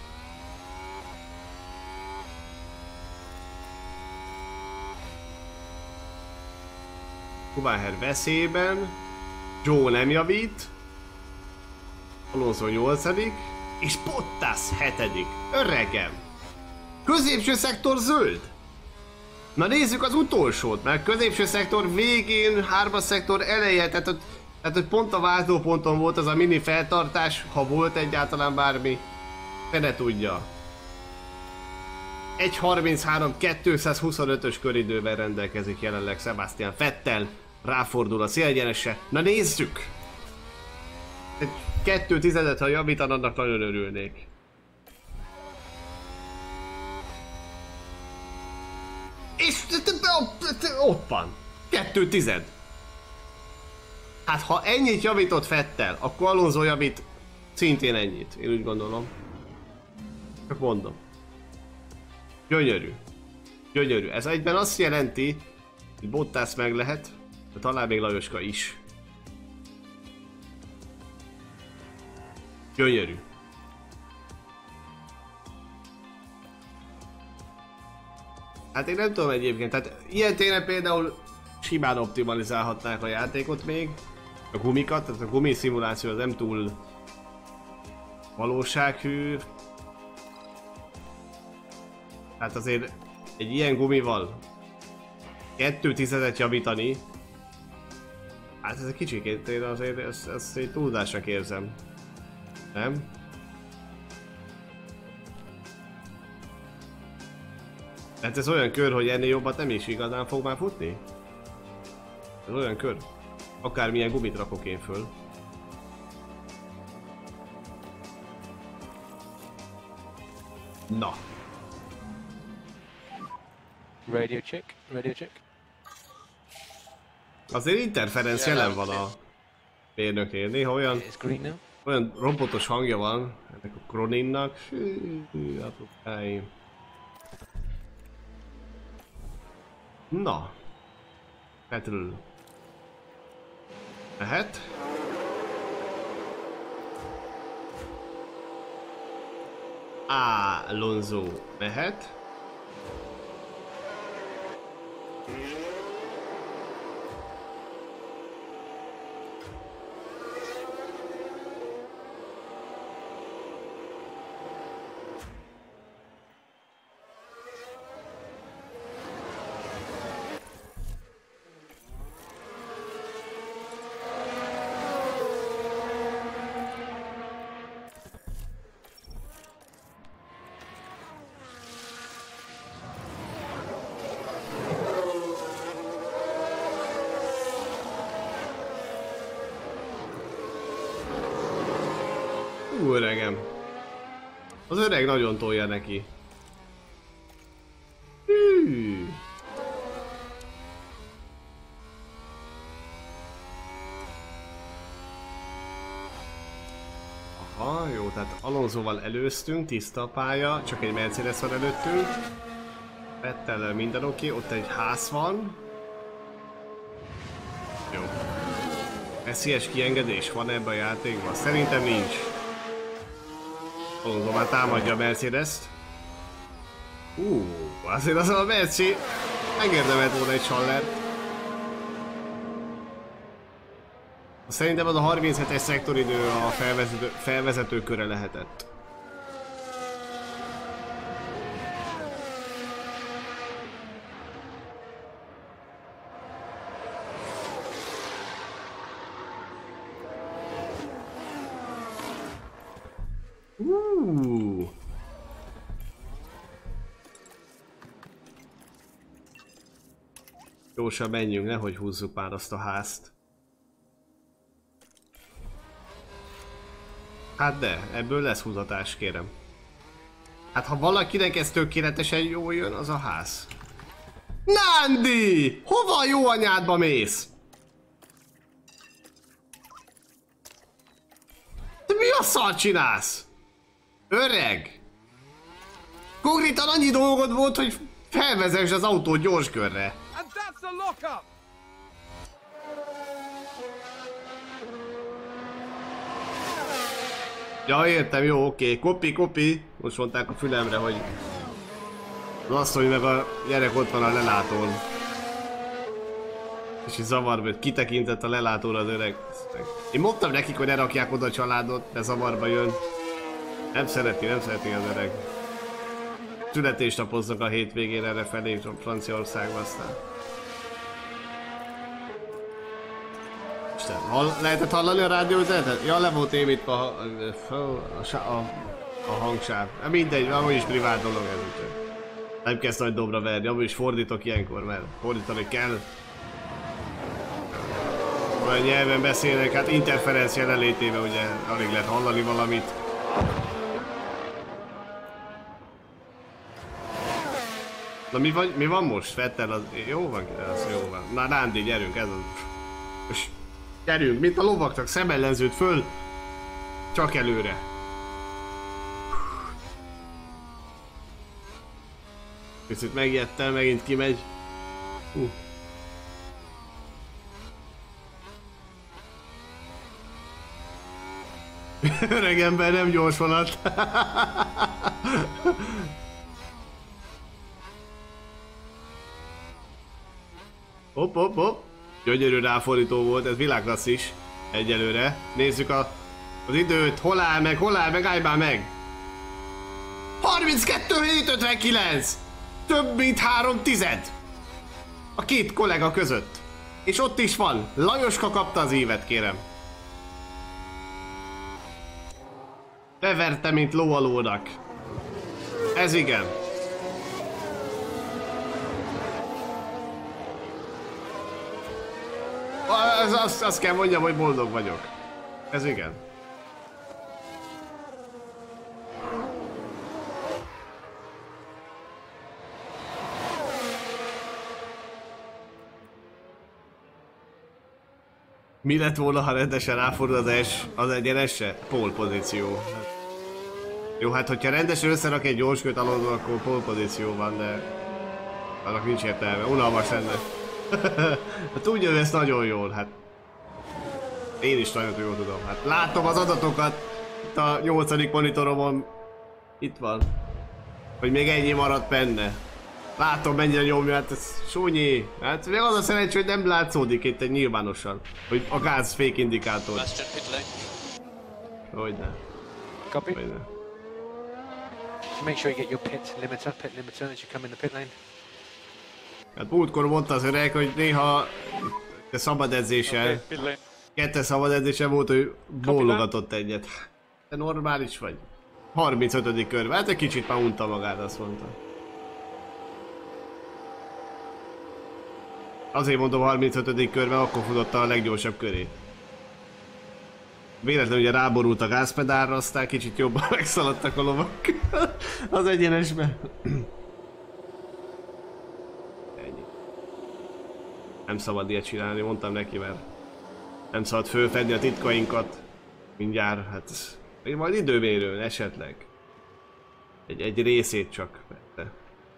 Schumacher veszélyben. Joe nem javít. Alonso 8. És Bottas 7. Öregem! Középső szektor zöld! Na nézzük az utolsót, mert középső szektor végén, 3-as szektor eleje, tehát hogy pont a váltóponton volt az a mini feltartás, ha volt egyáltalán bármi. Fene tudja. 1.33 225-ös köridővel rendelkezik jelenleg Sebastian Vettel. Ráfordul a célegyenesre. Na nézzük! Egy 2/10, ha javítan, annak nagyon örülnék. És ott van. 2/10. Hát ha ennyit javított Vettel, akkor Alonso javít szintén ennyit. Én úgy gondolom. Csak mondom. Gyönyörű. Gyönyörű. Ez egyben azt jelenti, hogy Bottas meg lehet, de talán még Lajoska is. Gyönyörű. Hát én nem tudom egyébként, tehát ilyen téren például simán optimalizálhatnák a játékot még, a gumikat, tehát a gumiszimuláció az nem túl valósághű. Hát azért egy ilyen gumival 2/10 javítani, hát ez egy kicsikét, én azért ezt egy túlzásnak érzem. Nem? Hát ez olyan kör, hogy ennél jobbat nem is igazán fog már futni? Ez olyan kör. Akármilyen gumit rakok én föl. Na. Radio check, radio check. Azért interferenc jelen van a mérnöknél. Néha olyan robotos hangja van ennek a Croninnak. Hű, apukáim. Na. Petről. Mehet. Alonso mehet. Öregem. Az öreg nagyon tolja neki. Hű. Aha, jó, tehát Alonsoval előztünk, tiszta a pálya, csak egy Mercedes van előttünk. Vettellel minden oké, ott egy ház van. Jó. Messies kiengedés van ebben a játékban? Szerintem nincs. Alonso már támadja a Mercedes-t. Azért az a Merci megérdemelt volna egy Schallert. Szerintem az a 37-es szektoridő a felvezető köre lehetett. Gyorsan menjünk, nehogy húzzuk már azt a házt. Hát de, ebből lesz húzatás, kérem. Hát ha valakinek ez tökéletesen jól jön, az a ház. Nandi! Hova jó anyádba mész? Te mi a szart csinálsz? Öreg! Konkrétan annyi dolgod volt, hogy felvezess az autót gyorskörre. Ja, értem, jó, oké. Kopi. Most mondták a fülemre, hogy az asszony meg a gyerek ott van a lelátón. És így zavarba, hogy kitekintett a lelátóra az öreg. Én mondtam nekik, hogy ne rakják oda a családot, de zavarba jön. Nem szereti az öreg. Születésnapoznak a hétvégén erre felé Franciaországba aztán. Isten, lehetett hallani a rádióüzenetet? Ja, le volt évítve a hangsáv. Mindegy, amúgy is privát dolog ez, úgyhogy nem kezd nagy dobra verni, amúgy is fordítok ilyenkor, mert fordítani kell. Olyan nyelven beszélnek, hát interferencia jelenlétében ugye alig lehet hallani valamit. Na mi van most? Vettel az... Jó van, az jó van. Na Rándi, gyerünk, ez az... Gyerünk, mint a lovaknak, szemellenzőt föl. Csak előre. Picit megijedtem, megint kimegy. Öreg ember, nem gyors vonat. Hopp, hopp, hopp. Gyönyörű ráfordító volt, ez világklasszis. Egyelőre. Nézzük az időt. Hol áll meg, állj már meg. 32-7-59. Több mint 3/10. A két kollega között. És ott is van. Lajoska kapta az évet, kérem. Beverte, mint ló a lónak. Ez igen. Azt kell mondjam, hogy boldog vagyok. Ez igen. Mi lett volna, ha rendesen ráfordul az egyenesre? Pole pozíció. Jó, hát hogyha rendesen összerak egy gyorskört alódva, akkor pole pozíció van, de annak nincs értelme, unalmas lenne. Hát tudja, ezt nagyon jól, hát én is nagyon jól tudom. Hát látom az adatokat itt a 8. monitoromon. Itt van. Hogy még ennyi maradt benne. Látom, mennyire nyomja, hát ez súnyi. Hát még az a szerencsé, hogy nem látszódik itt egy nyilvánosan. Hogy a gáz fake indikátor. Hogyne. Copy. Hogyne. Make sure you get your pit limiter as you come in the pit lane. Hát múltkor mondta az öreg, hogy néha a szabad edzéssel, kettes szabad edzéssel volt, hogy bólogatott egyet. Te normális vagy? 35. körben, hát egy kicsit már unta magát, azt mondta. Azért mondom 35. körben, akkor futotta a leggyorsabb körét. Véletlenül ugye ráborult a gázpedálra, aztán kicsit jobban megszaladtak a lovak az egyenesbe. Ennyi. Nem szabad ilyet csinálni, mondtam neki, mert nem szabad fölfedni a titkainkat. Mindjárt, hát majd időmérőn esetleg. Egy részét csak vette.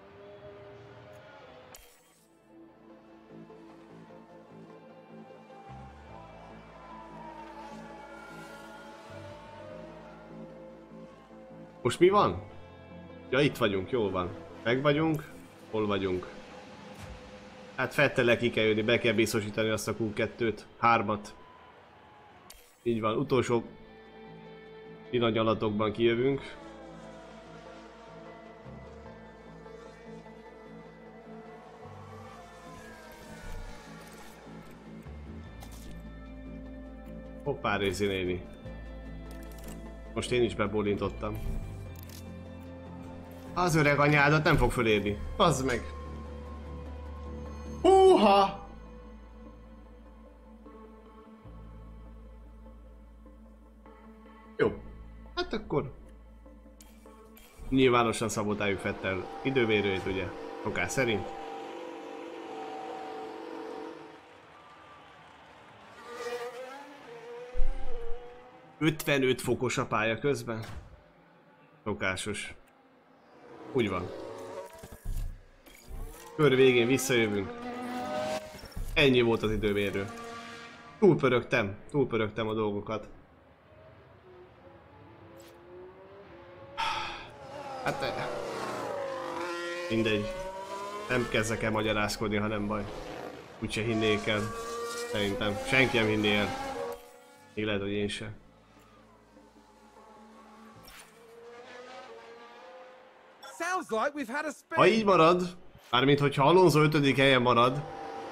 Most mi van? Ja, itt vagyunk, jól van. Meg vagyunk. Hol vagyunk? Hát Fettele ki kell jönni, be kell biztosítani azt a Q2-t. 3-at. Így van, utolsó pillanatokban kijövünk. Hoppá, Rézi néni. Most én is bebólintottam. Az öreg anyádat nem fog fölérni. Bazd meg. Húha! Jó. Hát akkor... Nyilvánosan szabotáljuk Vettel időmérőjét, ugye? Szokás szerint. ...55 fokos a pálya közben. Szokásos. Úgy van. Kör végén visszajövünk. Ennyi volt az időmérő. Túlpörögtem a dolgokat. Hát... mindegy. Nem kezdek el magyarázkodni, ha nem baj. Úgyse hinnék el. Szerintem. Senki nem hinné el. Még lehet, hogy én sem. Ha így marad, mármint hogyha Alonso 5. helyen marad,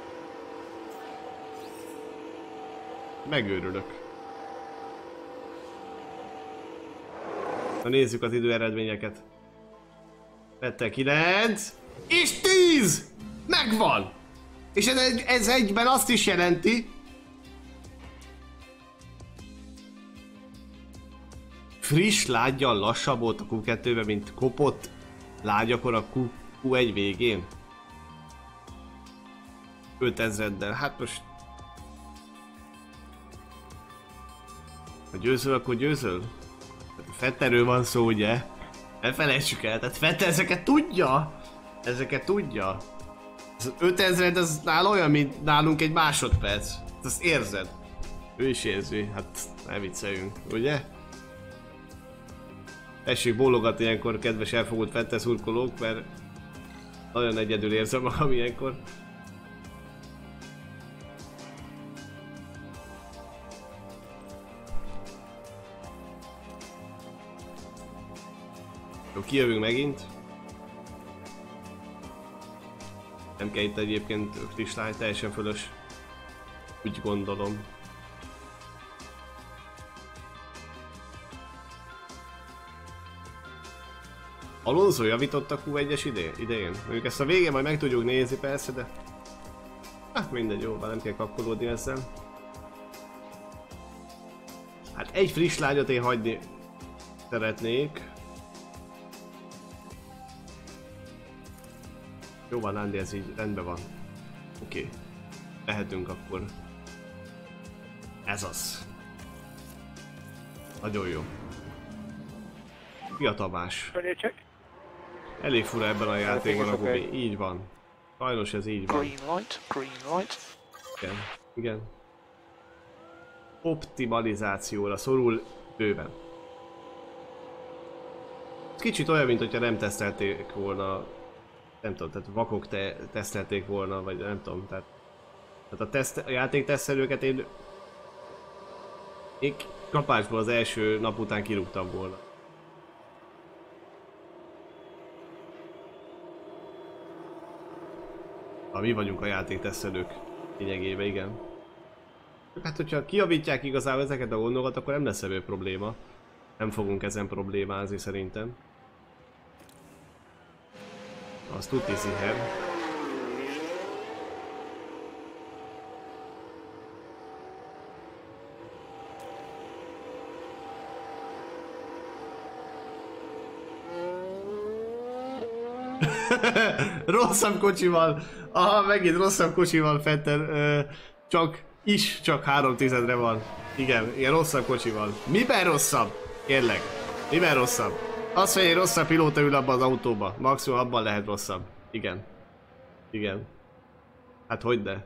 megőrülök. Na nézzük az időeredményeket. Vettel 9 és 10! Megvan! És ez egyben azt is jelenti, friss lággyal lassabb volt a Q2-ben, mint kopott lágyakor a Q1 végén. 5000-del, hát most... Ha győzöl, akkor győzöl? Vettelről van szó, ugye? Ne felejtsük el, tehát Vettel ezeket tudja! Ezeket tudja! Az 5000 az nála olyan, mint nálunk egy másodperc. Azt érzed. Ő is érzi, hát ne vicceljünk, ugye? Tessék bólogatni ilyenkor, kedves elfogult Vettel szurkolók, mert nagyon egyedül érzem magam ilyenkor. Jó, kijövünk megint. Nem kell itt egyébként kristály, teljesen fölös. Úgy gondolom. Alonso javított a Q1-es idején? Mondjuk ezt a végén majd meg tudjuk nézni persze, de... Hát mindegy, jó, nem kell kapkolódni ezzel. Hát egy friss lágyat én hagyni szeretnék. Jó van, Andy, ez így rendben van. Oké. Lehetünk akkor. Ez az. Nagyon jó. Fiatalmás. Elég fura ebben a játékban a gubi. Így van. Sajnos ez így van. Green light. Igen. Igen. Optimalizációra szorul bőven. Kicsit olyan, mint hogyha nem tesztelték volna. Nem tudom, tehát vakok tesztelték volna, vagy nem tudom, tehát a játéktesztelőket én kapásból az első nap után kirúgtam volna. Mi vagyunk a játéktesztelők lényegében, igen. Hát hogyha kijavítják igazából ezeket a gondokat, akkor nem lesz ebből probléma. Nem fogunk ezen problémázni szerintem. Az tuti ziher. Rosszabb kocsival. Aha, megint rosszabb kocsival, Vettel. Csak 3/10-re van. Igen, ilyen rosszabb kocsival. Miben rosszabb? Kérlek. Miben rosszabb? Az, hogy egy rosszabb pilóta ül abban az autóba. Maximum abban lehet rosszabb. Igen. Igen. Hát hogyne?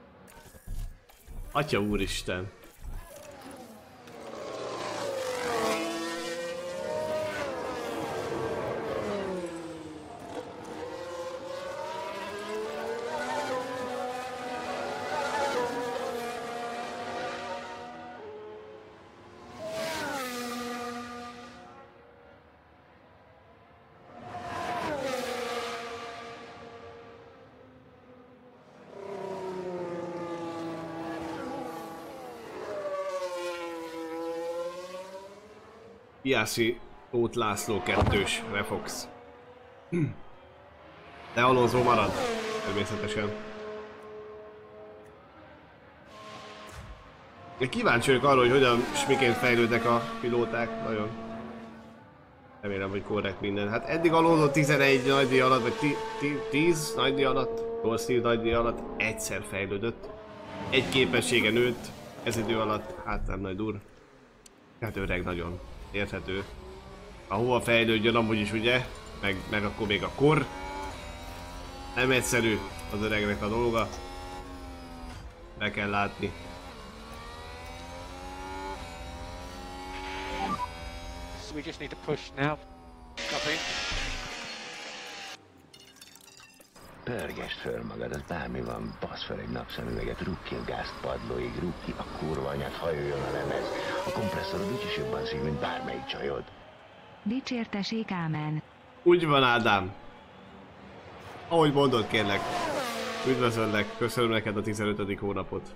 Atya úristen. Piastri Tóth László 2-s Refox. De Alonso marad, természetesen. Én kíváncsi vagyok arra, hogy hogyan és miként fejlődnek a pilóták, nagyon. Remélem, hogy korrekt minden. Hát eddig Alonso 11 nagydíj alatt, vagy 10 nagydíj alatt, 8 nagydíj alatt egyszer fejlődött. Egy képessége nőtt ez idő alatt, hát nem nagy dur. Hát öreg nagyon. Érthető. Ahova fejlődjön amúgy is, ugye? Meg akkor még a kor. Nem egyszerű az öregnek a dolga. Be kell látni. So we just need to push now. Copy. Pörgesd föl magad, az bármi van, bassz fel egy napszemüveget, rúgd ki a gázt padlóig, rúgd ki a kurva anyát, hajoljon a lemez. A kompresszorod úgyis jobban szív, mint bármelyik csajod. Dicsértessék, ámen. Úgy van, Ádám. Ahogy mondod, kérlek. Üdvözöllek, köszönöm neked a 15. hónapot.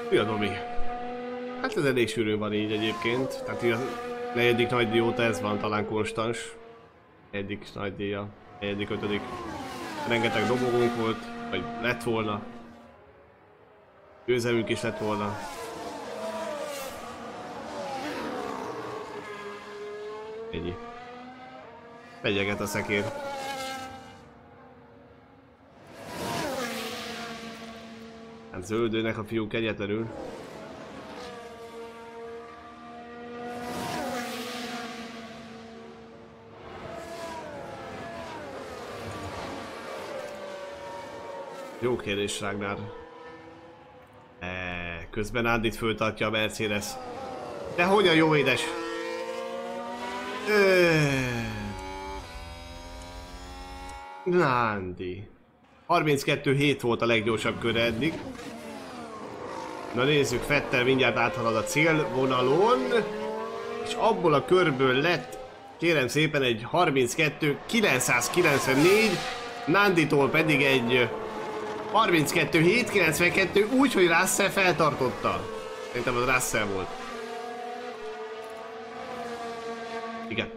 Mi a Domi? Hát ez elég sűrűn van így egyébként. Tehát a negyedik nagydíj óta ez van talán konstans. Negyedik nagydíja, negyedik, ötödik. Rengeteg dobogónk volt, vagy lett volna. Győzelmünk is lett volna. Ennyi. Fegyeget a szekér. Hát zöldőnek a fiúk egyetlenül. Jó kérdés, Ragnar. Közben Andit föltartja a Mercedes. De hogyan jó édes? Nandi. 32-7 volt a leggyorsabb köre eddig. Na nézzük, Vettel mindjárt áthalad a célvonalon. És abból a körből lett, kérem szépen, egy 32-994. Nanditól pedig egy 32-792, úgyhogy Russell feltartotta. Szerintem az Russell volt. Igen.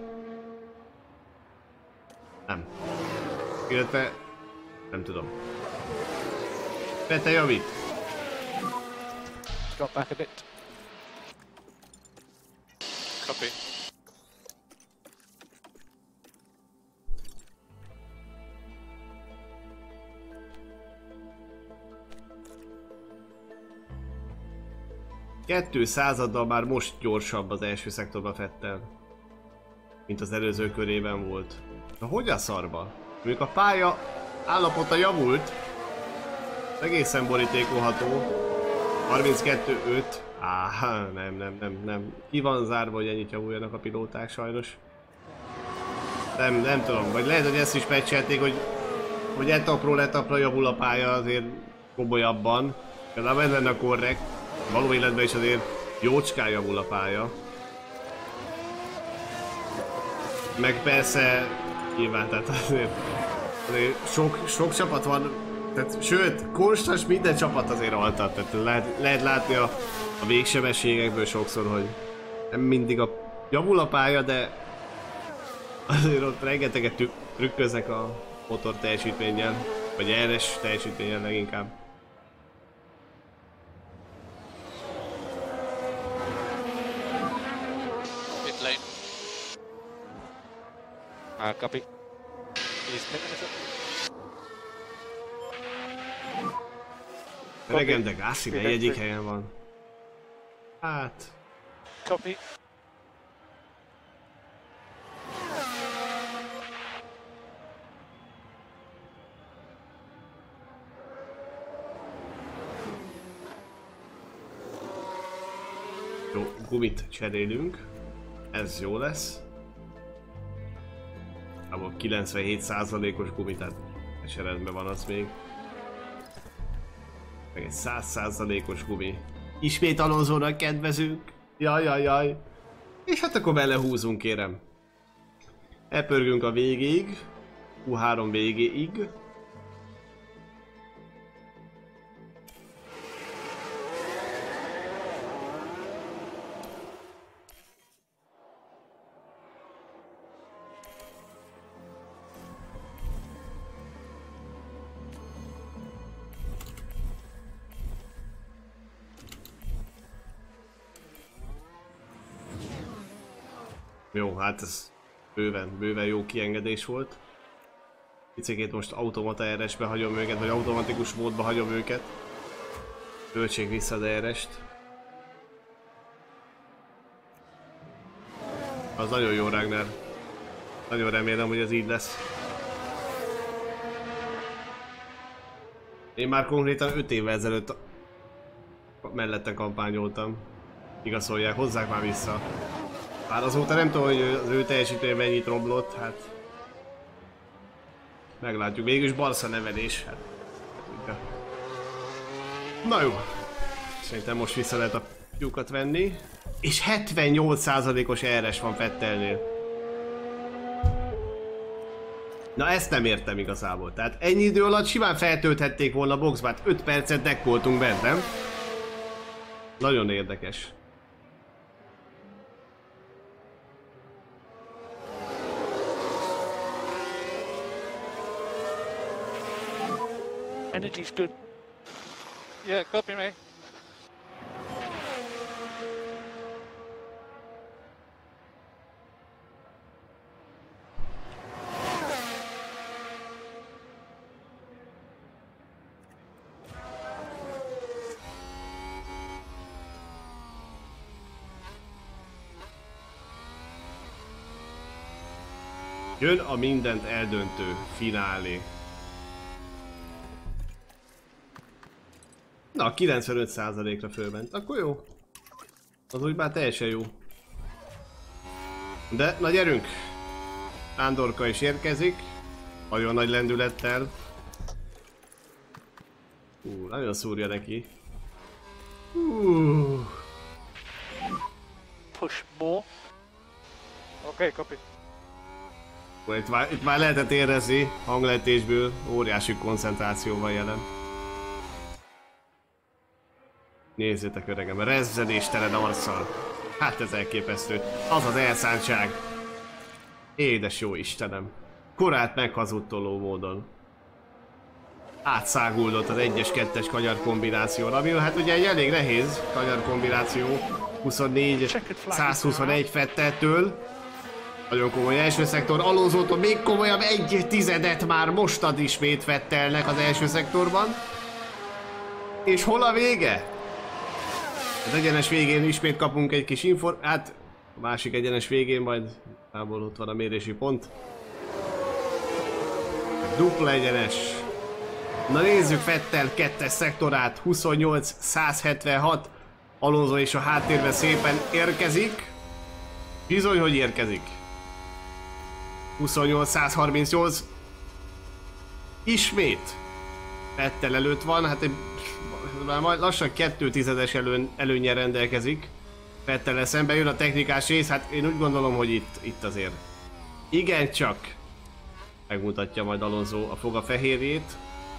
Nem. Illetve... nem tudom. Vettel javít. Drop back a bit. Copy. Kettő századdal már most gyorsabb az első szektorba Vettel, mint az előző körében volt. Na hogy a szarba? Mondjuk a pálya állapota javult, egészen borítékolható. 32-5. Nem. Ki van zárva, hogy ennyit javuljanak a pilóták sajnos. Nem tudom, vagy lehet, hogy ezt is patchelték, hogy etapról etapra javul a pálya azért komolyabban. Például ez lenne a korrekt. Való életben is azért jócskán javul a pálya. Meg persze nyilván, tehát azért sok csapat van, tehát sőt, konstans minden csapat azért altat, tehát lehet látni a végsebességekből sokszor, hogy nem mindig javul a pálya, de azért ott rengeteget trükköznek a motor teljesítménnyel, vagy RS teljesítménnyel leginkább. Pit lane. Copy. He's picking us up. Öregem, de Gasly negyedik helyen van. Hát... Copy. Jó, gumit cserélünk. Ez jó lesz. Abban 97%-os gumi, tehát eseredben van az még. Meg egy 100%-os gumi. Ismét Alonzónak kedvezünk. Jaj. És hát akkor belehúzunk, kérem. Elpörgünk a végéig. Q3 végéig. Jó, hát ez bőven jó kiengedés volt. Picikét most automata RS-be hagyom őket, vagy automatikus módba hagyom őket. Töltsék vissza az RS-t. Az nagyon jó, Ragnar. Nagyon remélem, hogy ez így lesz. Én már konkrétan 5 évvel ezelőtt mellette kampányoltam. Igazolják, hozzák már vissza. Bár azóta nem tudom, hogy az ő teljesítmény mennyit romlott, hát... meglátjuk, végülis Barca nevelés, hát... Na jó. Szerintem most vissza lehet a lyukat venni. És 78%-os RS van Vettelnél. Na ezt nem értem igazából, tehát ennyi idő alatt simán feltölthették volna a boxba, 5 percet deck voltunk bent, nem? Nagyon érdekes. Energy's good. Yeah, copy me. Jön a mindent eldöntő finálé. Na, 95%-ra fölment. Akkor jó. Az úgy már teljesen jó. De, na gyerünk! Ándorka is érkezik. Nagyon nagy lendülettel. Nagyon szúrja neki. Push more. Okay, copy. Itt már lehetett érezni hanglejtésből, óriási koncentráció van jelen. Nézzétek öregem, rezzenéstelen arccal. Hát ez elképesztő. Az az elszántság. Édes jó Istenem. Korát meghazudtoló módon. Átszáguldott az 1-es-2-es kanyar kombinációra, ami hát ugye egy elég nehéz kanyar kombináció. 24-121 Vetteltől. Nagyon komoly első szektor, Alonsótól még komolyabb 1/10 már most ad ismét Vettelnek az első szektorban. És hol a vége? Az egyenes végén ismét kapunk egy kis hát a másik egyenes végén majd tából ott van a mérési pont. Dupla egyenes. Na nézzük Vettel 2-es szektorát, 28-176. Alonso és a háttérben szépen érkezik. Bizony, hogy érkezik. 28-138. Ismét Vettel előtt van, hát egy, már majd lassan 2/10 előnnyel rendelkezik. Vettellel szemben jön a technikás rész, hát én úgy gondolom, hogy itt azért igencsak megmutatja majd Alonso a foga fehérjét.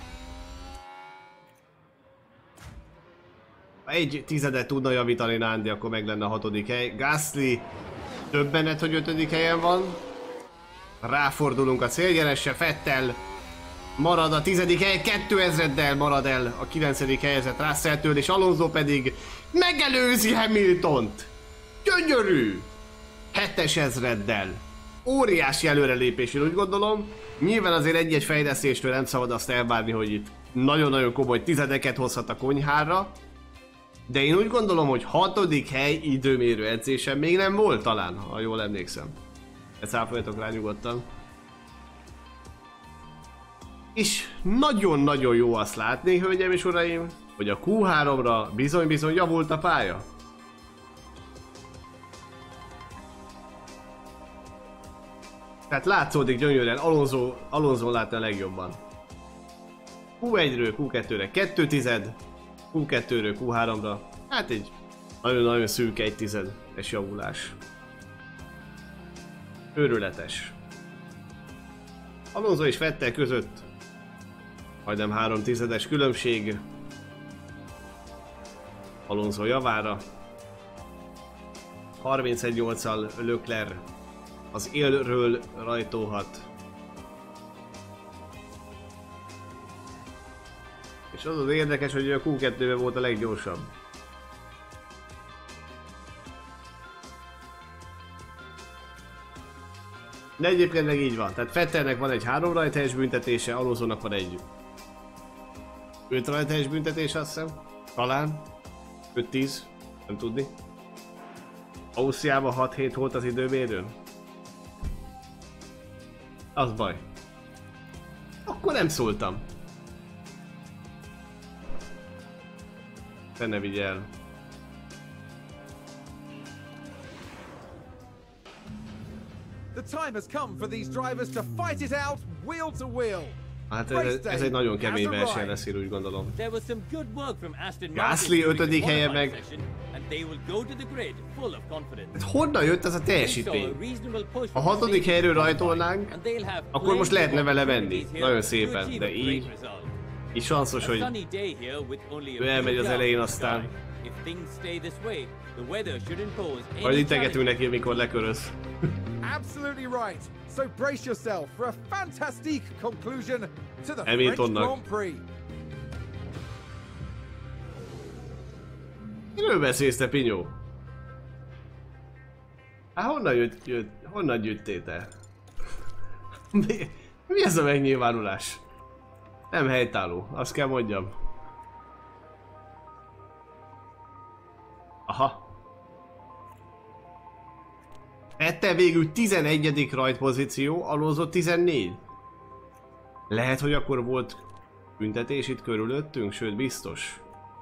1/10 tudna javítani Nandi, akkor meg lenne a 6. hely. Gasly többenet, hogy 5. helyen van. Ráfordulunk a célgyeresre, Vettel marad a 10. hely, 2000-del marad el a 9. helyezett Russelltől, és Alonso pedig megelőzi Hamiltont. Gyönyörű! 7000-del. Óriási előrelépés, én úgy gondolom. Nyilván azért egy-egy fejlesztéstől nem szabad azt elvárni, hogy itt nagyon-nagyon komoly 10-eket hozhat a konyhára. De én úgy gondolom, hogy 6. hely időmérő edzésen még nem volt talán, ha jól emlékszem. Ezt ápoljatok rá nyugodtan. És nagyon-nagyon jó azt látni, hölgyeim és uraim, hogy a Q3-ra bizony-bizony javult a pálya. Tehát látszódik gyönyörűen, Alonso látna a legjobban. Q1-ről Q2-re 2/10, Q2-ről Q3-ra, hát egy nagyon-nagyon szűk 1/10-es javulás. Őrületes. Alonso és Vettel között majdnem 3/10 különbség. Alonso javára. 31-8-al Leclerc az élről rajtolhat. És az az érdekes, hogy a Q2-ben volt a leggyorsabb. De egyébként meg így van, tehát Vettelnek van egy 3 rajthelyes büntetése, Alonsónak van egy 5 rajthelyes büntetése, azt hiszem. Talán 5-10, nem tudni. Ausztriában 6-7 volt az időmérőn. Az baj. Akkor nem szóltam. Te ne vigy el. The time has come for these drivers to fight it out wheel to wheel. Hát ez egy nagyon kemény verseny lesz, én úgy gondolom. Gasly 5. helye meg. Hát honnan jött ez a teljesítmény? Ha 6. helyről rajtolnánk, akkor most lehetne vele menni. Nagyon szépen, de így sanszos, hogy ő elmegy az elején, aztán If things stay this way, the weather should impose Majd any integetünk challenge. neki, mikor leköröz. Absolutely right. So brace yourself for a fantastic conclusion to the French Hamiltonnak. Grand Prix. Miről beszélsz, te Pinyó? Hát honnan jöttél te? Mi ez a megnyilvánulás? Nem helytálló, azt kell mondjam. Aha. Vettel végül 11. rajtpozíció, Alonso 14. Lehet, hogy akkor volt büntetés itt körülöttünk, sőt biztos.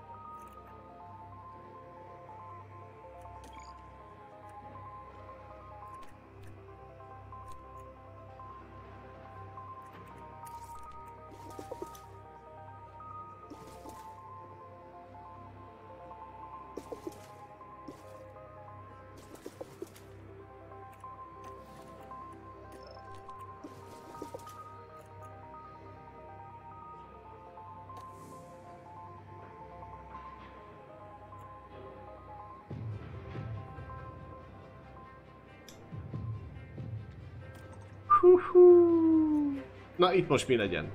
Na itt most mi legyen?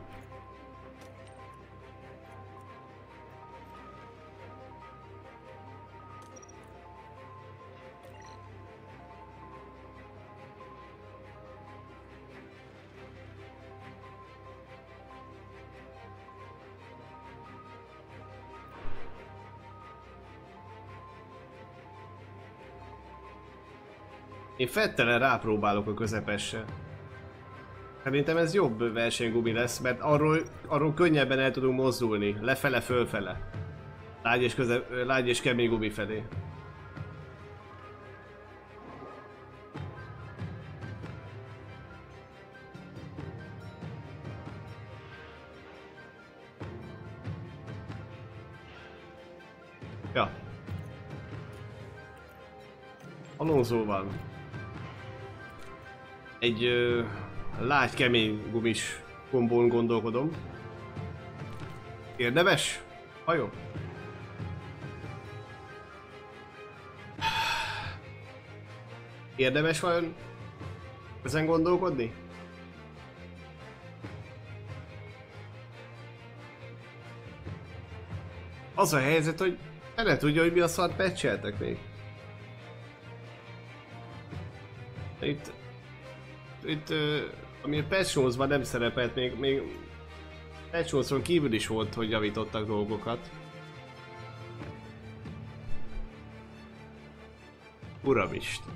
Én Vettelen rápróbálok a közepesre. Szerintem ez jobb versenygumi lesz, mert arról könnyebben el tudunk mozdulni, lefele, fölfele. Lágy és kemény gumi felé. Ja. Alonso van. Egy lágy, kemény gumis kombón gondolkodom. Érdemes? Hajó? Érdemes vajon ezen gondolkodni? Az a helyzet, hogy ne tudja, hogy mi a szart patcheltek még. Itt ami a patch notes-ban nem szerepelt, még patch notes-on kívül is volt, hogy javítottak dolgokat. Uramisten.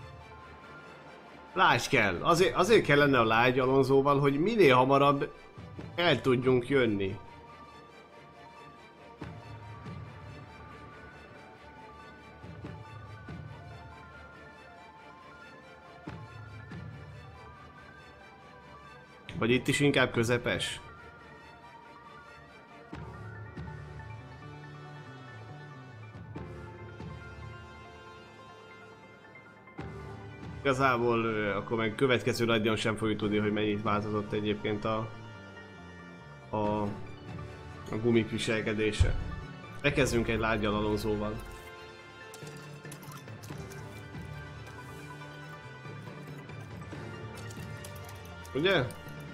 Lágy kell. Azért kellene a lágy Alonsoval, hogy minél hamarabb el tudjunk jönni. Vagy itt is inkább közepes? Igazából akkor meg következő nagyon sem fogjuk tudni, hogy mennyit változott egyébként a gumik viselkedése. Bekezdünk egy lágyal Alonsoval. Ugye?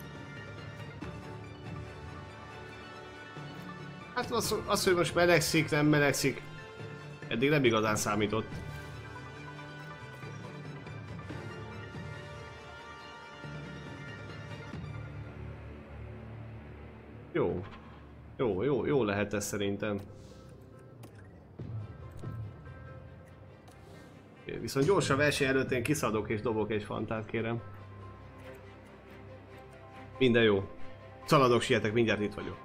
Hát az, hogy most melegszik, nem melegszik, eddig nem igazán számított. Jó lehet ez szerintem. Viszont gyorsan verseny előtt én kiszadok és dobok egy fantát, kérem. Minden jó. Szaladok, sietek, mindjárt itt vagyok.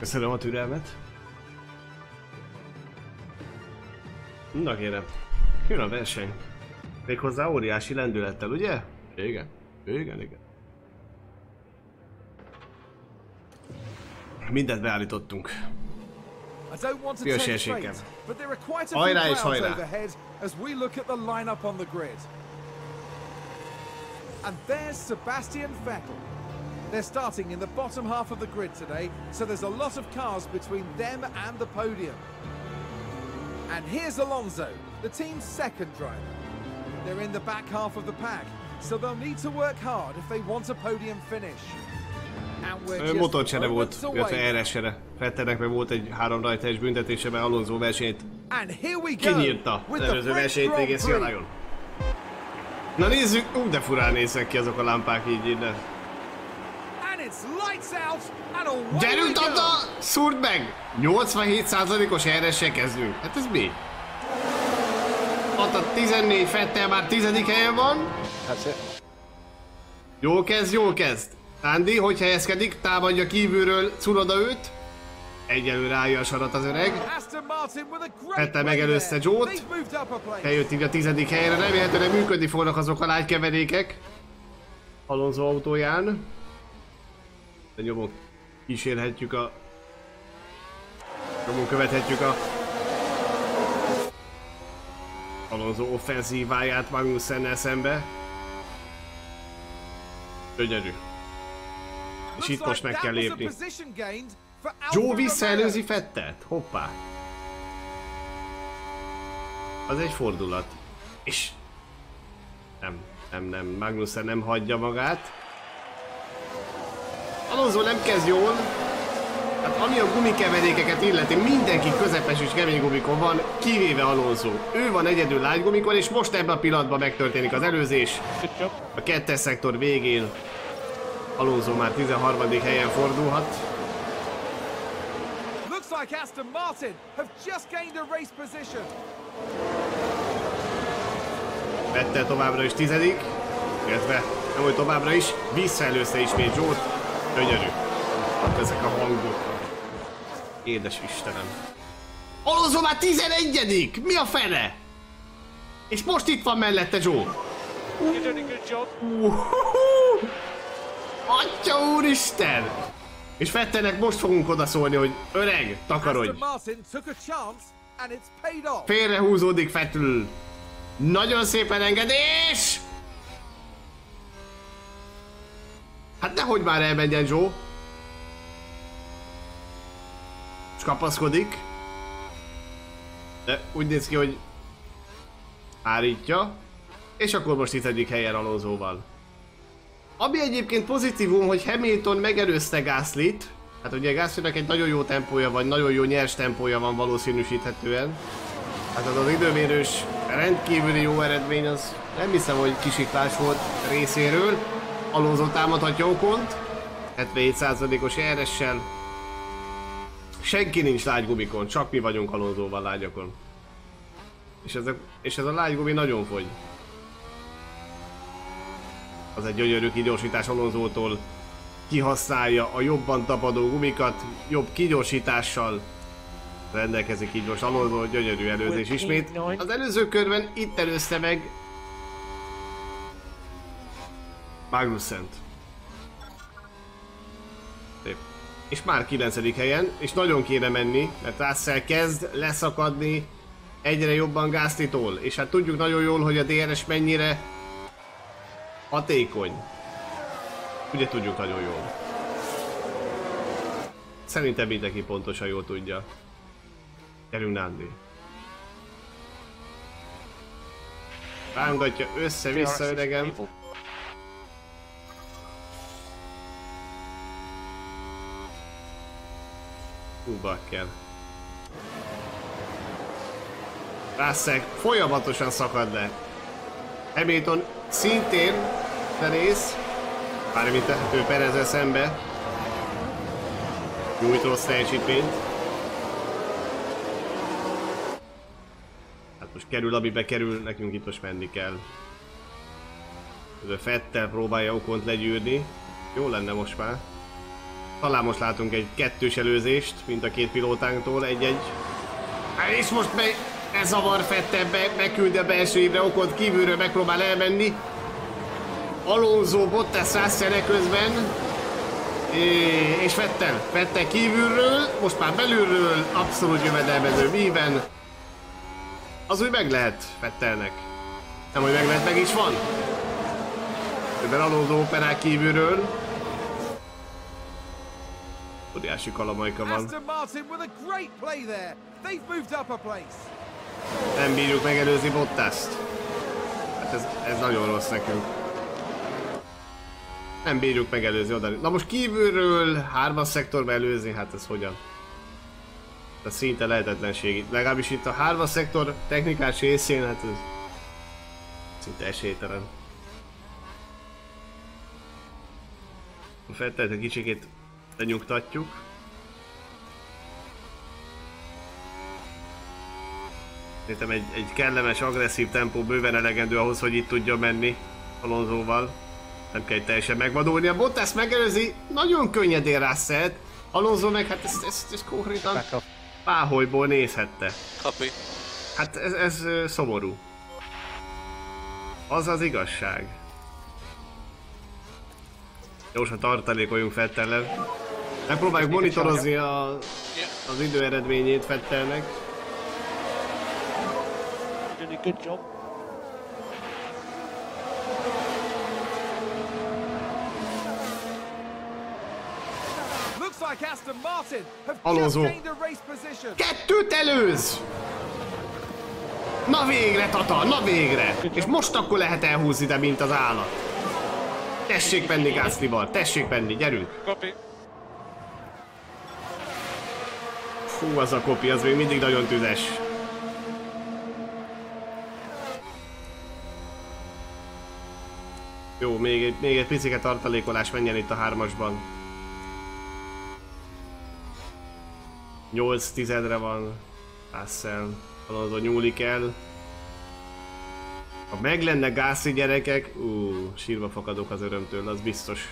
Köszönöm a türelmet. Na kérem, jön a verseny. Méghozzá óriási lendülettel, ugye? Igen, igen, igen. Mindent beállítottunk. I don't want to Piros tempt érsékem. fate, but there are quite a few Hajrá és clouds hajrá. overhead as we look at the lineup on the grid. And there's Sebastian Vettel. They're starting in the bottom half of the grid today, so there's a lot of cars between them and the podium. And here's Alonso, the team's second driver. They're in the back half of the pack, so they'll need to work hard if they want a podium finish. And we're just Motorcsere volt, moments illetve away. RS-sere. Vettelnek meg volt egy 3 rajtás büntetése, mert Alonso versenyt And here we go kinyírta. Az with the előző French versenyt Grand végén Prix. Szia. Na nézzük, de furán néznek ki azok a lámpák így innen. And it's lights out and away Gyerünk, we go. Tata! Szúrd meg! 87%-os RS-sel kezdünk. Hát ez mi? Tata 14, Vettel már 10. helyen van. That's it. Jól kezd, jól kezd. Andy, hogy helyezkedik, támadja kívülről Tsunoda őt. Egyelőre állja a sarat az öreg. Aston Martin with a great Vettel play megelőzte there. Joe-t. They've moved up a place. Eljött így a 10. helyre, remélhetőleg működni fognak azok a lágykeverékek Alonso autóján. De nyomon kísérhetjük a... Nyomon követhetjük a... Alonso offenzíváját Magnussennel szembe. Gyönyörű. És itt most meg kell lépni. Joe visszaelőzi Vettelt? Hoppá. Az egy fordulat. És... Nem. Magnussen nem hagyja magát. Alonso nem kezd jól. Hát ami a gumikeverékeket illeti, mindenki közepes és kemény gumikon van, kivéve Alonso. Ő van egyedül lágy gumikon, és most ebben a pillanatban megtörténik az előzés. A 2-es szektor végén Alonso már 13. helyen fordulhat. Looks like Aston Martin have just gained a race position. Vettel továbbra is 10. Illetve nem, hogy továbbra is, visszaelőzte ismét Joe-t. Gyönyörű. Hát ezek a hangok. Édes Istenem. Alonso már 11. Mi a fene? És most itt van mellette Joe. You're doing a good job. Atya úristen! És Vettelnek most fogunk odaszólni, hogy öreg, takarodj. Aston Martin took a chance and it's paid off. Félrehúzódik Vettel. Nagyon szépen engedés! Hát nehogy már elmenjen Joe. És kapaszkodik. De úgy néz ki, hogy állítja. És akkor most 10. helyen Alonsoval. Ami egyébként pozitívum, hogy Hamilton megelőzte Gaslyt. Hát ugye Gaslynak egy nagyon jó tempója van, nagyon jó nyers tempója van valószínűsíthetően. Hát az időmérős rendkívüli jó eredmény, az nem hiszem, hogy kisiklás volt részéről. Alonso támadhatja Ocont, 77%-os RS-sel. Senki nincs lágygumikon, csak mi vagyunk Alonsoval lágyakon. És ez a lágygumi nagyon fogy. Az egy gyönyörű kigyorsítás Alonsótól. Kihasználja a jobban tapadó gumikat, jobb kigyorsítással rendelkezik így most Alonso, gyönyörű előzés ismét. Az előző körben itt előzte meg Magnussent. Szép. És már 9. helyen, és nagyon kéne menni, mert Russell kezd leszakadni egyre jobban Gaslytól. És hát tudjuk nagyon jól, hogy a DRS mennyire hatékony. Ugye tudjuk nagyon jól. Szerintem mindenki pontosan jól tudja. Gyerünk, Nandi. Rángatja össze-vissza öregem. Bakker. Russell folyamatosan szakad le. Hamilton szintén felész. Bármint ő Perezzel szembe. Nyújt rossz teljesítményt. Hát most kerül, amibe kerül, nekünk itt most menni kell. Ez a Vettel próbálja Ocont legyűrni. Jó lenne most már. Talán most látunk egy kettős előzést, mint a két pilótánktól, egy-egy. És most ez zavar Vettel, beküldi a belső évre, Ocon kívülről megpróbál elmenni. Alonso, Bottas, Russell közben. És Vettel kívülről, most már belülről, abszolút jövedelmező víven. Az úgy meg lehet Vettelnek. Nem, hogy meg lehet, meg is van. Közben Alonso operál kívülről. Óriási kalamajka van. Nem bírjuk megelőzni Bottast. Hát ez nagyon rossz nekünk. Nem bírjuk megelőzni oda. Na most kívülről 3-as szektorba előzni, hát ez hogyan? Ez szinte lehetetlenség. Legalábbis itt a 3-as szektor technikás részén, hát ez szinte esélytelen. A Vettelt egy kicsikét lenyugtatjuk. Szerintem egy kellemes, agresszív tempó bőven elegendő ahhoz, hogy itt tudjon menni Alonsoval. Nem kell teljesen megvadulni. A Bottas megelőzi nagyon könnyedén Russellt. Alonso meg hát ez konkrétan páholyból nézhette. Copy. Hát ez szomorú. Az az igazság. Gyorsan tartalékoljunk Vettellel. Megpróbáljuk monitorozni az idő eredményét Vettelnek. Doing a good job. Alonso. Kettőt előz! Na végre, Tata, na végre! És most akkor lehet elhúzni, de mint az állat. Tessék menni Gaslyval, tessék menni, gyerünk! Copy. Fú, az a kopi, az még mindig nagyon tüzes. Jó, még egy picike tartalékolás menjen itt a 3-asban. 8/10-re van. Russell, Alonso nyúlik el. Ha meg lenne Gasly, gyerekek, sírva fakadok az örömtől, az biztos.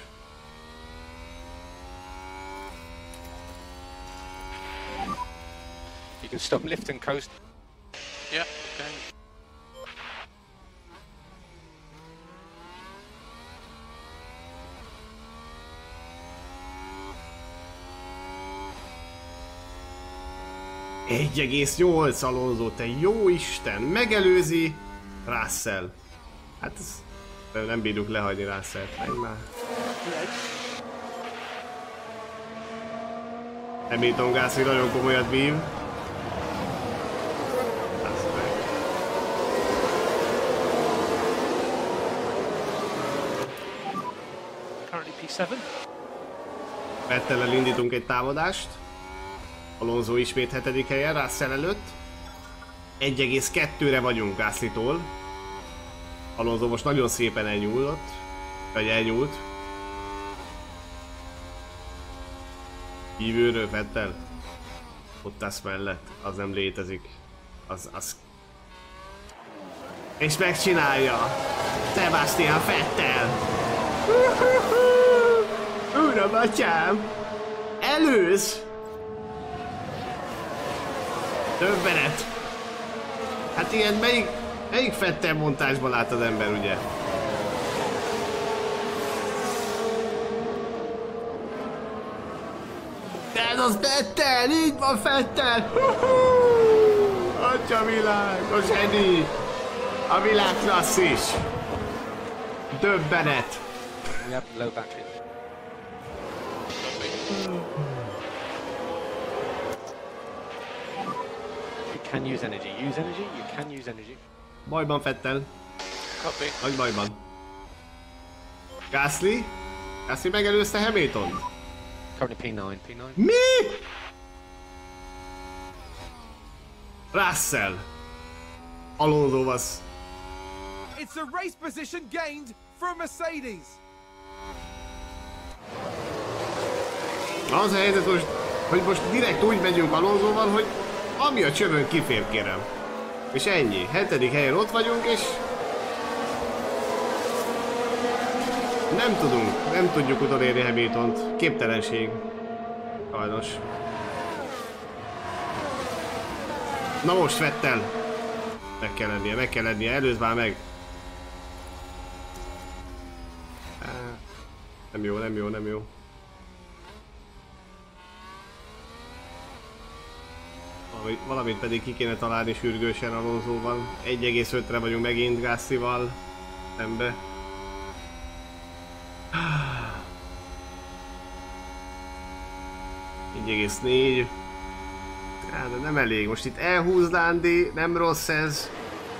You can stop, lift and coast. Yeah, okay. .8 Alonso, te jó Isten, megelőzi Russell. Hát ez, nem bírjuk lehagyni Russellt, menj már. Hamilton Gasly nagyon komolyat vív. Currently P7. Vettellel indítunk egy támadást. Alonso ismét 7. helyen, Russell előtt. 1,2-re vagyunk Gaslytól. Alonso most nagyon szépen elnyúlott. Vagy elnyúlt. Kívülről Vettel. Bottas mellett. Az nem létezik. Az... És megcsinálja! Sebastian Vettel! Uram, atyám! Előz! Döbbenet! Hát ilyen melyik Vettel montásban lát az ember, ugye? De ez az Vettel! Így van Vettel! Atya világ! A zseni! A világ klasszis! Döbbenet! We have low battery. You can use energy. Use energy. You can use energy. Bajban Vettel. Copy. Nagy bajban. Gasly? Gasly megelőzte Hamilton. Currently P9. Mi? Russell. Alonso was. It's a race position gained from Mercedes. Az a helyzet most, hogy most direkt úgy megyünk Alonsoval, hogy ami a csövön kifér, kérem. És ennyi. 7. helyen ott vagyunk, és nem tudjuk utolérni Hamiltont. Képtelenség. Sajnos. Na most Vettel! Meg kell lennie, előzd már meg! Nem jó. Valamit pedig ki kéne találni sürgősen Alonsoval. 1,5-re vagyunk megint Gassival szembe. ,4. De nem elég, most itt elhúz Landi, nem rossz ez.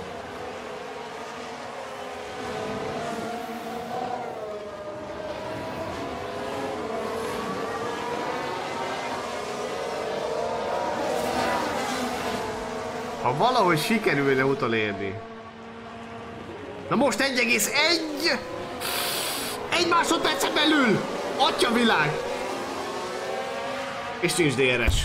Ha valahogy sikerülne utolérni. Na most 1,1! 1 másodpercen belül! Atya világ! És nincs DRS.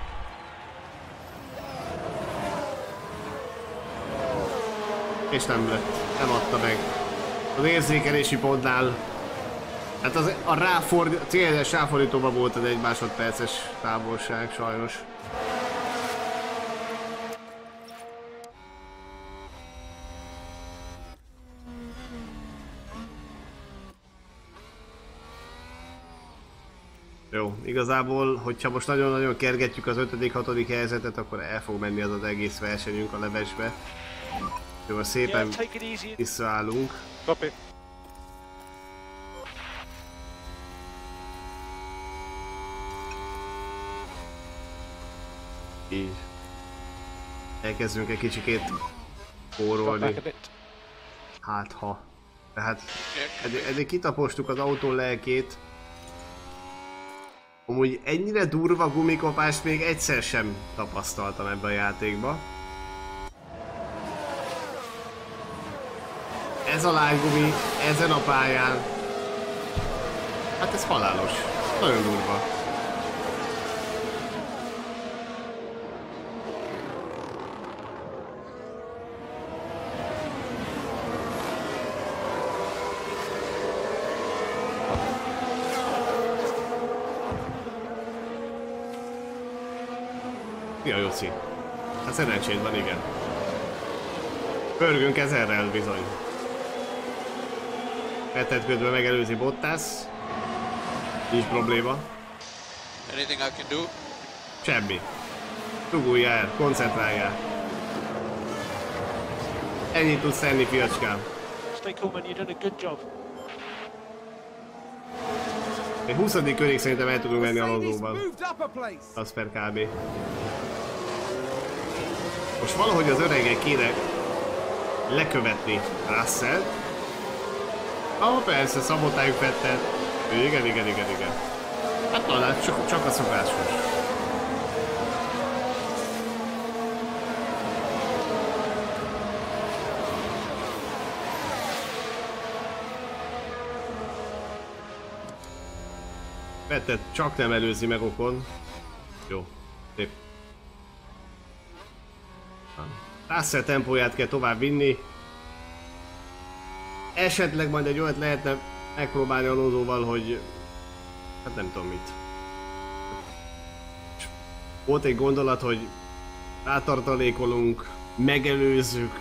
És nem lett, nem adta meg. Az érzékelési pontnál. Hát az, a CLS ráfordítóban volt az 1 másodperces távolság, sajnos. Jó, igazából, hogyha most nagyon-nagyon kergetjük az 5.-6. helyzetet, akkor el fog menni az egész versenyünk a levesbe. Jó, szépen visszaállunk. Copy. Így. Elkezdünk egy kicsikét kórolni. Hát ha. Tehát eddig kitapostuk az autó lelkét. Amúgy ennyire durva gumikopást még egyszer sem tapasztaltam ebben a játékban. Ez a lángumi, ezen a pályán. Hát ez halálos. Nagyon durva. Ja, Jóci. Hát szerencséd van, igen. Pörgünk 1000-rel bizony. Vettet közben megelőzi Bottas. Nincs probléma. Anything I can do? Semmi. Duguljál, koncentráljál. Ennyit tudsz tenni, fiacskám. Stay cool, man. You've done a good job. Egy 20. körig szerintem el tudunk menni Alonsoban. Az per kb. Most valahogy az öregek kéne lekövetni Russell-t. Persze, szabotáljuk Vettelt. Igen. Hát talán csak a szokásos. Vettet csak nem előzi meg Ocon. Jó, szép. Russell tempóját kell tovább vinni. Esetleg majd egy olyat lehetne megpróbálni Alonsoval, hogy... Hát nem tudom mit. Volt egy gondolat, hogy rátartalékolunk, megelőzzük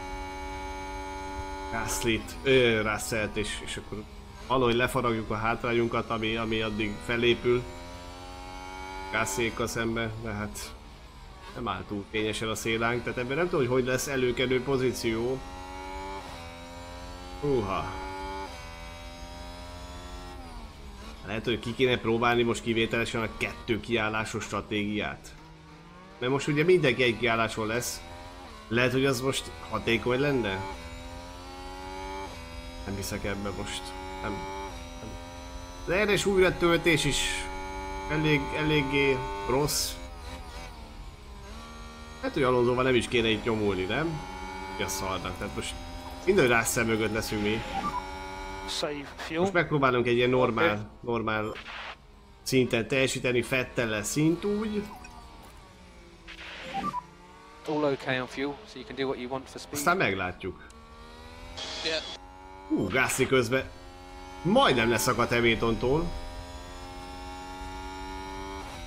Russellt, és akkor valahogy lefaragjuk a hátrányunkat, ami addig felépül Gassiékkal szembe, de hát nem áll túl kényesen a szélánk, tehát ebben nem tudom, hogy lesz előkelő pozíció. Lehet, hogy ki kéne próbálni most kivételesen a 2 kiállásos stratégiát. Mert most ugye mindenki egy kiálláson lesz. Lehet, hogy az most hatékony lenne? Nem hiszek ebbe most. Nem. De erre is újra töltés is eléggé rossz. Hát, hogy Alonsoval nem is kéne itt nyomulni, nem? Mi a szarnak? Tehát most minden Russell mögött leszünk mi. Most megpróbálunk egy ilyen normál szinten teljesíteni, Vettellel szintúgy. All okay on fuel, so you can do what you want for speed. Aztán meglátjuk. Yeah. Gasly közben majdnem leszakadt Hamiltontól.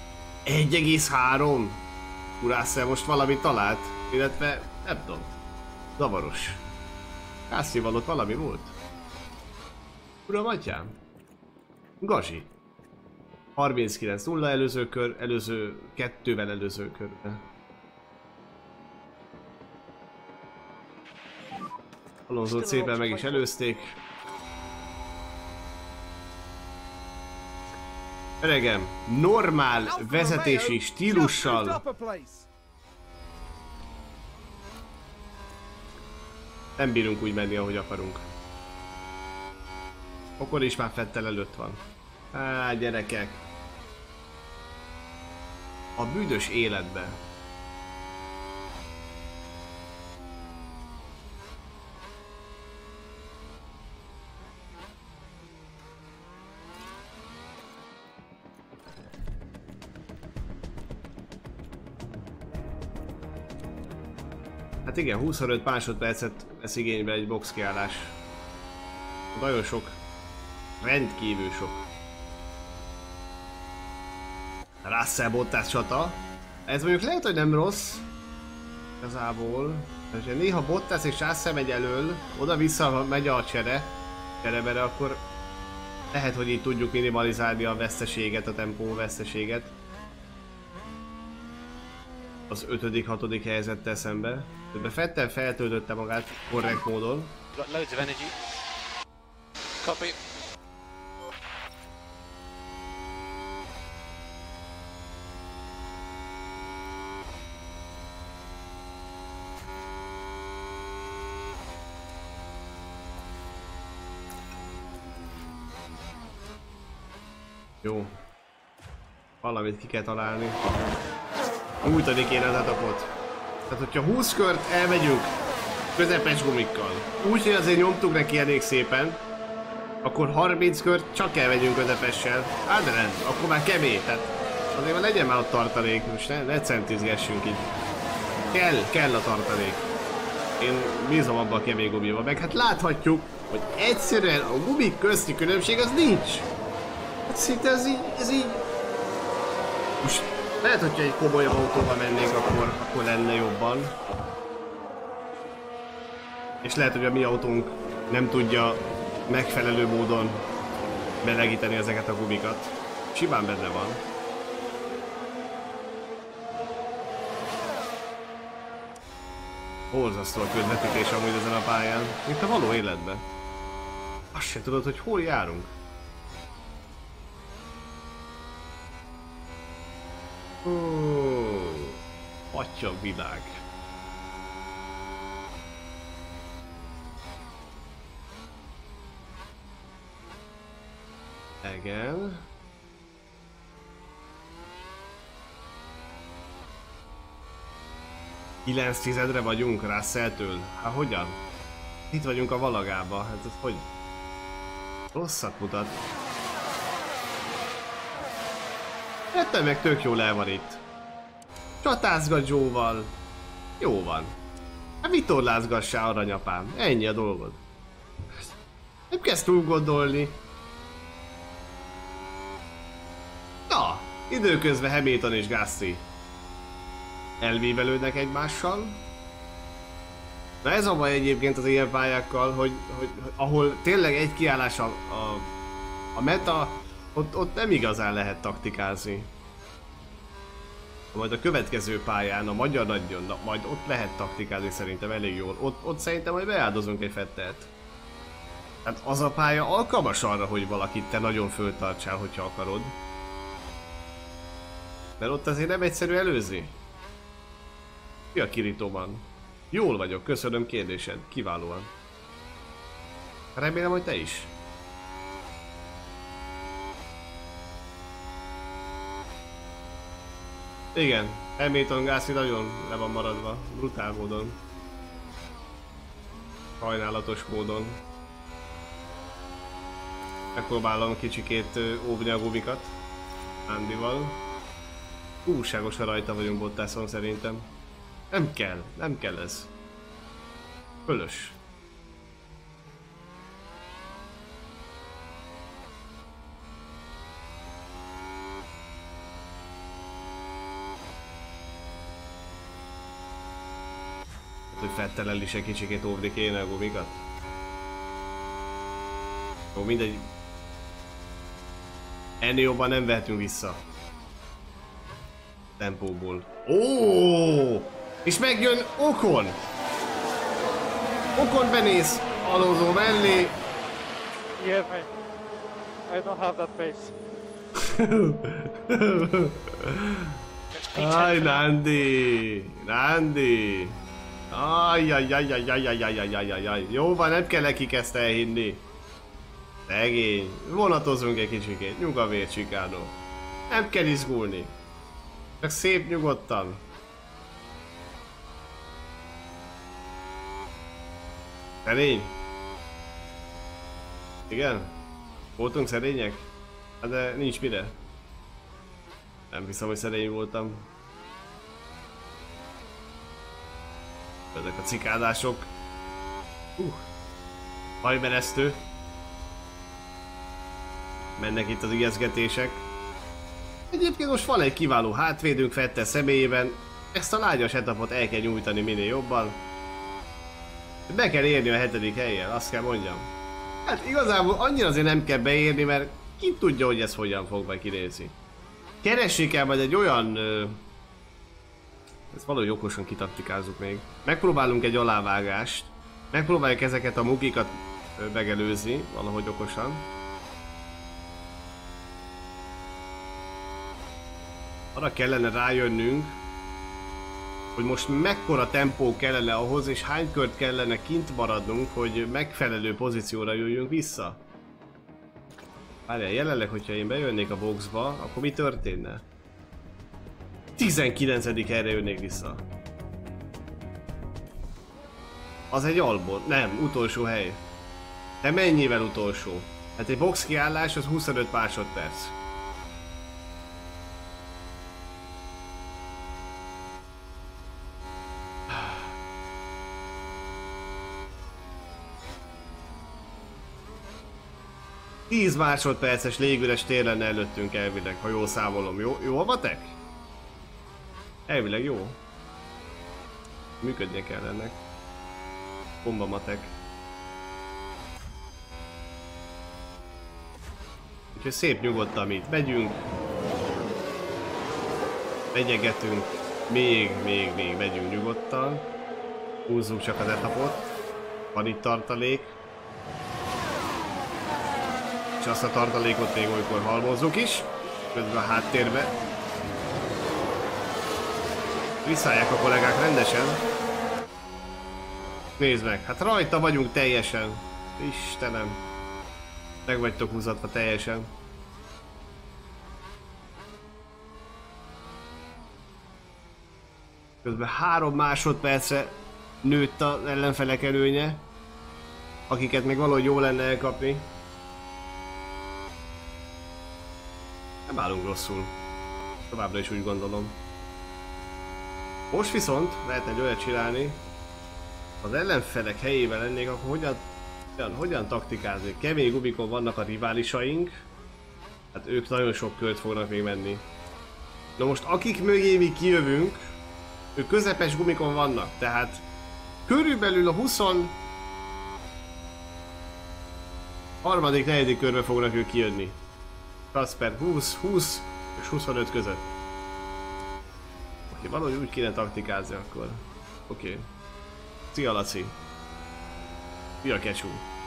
1,3. Russell most valamit talált, illetve nem tudom. Zavaros. Gászlival ott valami volt. Uram atyám. Gazi. 39-0 előző kör, előző 2-vel előző körben. Alonzót szépen meg is előzték. Öregem, normál vezetési stílussal nem bírunk úgy menni, ahogy akarunk. Akkor is már Vettel előtt van. Á, gyerekek. A büdös életbe. Hát igen, 25 másodpercet vesz igénybe egy boxkiállás. Nagyon sok. Rendkívül sok. Russell Bottas csata. Ez mondjuk lehet, hogy nem rossz. Igazából. Néha Bottas és Russell megy elől, oda-vissza megy a cserebere, akkor lehet, hogy így tudjuk minimalizálni a veszteséget, a tempó veszteséget. Az 5.-6. helyzettel szembe. Vettel feltöltötte magát korrekt módon. Loads of energy. Copy. Jó. Valamit ki kell találni. Újtani kéne az etapot. Tehát, hogyha 20 kört elmegyünk közepes gumikkal, úgyhogy azért nyomtuk neki elég szépen, akkor 30 kört csak elmegyünk közepessel. Hát de nem, akkor már kevés, tehát azért már legyen már ott tartalék, most ne centizgessünk így. Kell a tartalék. Én bízom abban a kemény gumiba, meg hát láthatjuk, hogy egyszerűen a gumik közti különbség az nincs. Hát szinte ez így... Most lehet, hogyha egy komolyabb autóval mennénk, akkor lenne jobban. És lehet, hogy a mi autónk nem tudja megfelelő módon melegíteni ezeket a gumikat. Simán benne van. Borzasztó a közvetítés amúgy ezen a pályán, mint a való életben. Azt se tudod, hogy hol járunk. Atya világ. Igen. Kilenc tizedre vagyunk Russelltől. Hát hogyan? Itt vagyunk a valagába. Hát ez hogy? Rosszat mutat. Vettem meg tök jól el van itt. Csatázgat Joe-val. Jó van. Hát vitorlázgassál, aranyapám. Ennyi a dolgod. Nem kezd túl gondolni. Na, időközben Hamilton és Gasly elvívelődnek egymással. Na ez a baj egyébként az ilyen pályákkal, hogy ahol tényleg egy kiállás a meta, ott nem igazán lehet taktikázni. Majd a következő pályán, a Magyar Nagydíjon, majd ott lehet taktikázni szerintem elég jól. Ott szerintem majd beáldozunk egy Vettelt. Hát az a pálya alkalmas arra, hogy valakit te nagyon föltartsál, hogyha akarod. Mert ott azért nem egyszerű előzni. Mi a Kiritóban? Jól vagyok, köszönöm kérdésed, kiválóan. Remélem, hogy te is. Igen, Hamilton Gasly nagyon le van maradva, brutál módon. Sajnálatos módon. Megpróbálom kicsikét óvni a gumikat. Andyval. Túlságosan rajta vagyunk Bottason szerintem. Nem kell ez. Fölös. hogy Vettel is egy kicsikét óvni kéne a gumikat. Jó, mindegy. Ennél jobban nem vehetünk vissza. Tempóból. Ó! És megjön Ocon! Ocon benéz Alonso mellé. Yeah, mate. I don't have that pace. Aj, Nandi! Nandi! Ajjajjajjajjajjajjajjajjajjaj. Jó van, nem kell nekik ezt elhinni. Szegény. Vonatozunk egy kicsikét. Nyugavér, Chicano. Nem kell izgulni. Csak szép nyugodtan. Szerény? Igen? Voltunk szerények? Hát de nincs mire. Nem hiszem, hogy szerény voltam. Ezek a cikádások. Hajmeresztő. Mennek itt az ijeszgetések. Egyébként most van egy kiváló hátvédünk Vettel személyében. Ezt a lágyas etapot el kell nyújtani minél jobban. Be kell érni a 7. helyen, azt kell mondjam. Hát igazából annyira azért nem kell beérni, mert ki tudja, hogy ez hogyan fog majd kinézni. Keressék el majd egy olyan... ezt valahogy okosan kitaktikázzuk még. Megpróbálunk egy alávágást. Megpróbáljuk ezeket a mugikat megelőzni, valahogy okosan. Arra kellene rájönnünk, hogy most mekkora tempó kellene ahhoz, és hány kört kellene kint maradnunk, hogy megfelelő pozícióra jöjjünk vissza. Várjál, jelenleg, hogyha én bejönnék a boxba, akkor mi történne? 19. helyre jönnék vissza. Az egy Albon. Nem, utolsó hely. De mennyivel utolsó? Hát egy box kiállás az 25 másodperc. Tíz másodperces légüres tér lenne előttünk elvileg, ha jól számolom. Jó a matek? Elvileg jó. Működnie kell ennek. Bomba matek. Úgyhogy szép nyugodtan itt megyünk. Megyegetünk. Még megyünk nyugodtan. Húzzuk csak az etapot. Van itt tartalék. És azt a tartalékot még olykor halmozzuk is. Közben a háttérbe. Visszálják a kollégák rendesen. Nézd meg, hát rajta vagyunk teljesen. Istenem. Meg vagytok húzatva teljesen. Közben 3 másodpercre nőtt az ellenfelek előnye. Akiket még valahogy jó lenne elkapni. Nem állunk rosszul. Továbbra is úgy gondolom. Most viszont lehetne egy olyat csinálni, az ellenfelek helyében lennék, akkor hogyan taktikázni? Kemény gumikon vannak a riválisaink, hát ők nagyon sok kört fognak még menni. Na most akik mögé mi kijövünk, ők közepes gumikon vannak, tehát körülbelül a 23.-4. körbe fognak ők kijönni. Kasper 20 és 25 között. Oké, valahogy úgy kéne taktikázni akkor. Oké. Szia Laci. Szia Kecsú.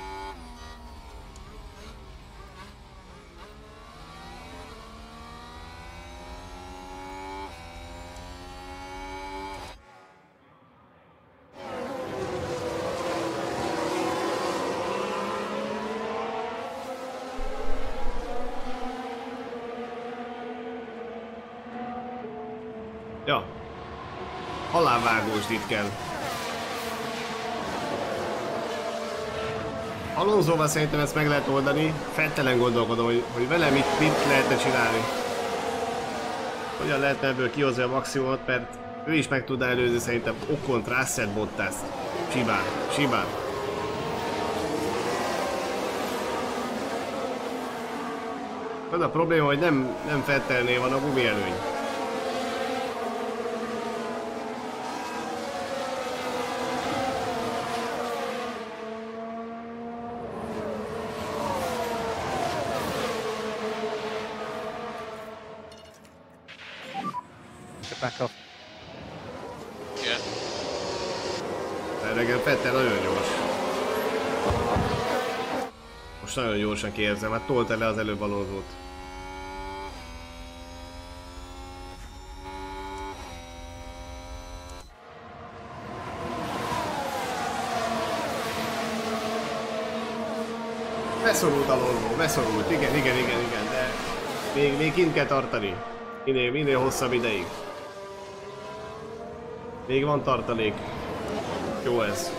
Ja. Alávágósd itt kell. Alonsoval szerintem ezt meg lehet oldani. Vettelen gondolkodom, hogy vele mit lehetne csinálni. Hogyan lehetne ebből kihozni a maximumot, mert ő is meg tudná előzni szerintem Ocont, Russell, Bottaszt. Simán. Az a probléma, hogy nem Vettelnél van a gumi előny. back off. Yeah. Reggel Vettel nagyon gyors. Most nagyon gyorsan kiérzem, hát tolta le az előbb Alonzót. Beszorult Alonso, beszorult, igen, de még kint kell tartani. Minél hosszabb ideig. Még van tartalék. Jó ez.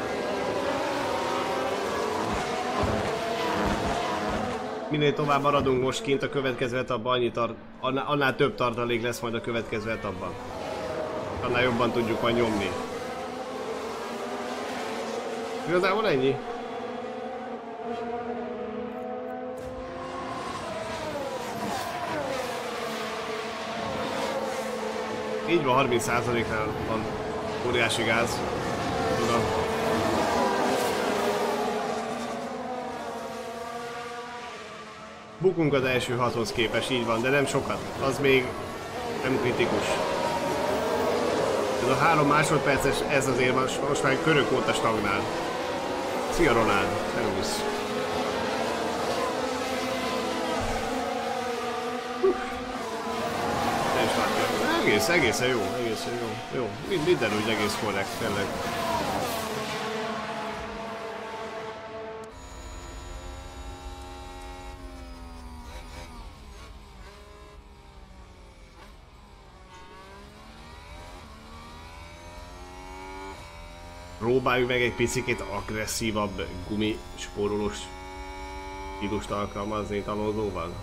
Minél tovább maradunk most kint a következő etapban, annál több tartalék lesz majd a következő etapban. Annál jobban tudjuk majd nyomni. Igazából ennyi. Így van, 30%-nál van óriási gáz. Tudom. Bukunk az első 6-hoz képest, így van, de nem sokat. Az még nem kritikus. Ez a 3 másodperces, ez azért most már körök óta stagnál. Szia Ronald, szervusz. Egészen jó, jó. Minden úgy egész korrekt, tényleg. Próbáljuk meg egy picit agresszívabb gumispórolós stílust alkalmazni Alonsoval.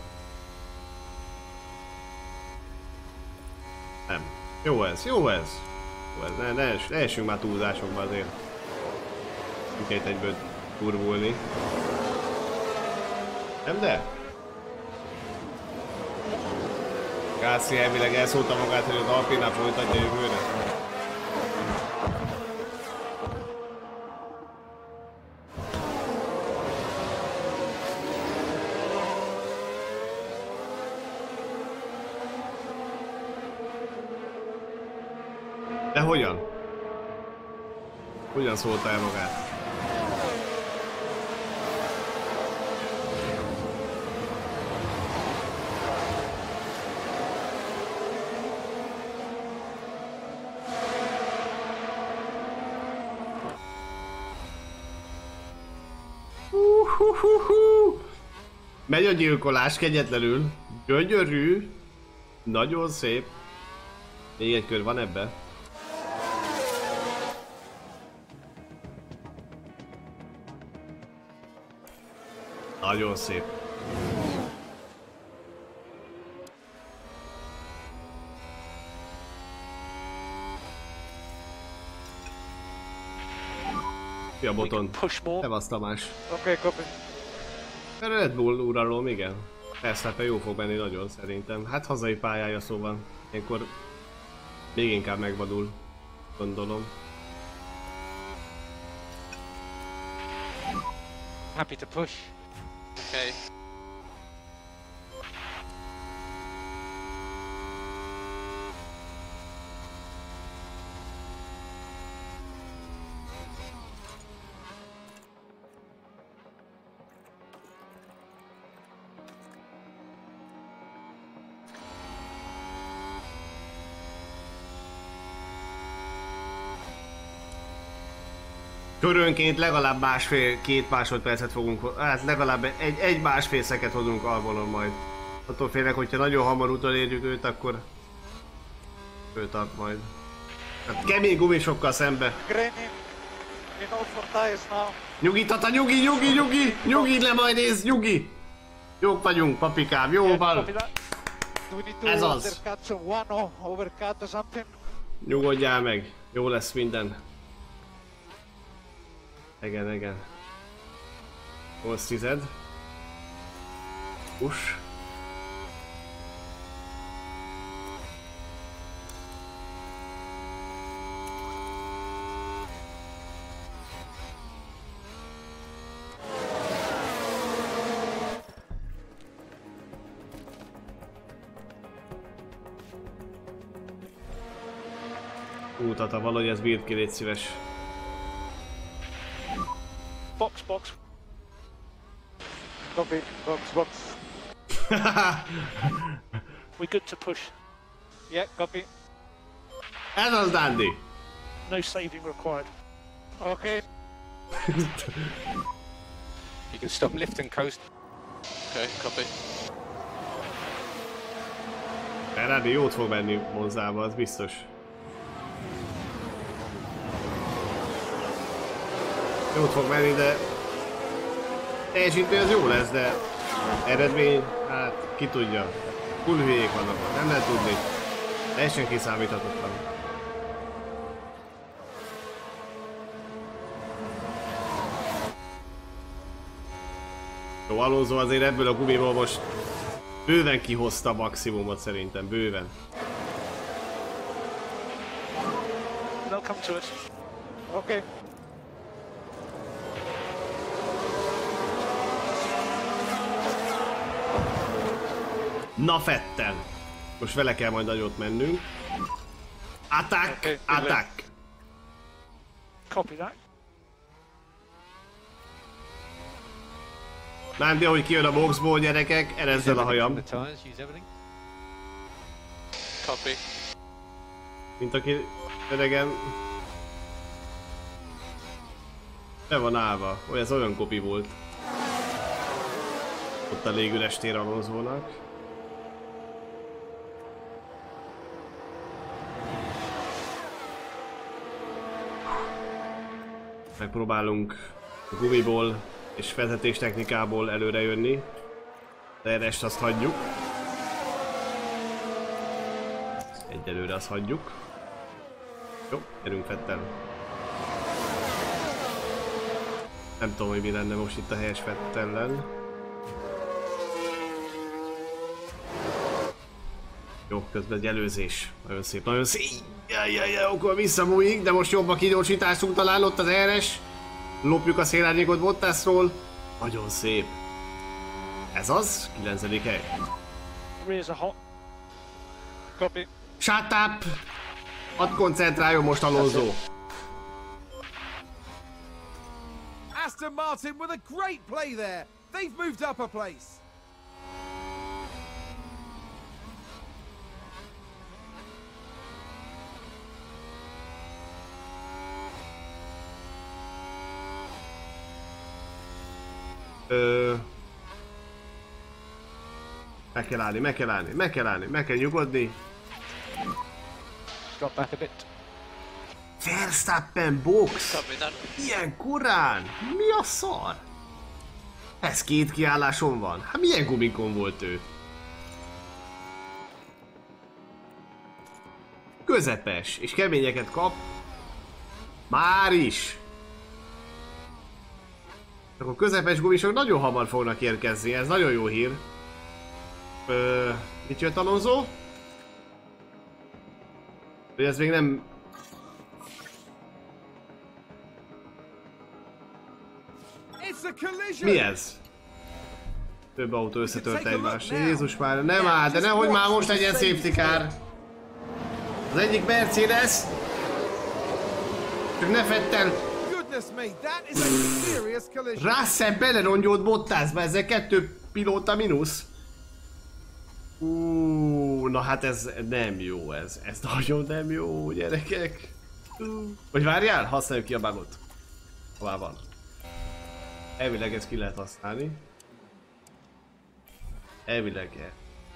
Nem. Jó ez. Ne essünk már túlzásokba azért. Minket egyből kurvulni. Nem de? Gasly elvileg elszólta magát, hogy az Alpinnál folytatja jövőre. De hogyan? Hogyan szólta el magát? Megy a gyilkolás kegyetlenül. Gyönyörű. Nagyon szép. Még egy kör van ebbe. Nagyon szép. Szia Boton. Szevasz Tamás. Okay, copy. Red Bull uralom, igen. Verstappen jó fog menni nagyon szerintem. Hát hazai pályája szóval. Ilyenkor még inkább megvadul, gondolom. Happy to push. Okay. Körönként legalább másfél-két másodpercet fogunk, hát legalább egy-másfél szeket hozunk alvonon majd. Attól félek, hogyha nagyon hamar utolérjük őt, akkor ő tart majd. Hát kemény gumisokkal szembe. Nyugi Tata, nyugi le majd nézd, nyugi! Jók vagyunk, papikám, jó van! Ez az! Nyugodjál meg, jó lesz minden. Igen. 8-10. Push. mutat, ha valahogy ez bírt ki, légy szíves. Box, box. Copy, box, box. We're good to push. Yeah, copy. Ez az, Dandy! No saving required. Okay. You can stop, lift and coast. Okay, copy. Ferrari jót fog menni Monzába, az biztos. Jót fog menni, de teljesítő az jó lesz, de eredmény, hát ki tudja. Full hülyék vannak, nem lehet tudni. Teljesen kiszámíthatatlan. Jó, Alonso azért ebből a gumiból most bőven kihozta a maximumot szerintem, bőven. They'll come to us. Okay. Na Vettel! Most vele kell majd nagyot mennünk. Attack! Okay, Attack! Copy that. Nándi, ahogy kijön a boxból, gyerekek, erezzel a hajam. The tires, use everything. Copy. Mint aki öregem le van állva. Ez olyan kopi volt. Ott a légüres tér Alonsónak. Megpróbálunk gumiból és vezetés technikából előre jönni. De erre azt hagyjuk. Egyelőre azt hagyjuk. Jó, gyerünk Vettel. Nem tudom, hogy mi lenne most itt a helyes Vettellen. Jó, közben egy előzés. Nagyon szép, nagyon szép. Jajjajjaj, akkor visszamújik, de most jobb a kigyorsításunk talán ott az RS. Lopjuk a szélárnyékot Bottasról. Nagyon szép. Ez az, 9. hely. Rears are hot. Copy. Shut up! Hadd koncentráljon most Alonso. Aston Martin with a great play there. They've moved up a place. Meg kell állni, meg kell állni, meg kell állni, meg kell nyugodni. Drop back a bit. Verstappen box! Copy that. Ilyen korán? Mi a szar? Ez két kiálláson van? Hát milyen gumikon volt ő? Közepes, és keményeket kap. Már is! Akkor közepes gumisok nagyon hamar fognak érkezni, ez nagyon jó hír. Mit jött Alonso? Hogy ez még nem... Mi ez? Több autó összetört egymást. Jézus már, nem áll, de nehogy már most legyen safety car. Az egyik Mercedes. Csak ne Vettel. Russell belerongyolt Bottasba, ezzel 2 pilóta mínusz. Na hát ez nem jó, ez nagyon nem jó, gyerekek. Vagy várjál, használjuk ki a bugot. Hová van? Elvileg ezt ki lehet használni. Elvileg.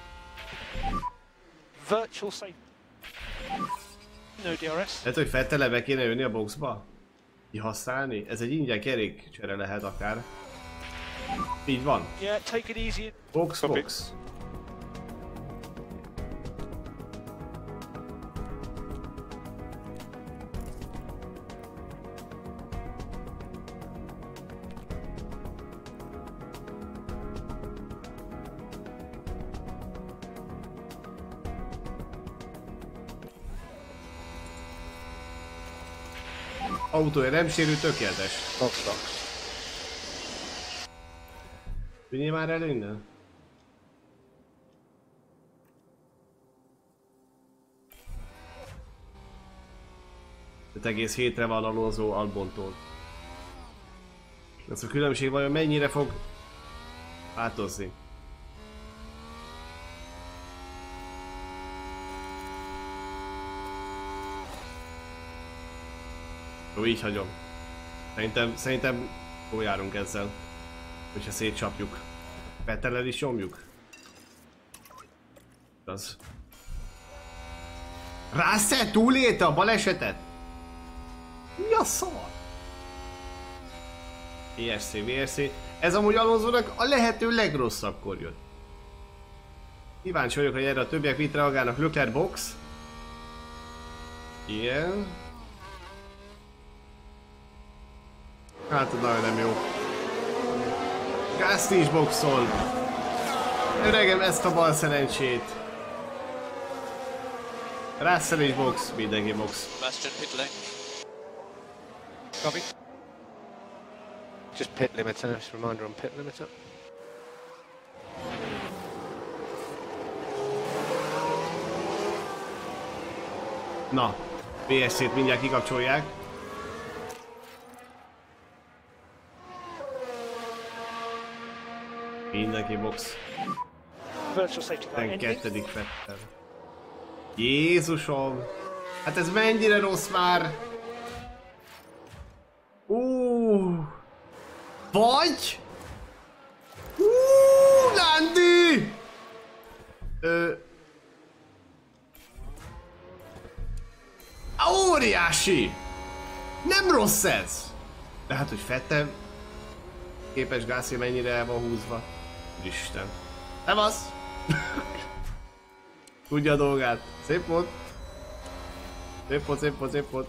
Virtual save. No DRS. Lehet, hogy Vettele be kéne jönni a boxba? Kihasználni? Ez egy ingyen kerékcsere lehet akár. Így van. Yeah, take it easy. Box, box. Autója nem sérül, tökéletes. Box, box. Tűnjél már el innen? 5,7-re van Alonso Albontól. Ez a különbség vajon mennyire fog változni? Jó, így hagyom. Szerintem jól járunk ezzel. Hogyha szétcsapjuk. Vettel is nyomjuk. Az. Russell túlélte a balesetet? Mi a szar? VSC. Ez amúgy Alonsónak a lehető legrosszabbkor jött. Kíváncsi vagyok, hogy erre a többiek mit reagálnak. Leclerc box. Igen. Hát nagyon nem jó. Gasly is boxol. Öregem, ezt a bal szerencsét. Russell is box, mindenki box. Bastian pit lane. Copy. Just pit limiter, just a reminder on pit limiter. Na, VSC-t mindjárt kikapcsolják. Mindenki box. Virtual safety car ending. 12. Vettel. Jézusom! Hát ez mennyire rossz már! Vagy? Landi! Óriási! Nem rossz ez! De hát, hogy Vettel képes Gasly mennyire el van húzva. Isten. Szevasz! Tudja a dolgát. Szép volt. Szép volt.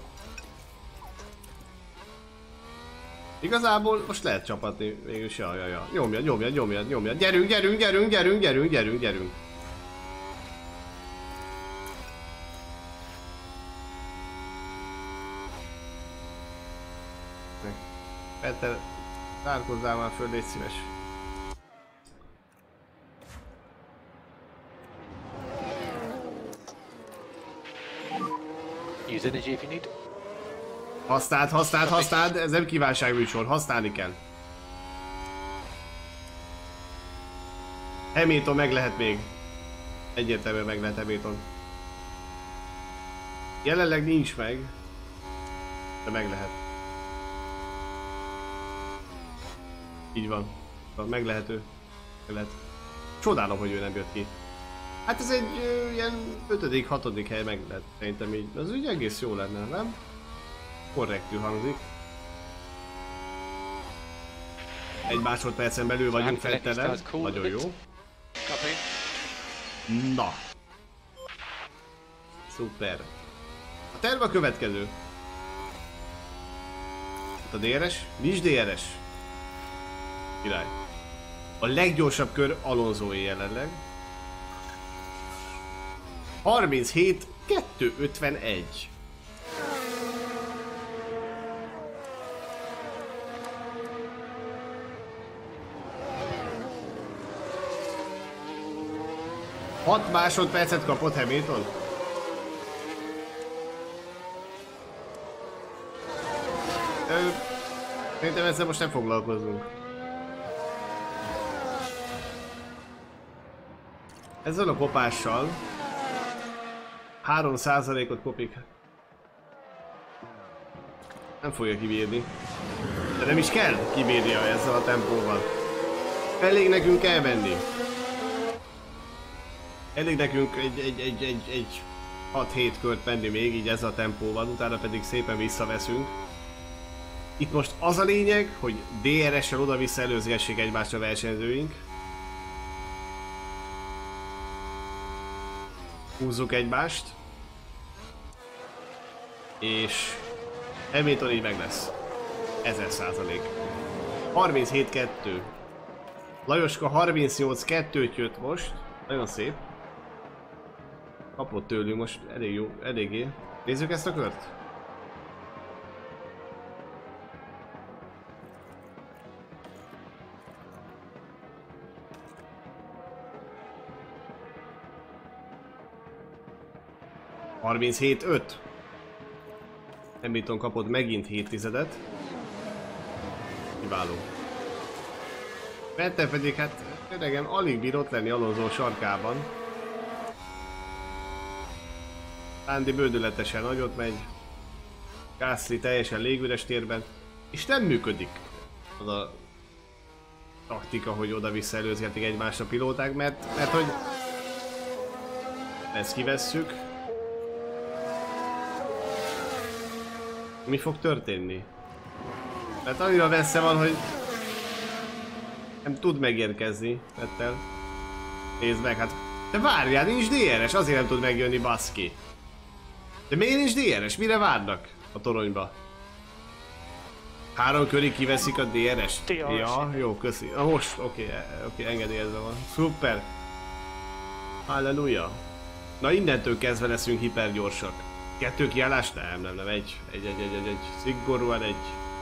Igazából most lehet csapatni végülis, ja. Nyomja. Gyerünk. Peter, zárkozzál már föl, légy szíves. Use energy if you need. Használd, ez nem kívánságműsor, használni kell. Hamilton meg lehet még. Egyértelműen meg lehet Hamilton. Jelenleg nincs meg, de meg lehet. Így van. Meg lehető. Meg lehet. Csodálom, hogy ő nem jött ki. Hát ez egy ilyen 5.-6. hely meg lehet, szerintem így. Az úgy egész jó lenne, nem? Korrektül hangzik. Egy másodpercen belül vagyunk Vettelen. Nagyon jó. Na. Szuper. A terv a következő. A DRS? Nincs DRS. Király. A leggyorsabb kör Alonsóé jelenleg. 37-251. Hat másodpercet kapott Hamilton. Szerintem ezzel most nem foglalkozunk. Ezzel a kopással 3%-ot kopik. Nem fogja kibírni. De nem is kell kibírnia ezzel a tempóval. Elég nekünk elmenni. Elég nekünk egy 6-7 kört menni még így ezzel a tempóval, utána pedig szépen visszaveszünk. Itt most az a lényeg, hogy DRS-sel oda-vissza előzgessék egymást a versenyzőink. Húzzuk egymást. És Hamilton így meg lesz. 1000%. 37-2. Lajoska 38-2-t jött most. Nagyon szép. Kapott tőlünk most elég jó, eléggé. Nézzük ezt a kört. Hamilton kapott megint 7 tizedet. Kiváló. Vettel pedig hát tényleg alig bír ott lenni Alonso sarkában. Landi bődületesen nagyot megy. Gasly teljesen légüres térben. És nem működik az a taktika, hogy oda-vissza előzgetik egymást a pilóták, mert hogy ezt kivesszük. Mi fog történni? Mert annyira messze van, hogy nem tud megérkezni, Vettel. Nézd meg, hát... De várjál, nincs DRS, azért nem tud megjönni, baszki. De miért nincs DRS? Mire várnak a toronyba? 3 körig kiveszik a DRS-t? Ja, jó, köszi. Most, oké, engedélyezve van. Szuper. Halleluja. Na innentől kezdve leszünk hipergyorsak. 2 kiállás? Nem, egy. Szigorúan egy.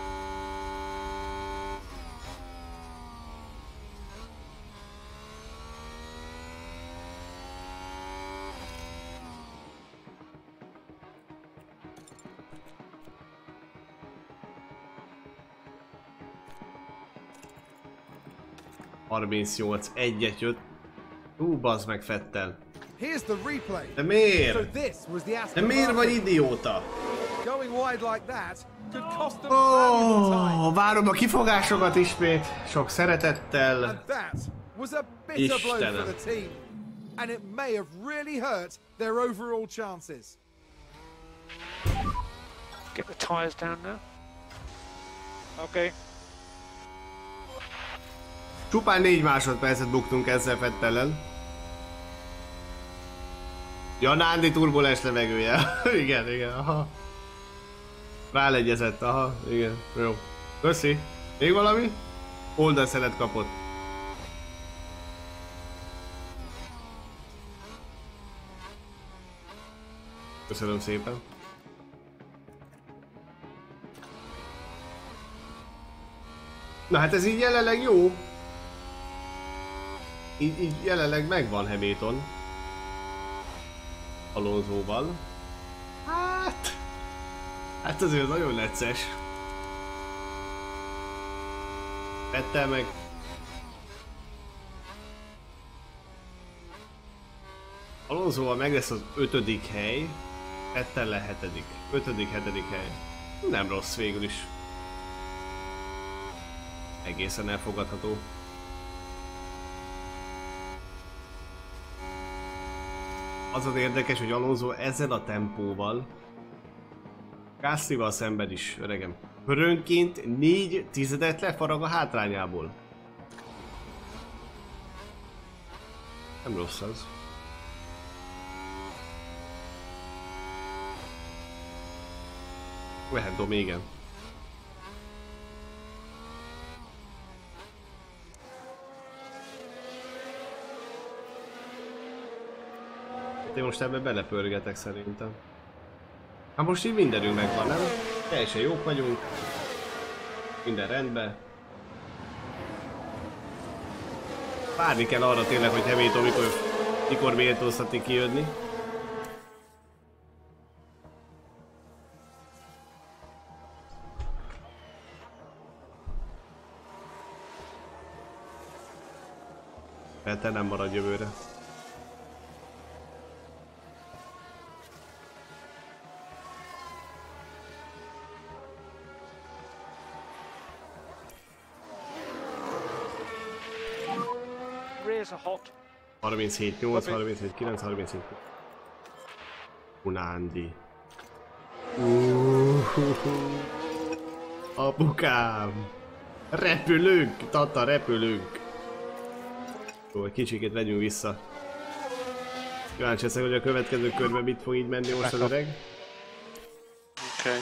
...38, egyet jött. Bazd meg Vettel. Here's the replay. De miért? So this was the De miért vagy idióta? Going wide like that could cost them valuable time. Várom a kifogásokat ismét. Sok szeretettel. And that was a bitter blow for the team. And it may have really hurt their overall chances. Get the tyres down now. Okay. Csupán 4 másodpercet buktunk ezzel Vettellel. Ja, Nándi turbulens levegője. igen, aha. Rálegyezett, aha, igen, jó. Köszi. Még valami? Oldalszelet kapott. Köszönöm szépen. Na hát ez így jelenleg jó. Így jelenleg megvan Hamilton. Alonsoval. Hát azért nagyon necces. Vettel meg. Alonsoval meg lesz az 5. hely. Vettellel 7. 5.-7. hely. Nem rossz végül is. Egészen elfogadható. Az az érdekes, hogy Alonso ezzel a tempóval Gaslyval szemben is, öregem. Körönként 4 tizedet lefarag a hátrányából. Nem rossz az. Lehet dom, igen. Én most ebbe belepörgetek szerintem. Hát most így mindenünk megvan, nem? Teljesen jók vagyunk. Minden rendben. Várni kell arra tényleg, hogy Hamilton mikor méltóztatni kijönni. Vettel nem marad jövőre. Rears are hot. 37, 8, 37, 9, 37. Unándi. Apukám! Repülünk! Tata, repülünk! Jó, egy kicsikét vegyünk vissza. Kíváncsi leszek, hogy a következő körben mit fog így menni most az öreg. Okay.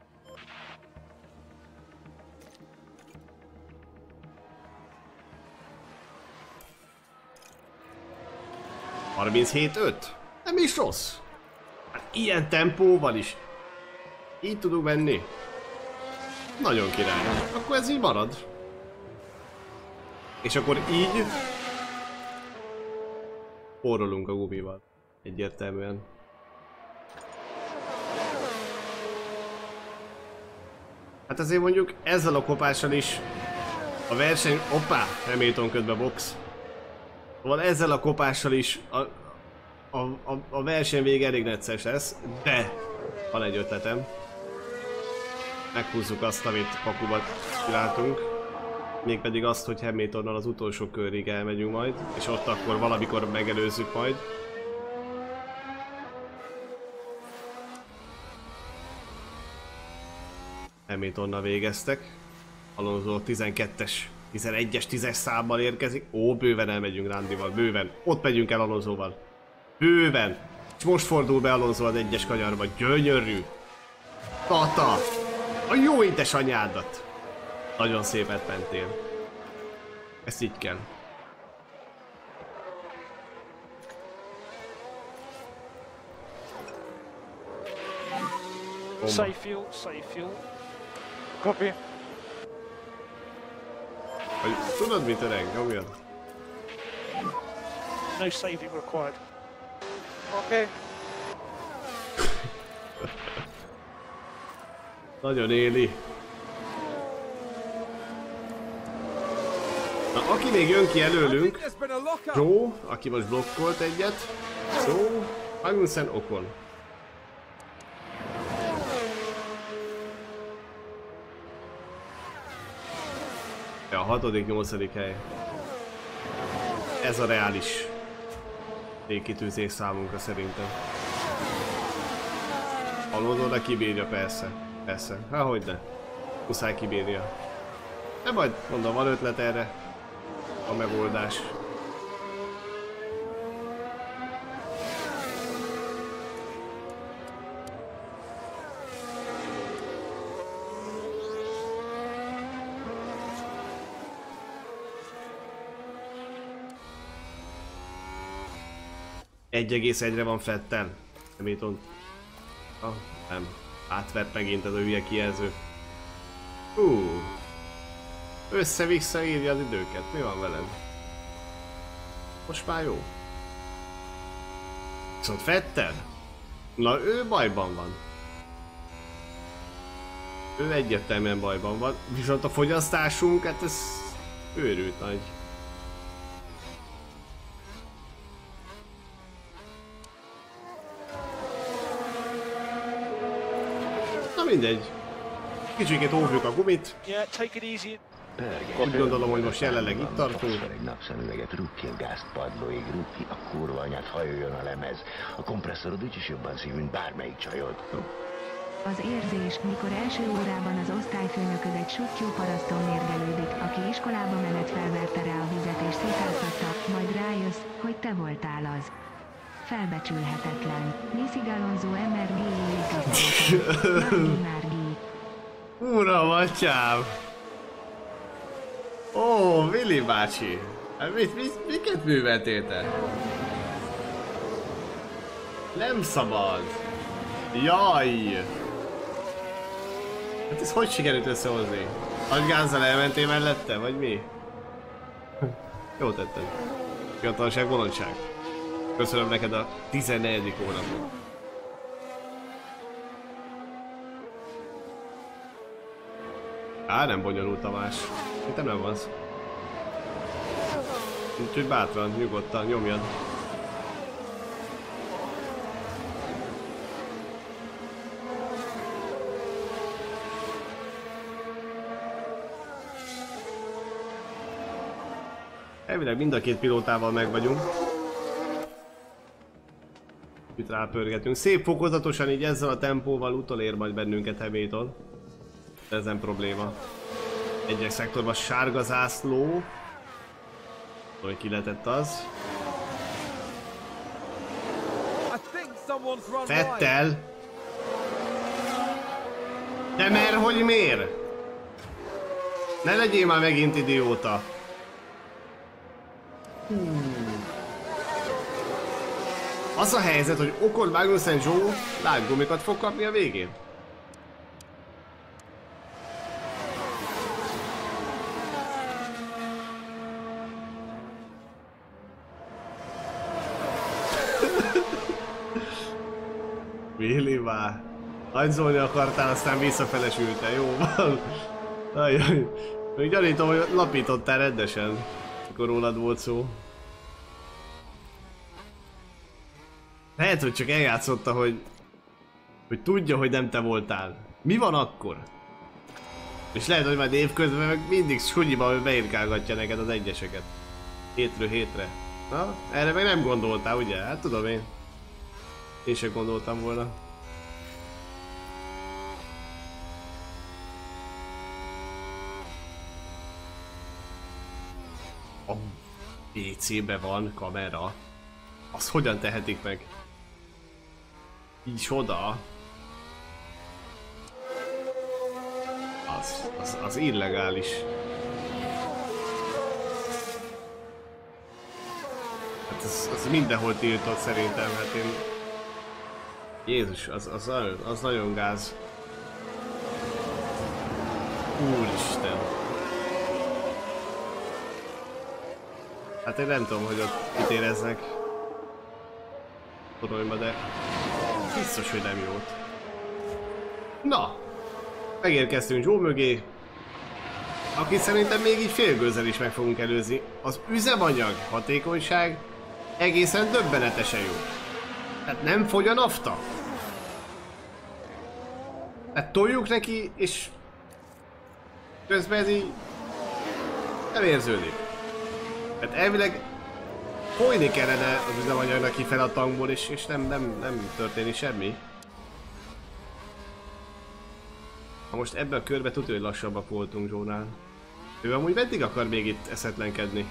...37-5? Nem is rossz. Hát ilyen tempóval is. Így tudunk menni. Nagyon király. Akkor ez így marad. És akkor így... Forrolunk a gumival. Egyértelműen. Hát azért mondjuk ezzel a kopással is a verseny... Hoppá! Hamilton közben box. Szóval ezzel a kopással is a verseny vége elég necces lesz, de van egy ötletem. Meghúzzuk azt, amit kapuba csináltunk. Mégpedig azt, hogy Hamiltonnal az utolsó körig elmegyünk majd, és ott akkor valamikor megelőzzük majd. Hamiltonnal végeztek. Alonso 12-es, 11-es, 10-es számmal érkezik. Ó, bőven elmegyünk Randival, bőven. Ott megyünk el Alonsoval. Bőven. És most fordul be Alonso az 1-es kanyarba. Gyönyörű. Tata. A jó édes anyádat. Nagyon szépet mentél. Ezt így kell. Safe fuel, safe fuel. Copy. Tudod mit, öreg? Nyomjad. No saving required. Okay. Nagyon éli. Na, aki még jön ki előlünk, Joe, aki most blokkolt egyet. Joe, Magnussen, Ocon. Ja, a 6.-8. hely. Ez a reális végkitűzés számunkra szerintem. Alonso kibírja, persze. Persze. Há, hogyne. Muszáj kibírja. De majd mondom, van ötlet erre. A megoldás. Re van Vettel. Hamilton. Ah, nem. Átvert megint ez a hülye kijelző. Össze-vissza írja az időket. Mi van veled? Most már jó. Viszont Vettel? Na, ő bajban van. Ő egyértelműen bajban van. Viszont a fogyasztásunk, hát ez őrült nagy. Na mindegy. Kicsikét óvjuk a gumit. Yeah, take it easy. Úgy gondolom, hogy most jelenleg itt tartunk. Egy napszemüveget, rúgj a gázt padlóig, rúgj ki a kurva anyát, hajoljon a lemez. A kompresszorod úgyis jobban szív, mint bármelyik csajod. Az érzés, mikor első órában az osztályfőnököd egy suttyú paraszton mérgelődik, aki iskolába menet felverte rá a vizet és szétáltatta, majd rájössz, hogy te voltál az. Felbecsülhetetlen. Missig Alonso MRG Márgi. Uram, atyám! Ó, Willy bácsi! Miket műveltél te? Nem szabad! Jaj! Hát ez hogy sikerült összehozni? Nagy gázzal elmentél mellette, vagy mi? Jó tetted. Fiatalság, bolondság. Köszönöm neked a 14. hónapot. Á, nem bonyolult a más. Itt nem az. Úgyhogy bátran, nyugodtan, nyomjad. Elvileg mind a két pilótával meg vagyunk. Itt rápörgetünk. Szép fokozatosan, így ezzel a tempóval utolér majd bennünket Hamilton. De ez nem probléma. Egyes szektorban sárga zászló. Hogy ki lehetett az? Vettel! De mert hogy miért? Ne legyél már megint idióta! Az a helyzet, hogy Ocon, Magnussen, Joe lánggumikat fog kapni a végén. Willy már. Hajzolni akartál, aztán visszafelesültél, jó van. Ajaj. Még gyanítom, hogy lapítottál rendesen, mikor rólad volt szó. Lehet, hogy csak eljátszotta, hogy tudja, hogy nem te voltál. Mi van akkor? És lehet, hogy majd évközben meg mindig sunyiban beírkálgatja neked az egyeseket. Hétről hétre. Na, erre meg nem gondoltál, ugye? Hát tudom én. Én sem gondoltam volna. A PC-be van kamera. Az hogyan tehetik meg? Így oda. Az illegális. Hát az mindenhol tiltott szerintem, hát én... Jézus, az nagyon gáz. Úristen. Hát én nem tudom, hogy ott mit éreznek toronyba, de biztos, hogy nem jót. Na! Megérkeztünk Joe mögé, akit szerintem még így félgőzzel is meg fogunk előzni. Az üzemanyag hatékonyság egészen döbbenetesen jó. Hát nem fogy a nafta. Hát toljuk neki, és közben ez így nem érződik. Hát elvileg folyni kellene az üzemanyagnak kifele a tankból, és nem történik semmi. Ha most ebben a körben tudja, hogy lassabbak voltunk Joe-nál. Ő amúgy meddig akar még itt eszetlenkedni?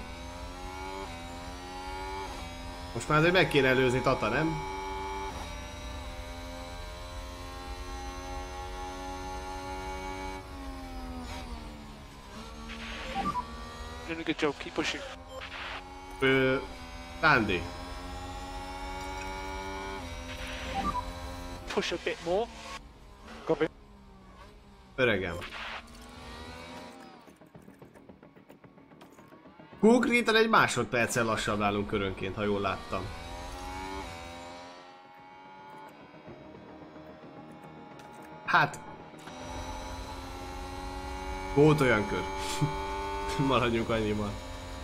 Most már azért meg kéne előzni Tata, nem? Doing a good job, keep pushing. Randy. Push a bit more. Copy. Öregem. Konkrétan egy másodperccel lassabb állunk körönként, ha jól láttam. Hát... Volt olyan kör. Maradjunk annyiban.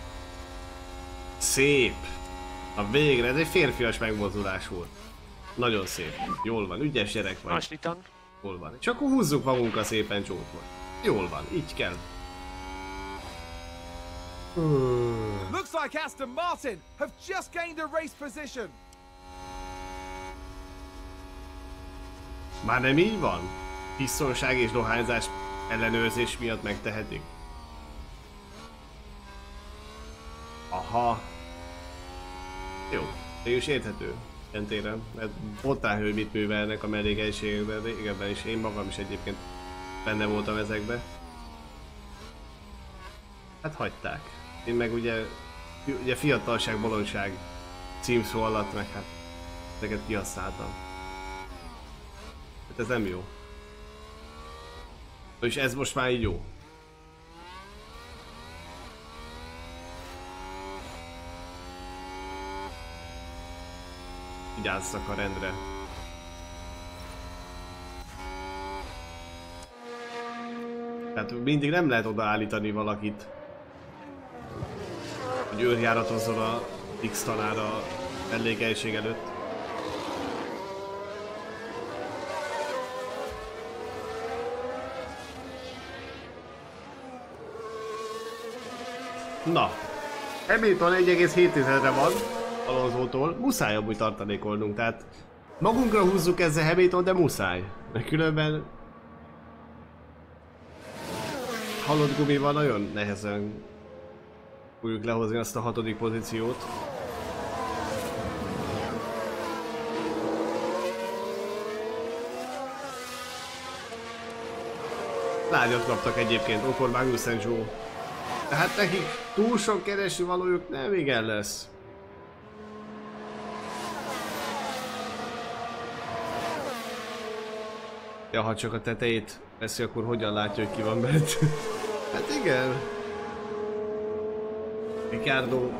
Szép! Na végre, ez egy férfias megmozdulás volt. Nagyon szép. Jól van, ügyes gyerek vagy. Nicely done. Jól van. És akkor húzzuk magunkkal szépen Joe-t. Jól van, így kell. Looks like Aston Martin have just gained a race position. Már nem így van? Biztonság és dohányzás ellenőrzés miatt megtehetik. Aha. Jó, mégis érthető. Ilyen téren, mert bottán, hogy mit művelnek a mellékhelyiségekben, régebben is, én magam is egyébként benne voltam ezekbe. Hát hagyták. Én meg ugye fiatalság, bolondság címszó alatt meg hát ezeket kihasználtam. Hát ez nem jó. És ez most már így jó. Vigyázzak a rendre. Tehát mindig nem lehet odaállítani valakit, hogy őrjáratozzon a X tanára mellékelység előtt. Na, Hamilton 1,7-re van Alonso-tól, muszáj amúgy tartalékolnunk, tehát magunkra húzzuk ezzel Hamilton, de muszáj, mert különben halott gumival nagyon nehezen fogjuk lehozni azt a 6. pozíciót. Lágyat kaptak egyébként Okon, Magnussen, Joe. Tehát nekik túl sok keresni valójuk nem igen lesz. Ja, ha csak a tetejét veszi, akkor hogyan látja, hogy ki van bent? Hát igen. Ricardo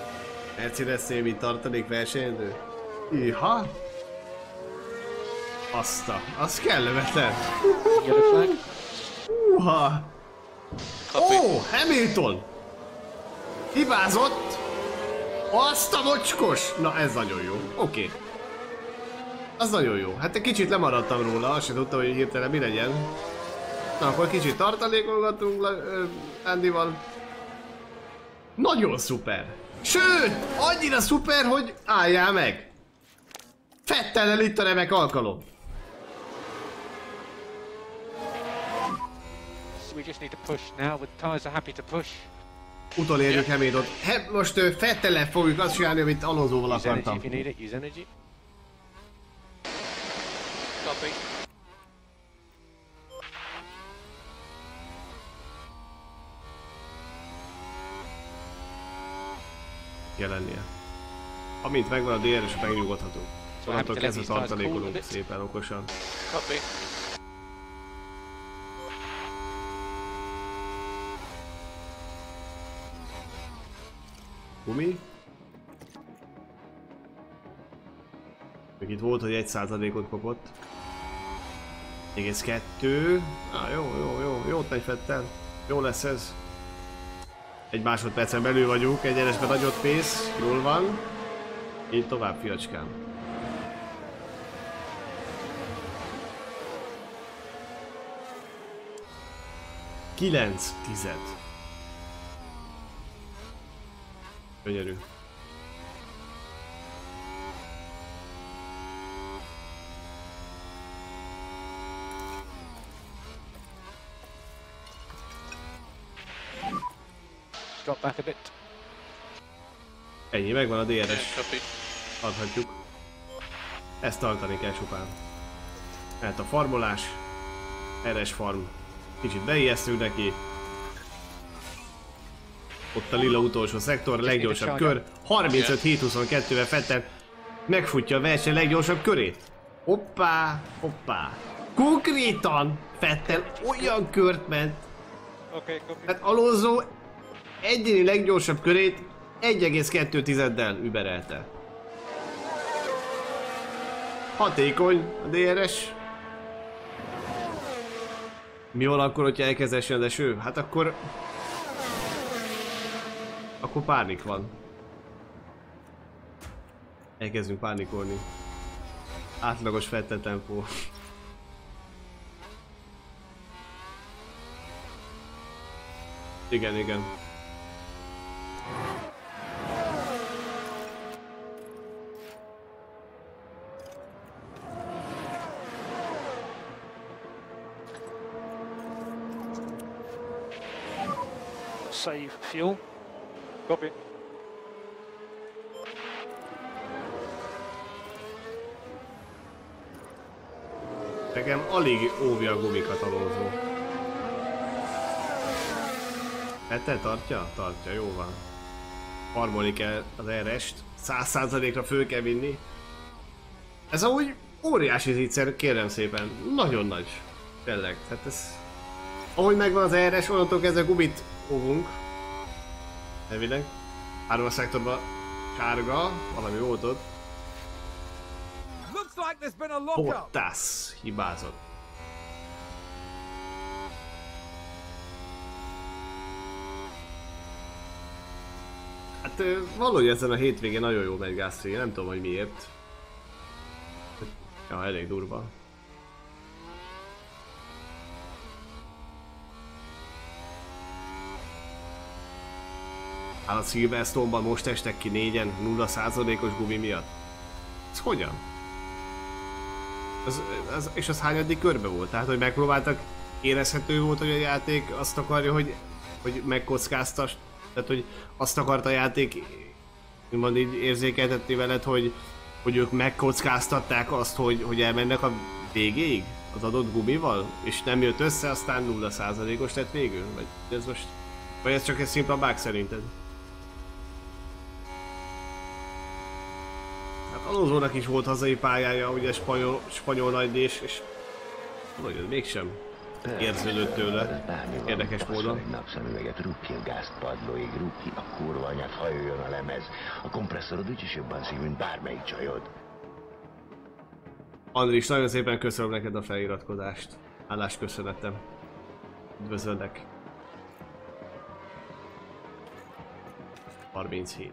Mercedes-nél mint tartalék versenyző? Iha! Az kellemetlen. Yellow flag. Húha! Ó, Hamilton! Hibázott! Azt a mocskos! Na ez nagyon jó. Oké. Az nagyon jó. Hát egy kicsit lemaradtam róla, azt sem tudtam, hogy hirtelen mi legyen. Na akkor kicsit tartalékolgatunk Andyval. Nagyon szuper! Sőt, annyira szuper, hogy álljál meg! Fettellel itt a remek alkalom! So we just need to push now. The tyres are happy to push. Utolérjük Hamiltont. Most Fettellel fogjuk azt csinálni, amit Alonsoval Use energy akartam. if you need it. Use energy. Copy. Jelennie. Amint megvan a DRS, megnyugodhatunk. Onnantól kezdve Levi's tyres tartalékolunk cool a bit. szépen okosan. Copy. Gumi. Még itt volt, hogy 1%-ot kapott. 1,2. Jót megy Vettel. Jó lesz ez. Egy másodpercen belül vagyunk, egyenesben nagyot pész, jól van. Így tovább, fiacskám. Kilenc tized. Gyönyörű. Drop back a bit. Ennyi, megvan a DRS. Copy. Adhatjuk. Ezt tartani kell csupán. Mert a farmolás. RS farm. Kicsit beijesztünk neki. Ott a lila utolsó szektor, leggyorsabb kör. 35-7-22-vel Vettel megfutja a verseny leggyorsabb körét. Hoppá, hoppá. Konkrétan Vettel olyan kört ment. Okay, copy. Hát Alonso egyéni leggyorsabb körét 1,2-del überelte. Hatékony a DRS. Mi van akkor, hogyha elkezd esni az eső? Hát akkor pánik van. Elkezdünk pánikolni. Átlagos Vettel tempó. Igen. Save fuel. Copy. Nekem alig óvja a gumikat Alonso. Vettel tartja? Tartja, jó van. Farmolni kell az RS-t, 100%-ra föl kell vinni. Ez amúgy óriási zicser, kérem szépen. Nagyon nagy. Tényleg, tehát ez... Ahogy megvan az RS, onnantól kezdve gumit óvunk. Elvileg. 3 szektorban sárga, valami volt ott. Looks like there's been a lockup. Bottas hibázott. Hát valahogy ezen a hétvégén nagyon jó megy Gasly, nem tudom, hogy miért. Ja, elég durva. Hát a Silverstone-ban most estek ki 4-en 0%-os gumi miatt. Ez hogyan? És az hányadik körbe volt? Tehát, hogy megpróbáltak, érezhető volt, hogy a játék azt akarja, hogy megkockáztass. Tehát, hogy azt akart a játék, úgymond így érzékeltetni veled, hogy ők megkockáztatták azt, hogy elmennek a végéig az adott gumival, és nem jött össze, aztán 0%-os lett végül? Vagy ez csak egy szimpla bug szerinted? Hát Alonsónak is volt hazai pályája, ugye spanyol nagydés, és valahogy mégsem érződött tőle. Érdekes módon. Egy napszemüveget, rúg ki a gázt padlóig, rúg ki a kurva anyát, hajoljon a lemez. A kompresszorod úgyis jobban szív, mint bármelyik csajod. Andris, nagyon szépen köszönöm neked a feliratkozást. Állás köszönetem. Üdvözöllek. 37.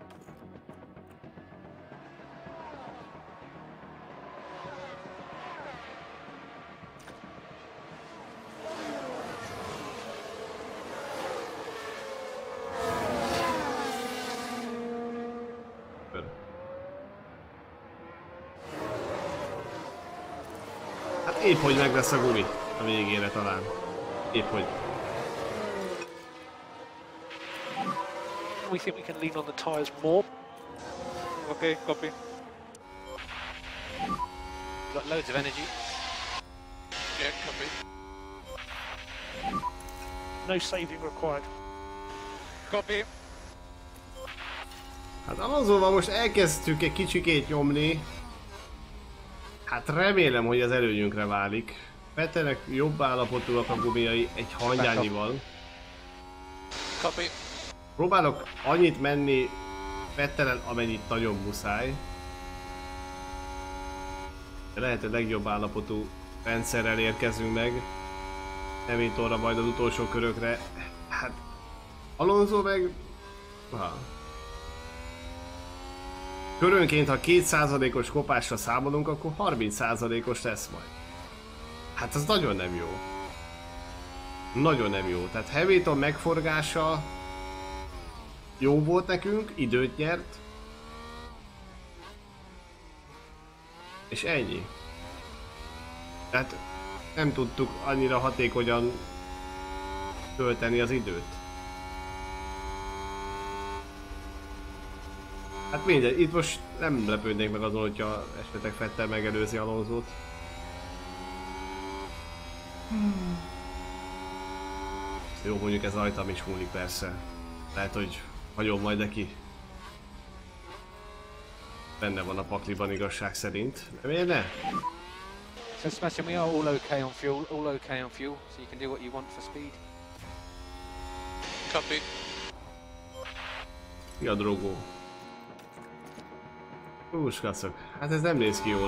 Hát épp hogy meg lesz a gumi a végére talán. Épp hogy. We think we can lean on the tyres more. Okay, copy. Got loads of energy. Yeah, copy. No saving required. Copy. Hát Alonsoval most elkezdtük egy kicsikét nyomni. Hát remélem, hogy az előnyünkre válik. Vettelnek jobb állapotúak a gumiai egy hangyányival. Copy. Próbálok annyit menni Vettelen, amennyit nagyon muszáj. De lehet, a legjobb állapotú rendszerrel érkezünk meg. Hamiltonra majd az utolsó körökre. Hát Alonso meg... Körönként, ha 2%-os kopásra számolunk, akkor 30%-os lesz majd. Hát ez nagyon nem jó. Nagyon nem jó. Tehát Hamilton megforgása jó volt nekünk, időt nyert. És ennyi. Tehát nem tudtuk annyira hatékonyan tölteni az időt. Hát mindegy, itt most nem lepődnék meg azon, hogyha esetleg Vettel megelőzi Alonsót. Jó, mondjuk ez rajtam is múlik persze. Lehet, hogy hagyom majd neki. Benne van a pakliban igazság szerint. De miért ne? So Sebastian, we are all okay on fuel, so you can do what you want for speed. Copy. Mi a drogó? Húskacok, hát ez nem néz ki jól.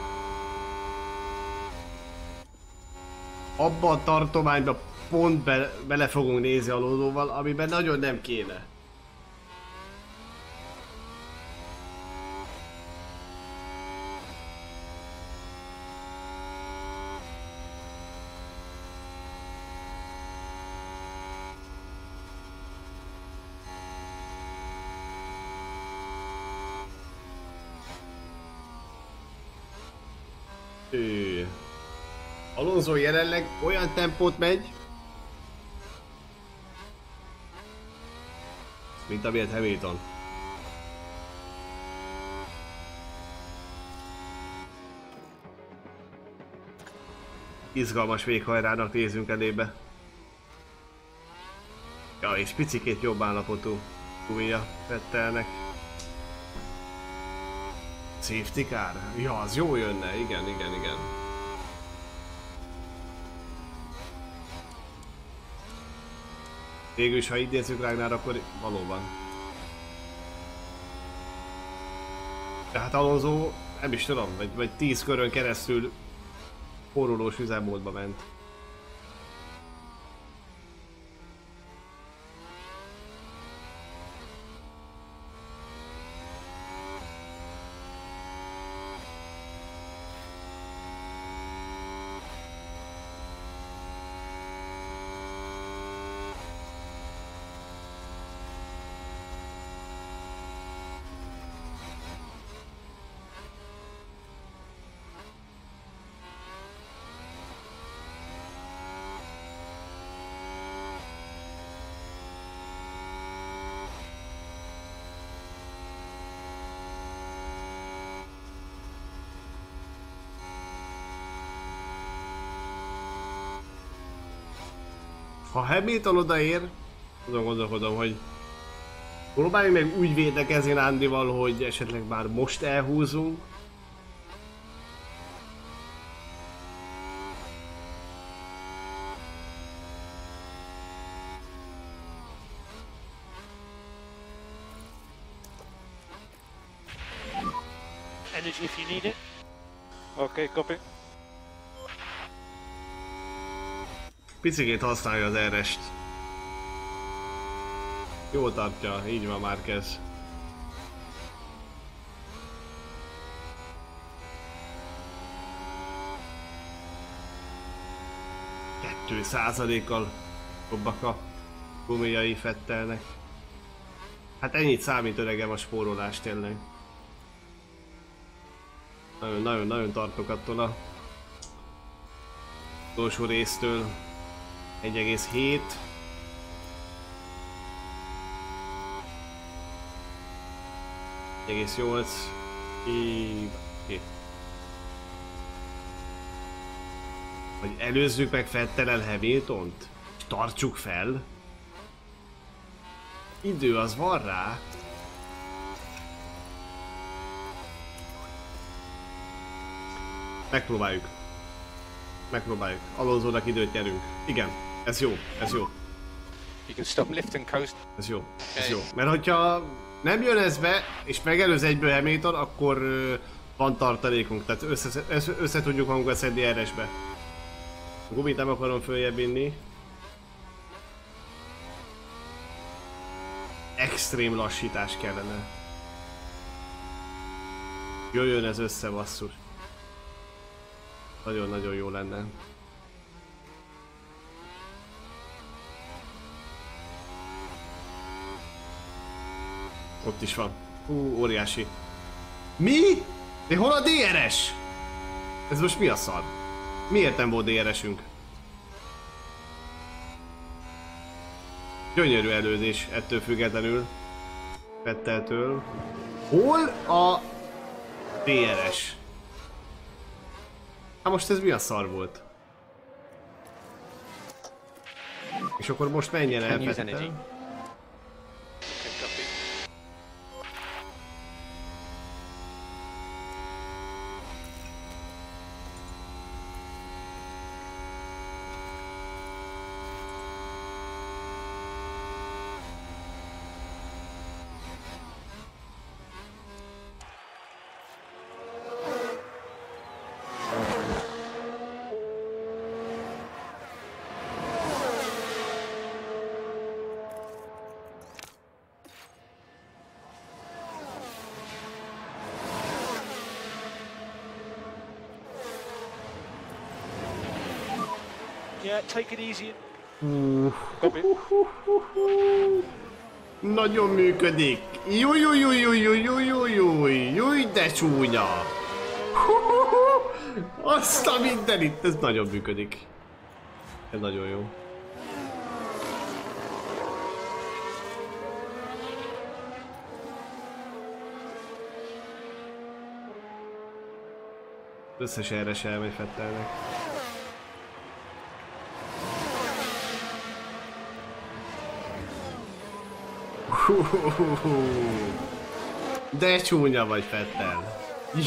Abba a tartományba pont bele fogunk nézni Alonsóval, amiben nagyon nem kéne. Alonso jelenleg olyan tempót megy, mint amilyet Hamilton. Izgalmas véghajrának nézünk elébe. Ja, és picikét jobb állapotú gumija Vettelnek. Safety car? Ja, az jó jönne, igen. Végülis, ha idézzük Ragnar, akkor valóban. Tehát Alonso, nem is tudom, vagy 10 körön keresztül forrólós üzemmódba ment. Ha Hamilton odaér, azon gondolkodom, hogy próbáljunk meg úgy védekezni Andival, hogy esetleg már most elhúzunk. Energy if you need it. Okay, copy. Picikét használja az RS-t. Jól tartja, így van Márquez. 2%-kal jobbak a gumiai Vettelnek. Hát ennyit számít öregem a spórolás tényleg. Nagyon tartok attól a utolsó résztől. 1,7. Oké. Hogy előzzük meg Vettellel Hamiltont? És tartsuk fel? Idő az van rá. Megpróbáljuk. Alonzónak időt nyerünk. Igen, ez jó, ez jó. You can stop, lift and coast. Ez jó, ez jó. Mert hogyha nem jön ez be, és megelőz egyből Hamilton, akkor van tartalékunk. Tehát össze tudjuk magunkat szedni RS-be. A gumit nem akarom följebb vinni. Extrém lassítás kellene. Jöjjön ez össze, basszus. Nagyon-nagyon jó lenne. Ott is van. Óriási. Mi? De hol a DRS? Ez most mi a szar? Miért nem volt DRS-ünk? Gyönyörű előzés ettől függetlenül. Vetteltől. Hol a DRS? Hát most ez mi a szar volt? És akkor most menjen el Vettel? Yeah, take it easy. Nagyon működik. Júj, de csúnya. Azt a mindenit, ez nagyon működik. Ez nagyon jó. Összes RS elmegy Vettelnek. De csúnya vagy, Vettel.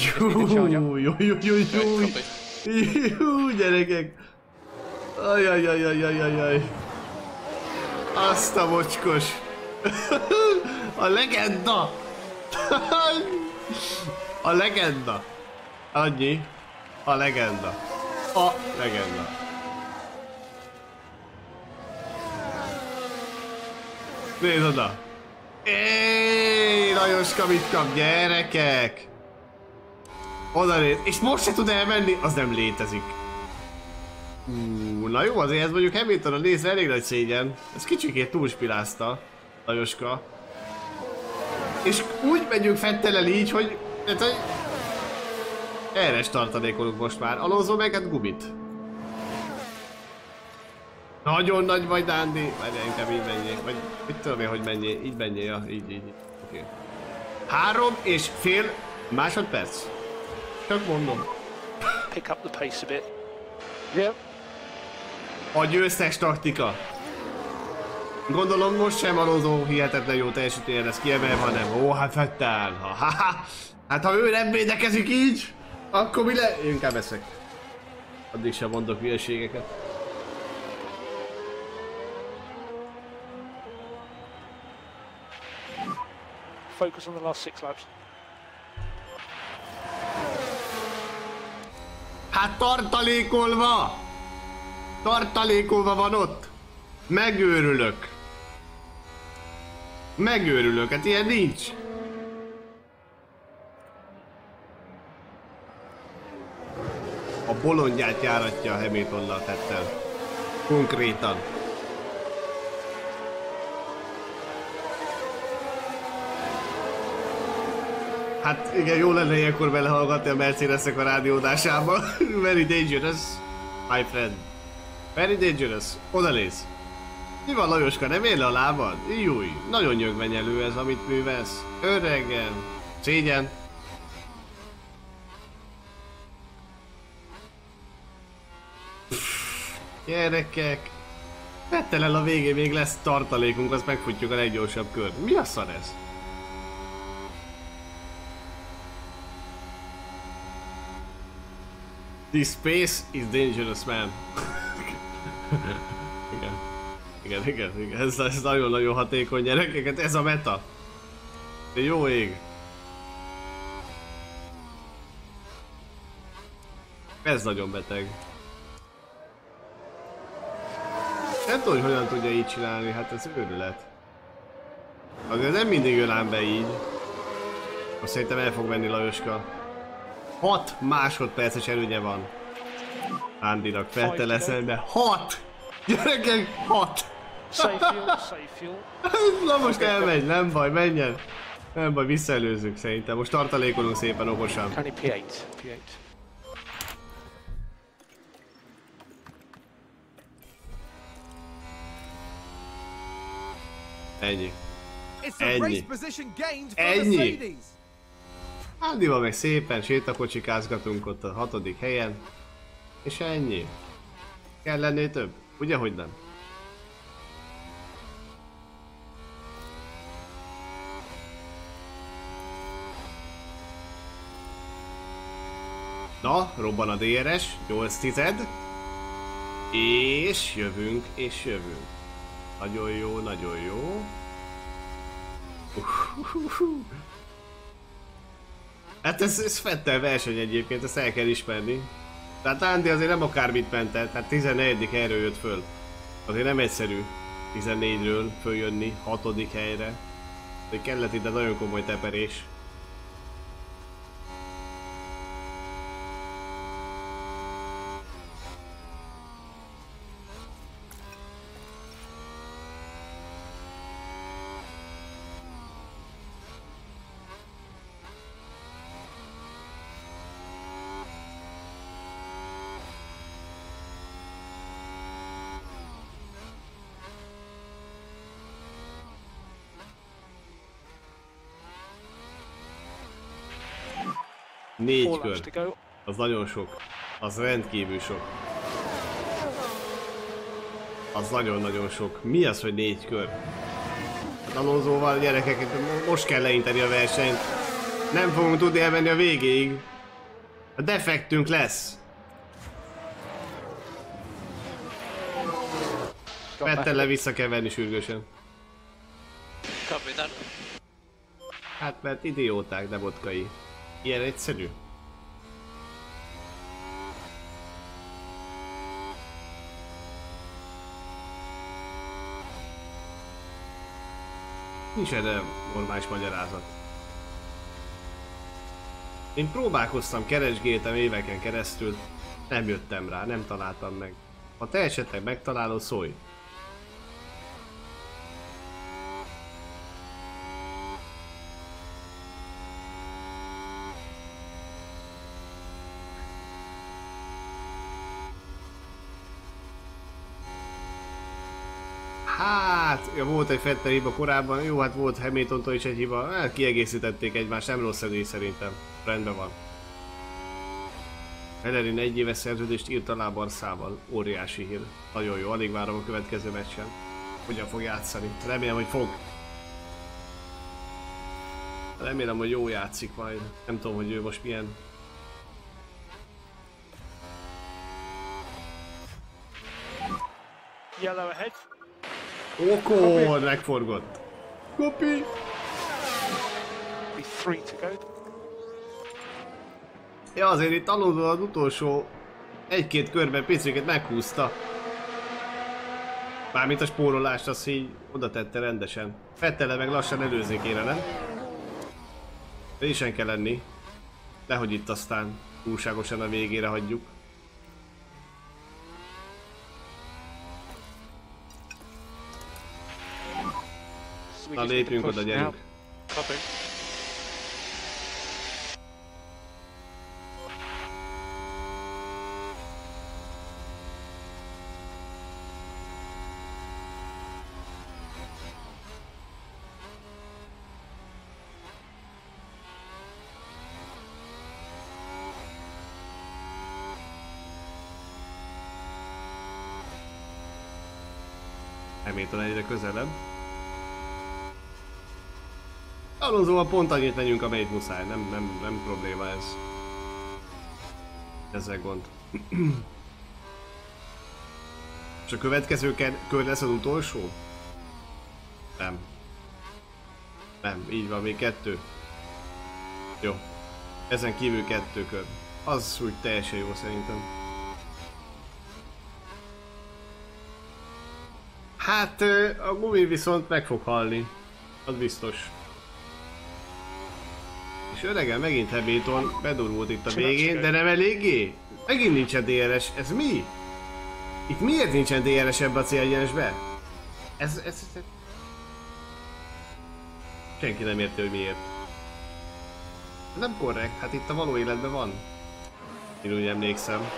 Jú, gyerekek. Ajajajajajajaj. Azt a mocskos. A legenda. A legenda. Annyi. A legenda. A legenda. Nézd oda. Éj, Lajoska mit kap, gyerekek? Oda néz, és most se tud elmenni, az nem létezik. Na jó, azért ez mondjuk Hamilton a nézre elég nagy szégyen. Ez kicsikét túlspilázta Lajoska. És úgy megyünk Vettellel így, hogy... RS tartalékolunk most már. Alonso meg hát gumit. Nagyon nagy vagy, Dándi. Várjál, inkább így menjél. Vagy mit tudom én, hogy menjél. Így menjél, ja, így. Oké. 3,5 másodperc. Csak mondom. Pick up the pace a bit. Yep. A győztes taktika. Gondolom most sem Alonso hihetetlen jó teljesítője lesz kiemelve, hanem ó, hát Vettel. Hát ha ő nem védekezik így, akkor mi le... Én inkább eszek. Addig sem mondok hülyeségeket. Focus on the last 6 laps. Hát tartalékolva! Tartalékolva van ott! Megőrülök! Megőrülök, hát ilyen nincs! A bolondját járatja a Hamiltonnal Vettel. Konkrétan. Hát igen, jó lenne ilyenkor belehallgatni a Mercedesnek a rádiódásába. Very dangerous, my friend. Very dangerous. Odalész. Mi van, Lajoska, nem ér le a lábad? Júj, nagyon nyögvenyelő ez, amit művelsz. Öregem. Szégyen. Gyerekek. Vettel el a végén, még lesz tartalékunk, azt megfutjuk a leggyorsabb kör. Mi a szar ez? This space is dangerous, man. Igen. Ez nagyon-nagyon hatékony, gyerekeket, ez a meta. De jó ég. Ez nagyon beteg. Nem tudom, hogy hogyan tudja így csinálni, hát ez őrület. Azért nem mindig jön ám be így. Azt szerintem el fog menni Lajoska. 6 másodperces előnye van. Andynak Vettel szembe. 6! Gyerekek, 6! Safe fuel, safe fuel. Na most elmegy, nem baj, menjen. Nem baj, visszaelőzzük szerintem. Most tartalékolunk szépen okosan. P8. Ennyi. It's a Ennyi. race position gained for Ennyi. Mercedes. Andyval meg szépen sétakocsikázgatunk ott a 6. helyen. És ennyi. Kell lenni több? Ugye, hogy nem? Na, robban a DRS, 8/10. És jövünk, és jövünk. Nagyon jó, nagyon jó. Hát ez Vettel verseny egyébként, ezt el kell ismerni. Tehát Andy azért nem akármit mentett, hát 14. helyről jött föl. Azért nem egyszerű 14-ről följönni 6. helyre. De kellett ide nagyon komoly teperés. Négy kör. Az nagyon sok. Az rendkívül sok. Az nagyon-nagyon sok. Mi az, hogy 4 kör? Hát Alonsoval, gyerekek, most kell leinteni a versenyt. Nem fogunk tudni elmenni a végéig. A defektünk lesz. Vettele vissza kell venni sürgősen. Kapitán. Hát mert idióták, de botkai. Ilyen egyszerű. Nincs erre normális magyarázat. Én próbálkoztam, keresgéltem éveken keresztül, nem jöttem rá, nem találtam meg. Ha te esetleg megtalálod, szólj! Hát, ja, volt egy Vettel hiba korábban, jó, hát volt Hamiltontól is egy hiba, hát kiegészítették egymást, nem rossz edés szerintem. Rendben van. Bellerin 1 éves szerződést írt alá Barszával, óriási hír. Nagyon jó, alig várom a következő meccsen. Hogyan fog játszani? Remélem, hogy fog. Remélem, hogy jó játszik majd. Nem tudom, hogy ő most milyen. Yellow ahead. Okon megforgott. Kopi! 3 to go. Ja, azért itt Alonso az utolsó Egy-két körben piciket meghúzta. Mármint a spórolást azt így oda tette rendesen. Fettele meg lassan előzni kéne, nem? Résen kell lenni. Nehogy itt aztán túlságosan a végére hagyjuk. Na lépjünk oda, gyerünk. Copy. Hamilton egyre közelebb. Alonsoval pont annyit menjünk, amennyit muszáj, nem probléma ez. Ezzel gond. És a következő kör lesz az utolsó? Nem. Nem, így van, még 2. Jó. Ezen kívül 2 kör. Az úgy teljesen jó szerintem. Hát a gumi viszont meg fog halni. Az biztos. És öregen megint Hamilton bedurult itt a végén, de nem eléggé? Megint nincsen DRS, ez mi? Itt miért nincsen DRS ebbe a célegyenesbe? Ez... Senki nem érti, hogy miért. Ez nem korrekt, hát itt a való életben van. Én úgy emlékszem.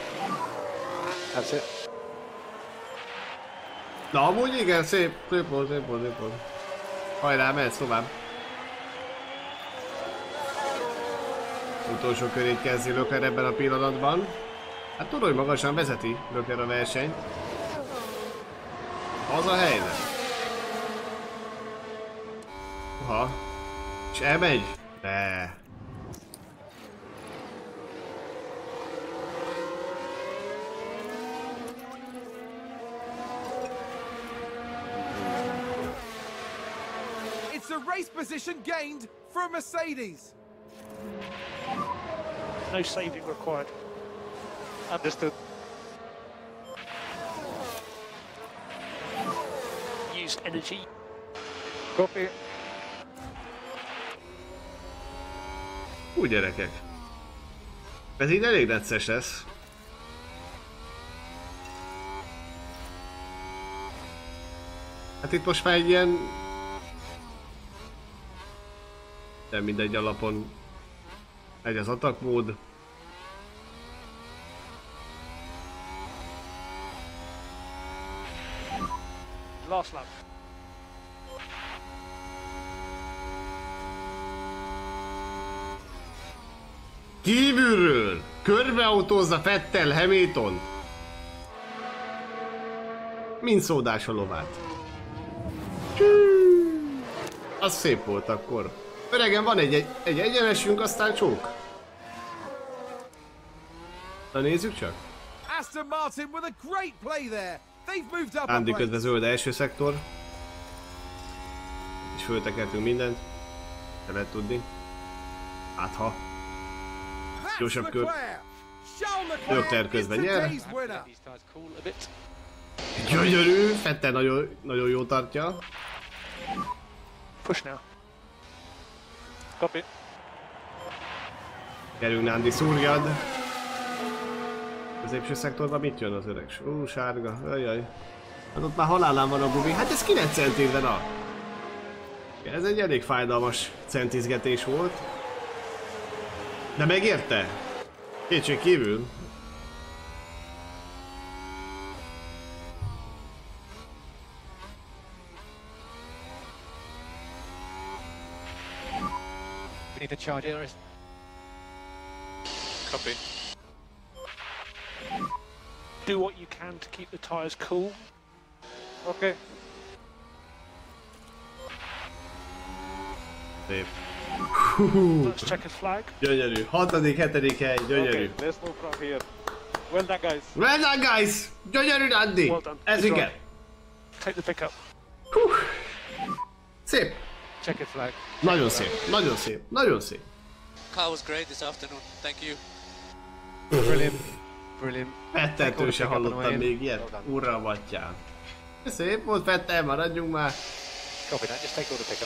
Na amúgy igen, szép volt. Hajrá, mehetsz tovább. Utolsó körét kezdi Leclerc ebben a pillanatban. Hát tudod, hogy magasan vezeti Leclerc a versenyt. Az a helyzet. Aha. És elmegy? De. It's a race position gained for Mercedes. No saving required. Understood. Used energy. Copy. Hú, gyerekek. Ez így elég necces lesz. Hát itt most már egy ilyen... Nem mindegy alapon megy az attackmód. Last lap. Kívülről körbeautózza Vettel Hamilton. Mint szódás a lovát. Az szép volt akkor. Öregen, van egy egyenesünk, aztán csók. Na nézzük csak. Aston Martin with a great play there. They've moved up. Andy közben zöld első szektor. És föltekertünk mindent. De lehet tudni. Hát ha. Gyorsabb kör. Leclerc közben nyer. Gyönyörű. Vettel nagyon jó tartja. Push now. Copy. Gyerünk, Nandi, szúrjad. Középső szektorban mit jön az öreg? Sárga, ajaj. Hát ott már halálán van a gumi. Hát ez 9 centizben a... Ez egy elég fájdalmas centizgetés volt. De megérte? Kétség kívül. We need a charge here. Copy. Do what you can to keep the tyres cool. Okay. Szép. Let's check a flag. Gyönyörű. 6., 7. hely, gyönyörű. Okay, let's move from here. Well done, guys. Well done, guys! Gyönyörű, Nandi! Well done. Ez Good igen. drive. Take the pickup. Szép. Checkered flag. Nagyon szép. Nagyon szép. Nagyon szép. Car was great this afternoon. Thank you. Brilliant. Brilliant. Fetteltől se hallottam Well még ilyet. done. Uram atyám. Szép volt, Fettel, maradjunk már. Copy that, just take all the pickup.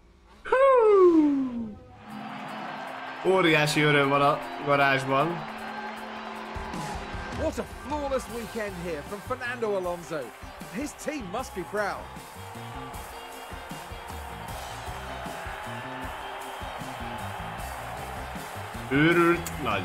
Óriási öröm van a garázsban. What a flawless weekend here from Fernando Alonso. His team must be proud. Őrült nagy.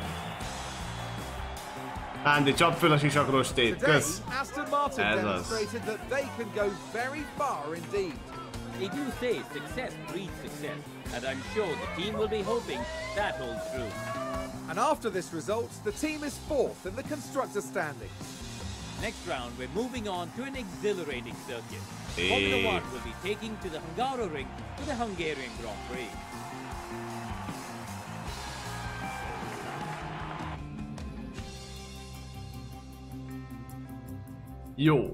Andy, csap föl a sisakrostét, Today, kösz. Aston Martin Ez az. demonstrated that they can go very far indeed. They do say success breeds success, and I'm sure the team will be hoping that holds true. And after this result, the team is fourth in the constructor standings. Next round, we're moving on to an exhilarating circuit. Hey. Formula One will be taking to the Hungaroring for the Hungarian Grand Prix. Jó.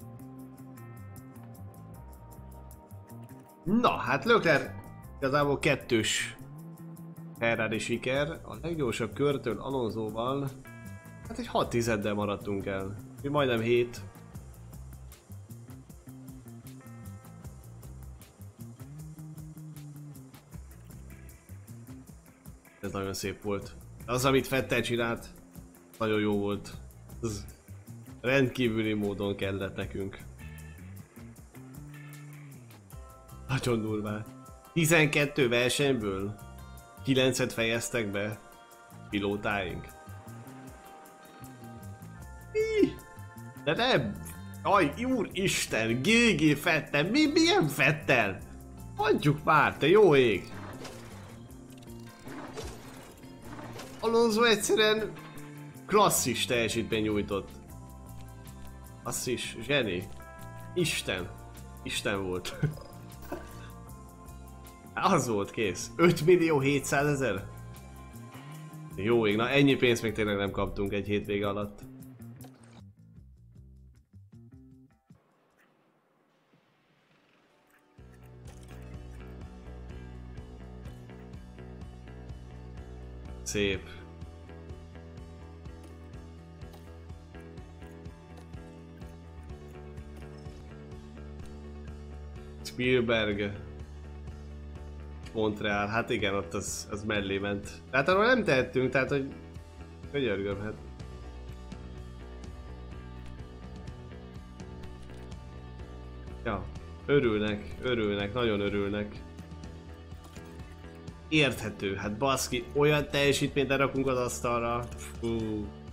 Na, hát Leclerc igazából kettős Ferrari siker. A leggyorsabb körtől Alonsóval hát egy 6 tizeddel maradtunk el. Mi majdnem 7. Ez nagyon szép volt. Az, amit Vettel csinált, nagyon jó volt. Ez rendkívüli módon kellett nekünk. Nagyon durván. 12 versenyből 9-et fejeztek be pilótáink. De nem! Aj, úristen, GG Vettel, milyen Vettel? Hagyjuk már, te jó ég! Alonso egyszerűen klasszis teljesítmény nyújtott. Az is, zseni. Isten. Isten volt. Az volt, kész. 5.700.000? Jó ég, na ennyi pénzt még tényleg nem kaptunk egy hétvége alatt. Szép. Spielberg. Montreal, hát igen, ott az mellé ment. Tehát arról nem tehettünk, tehát hogy... Könyörgöm, hát. Ja, örülnek, nagyon örülnek. Érthető, hát baszki, olyan teljesítményt lerakunk az asztalra. Fú.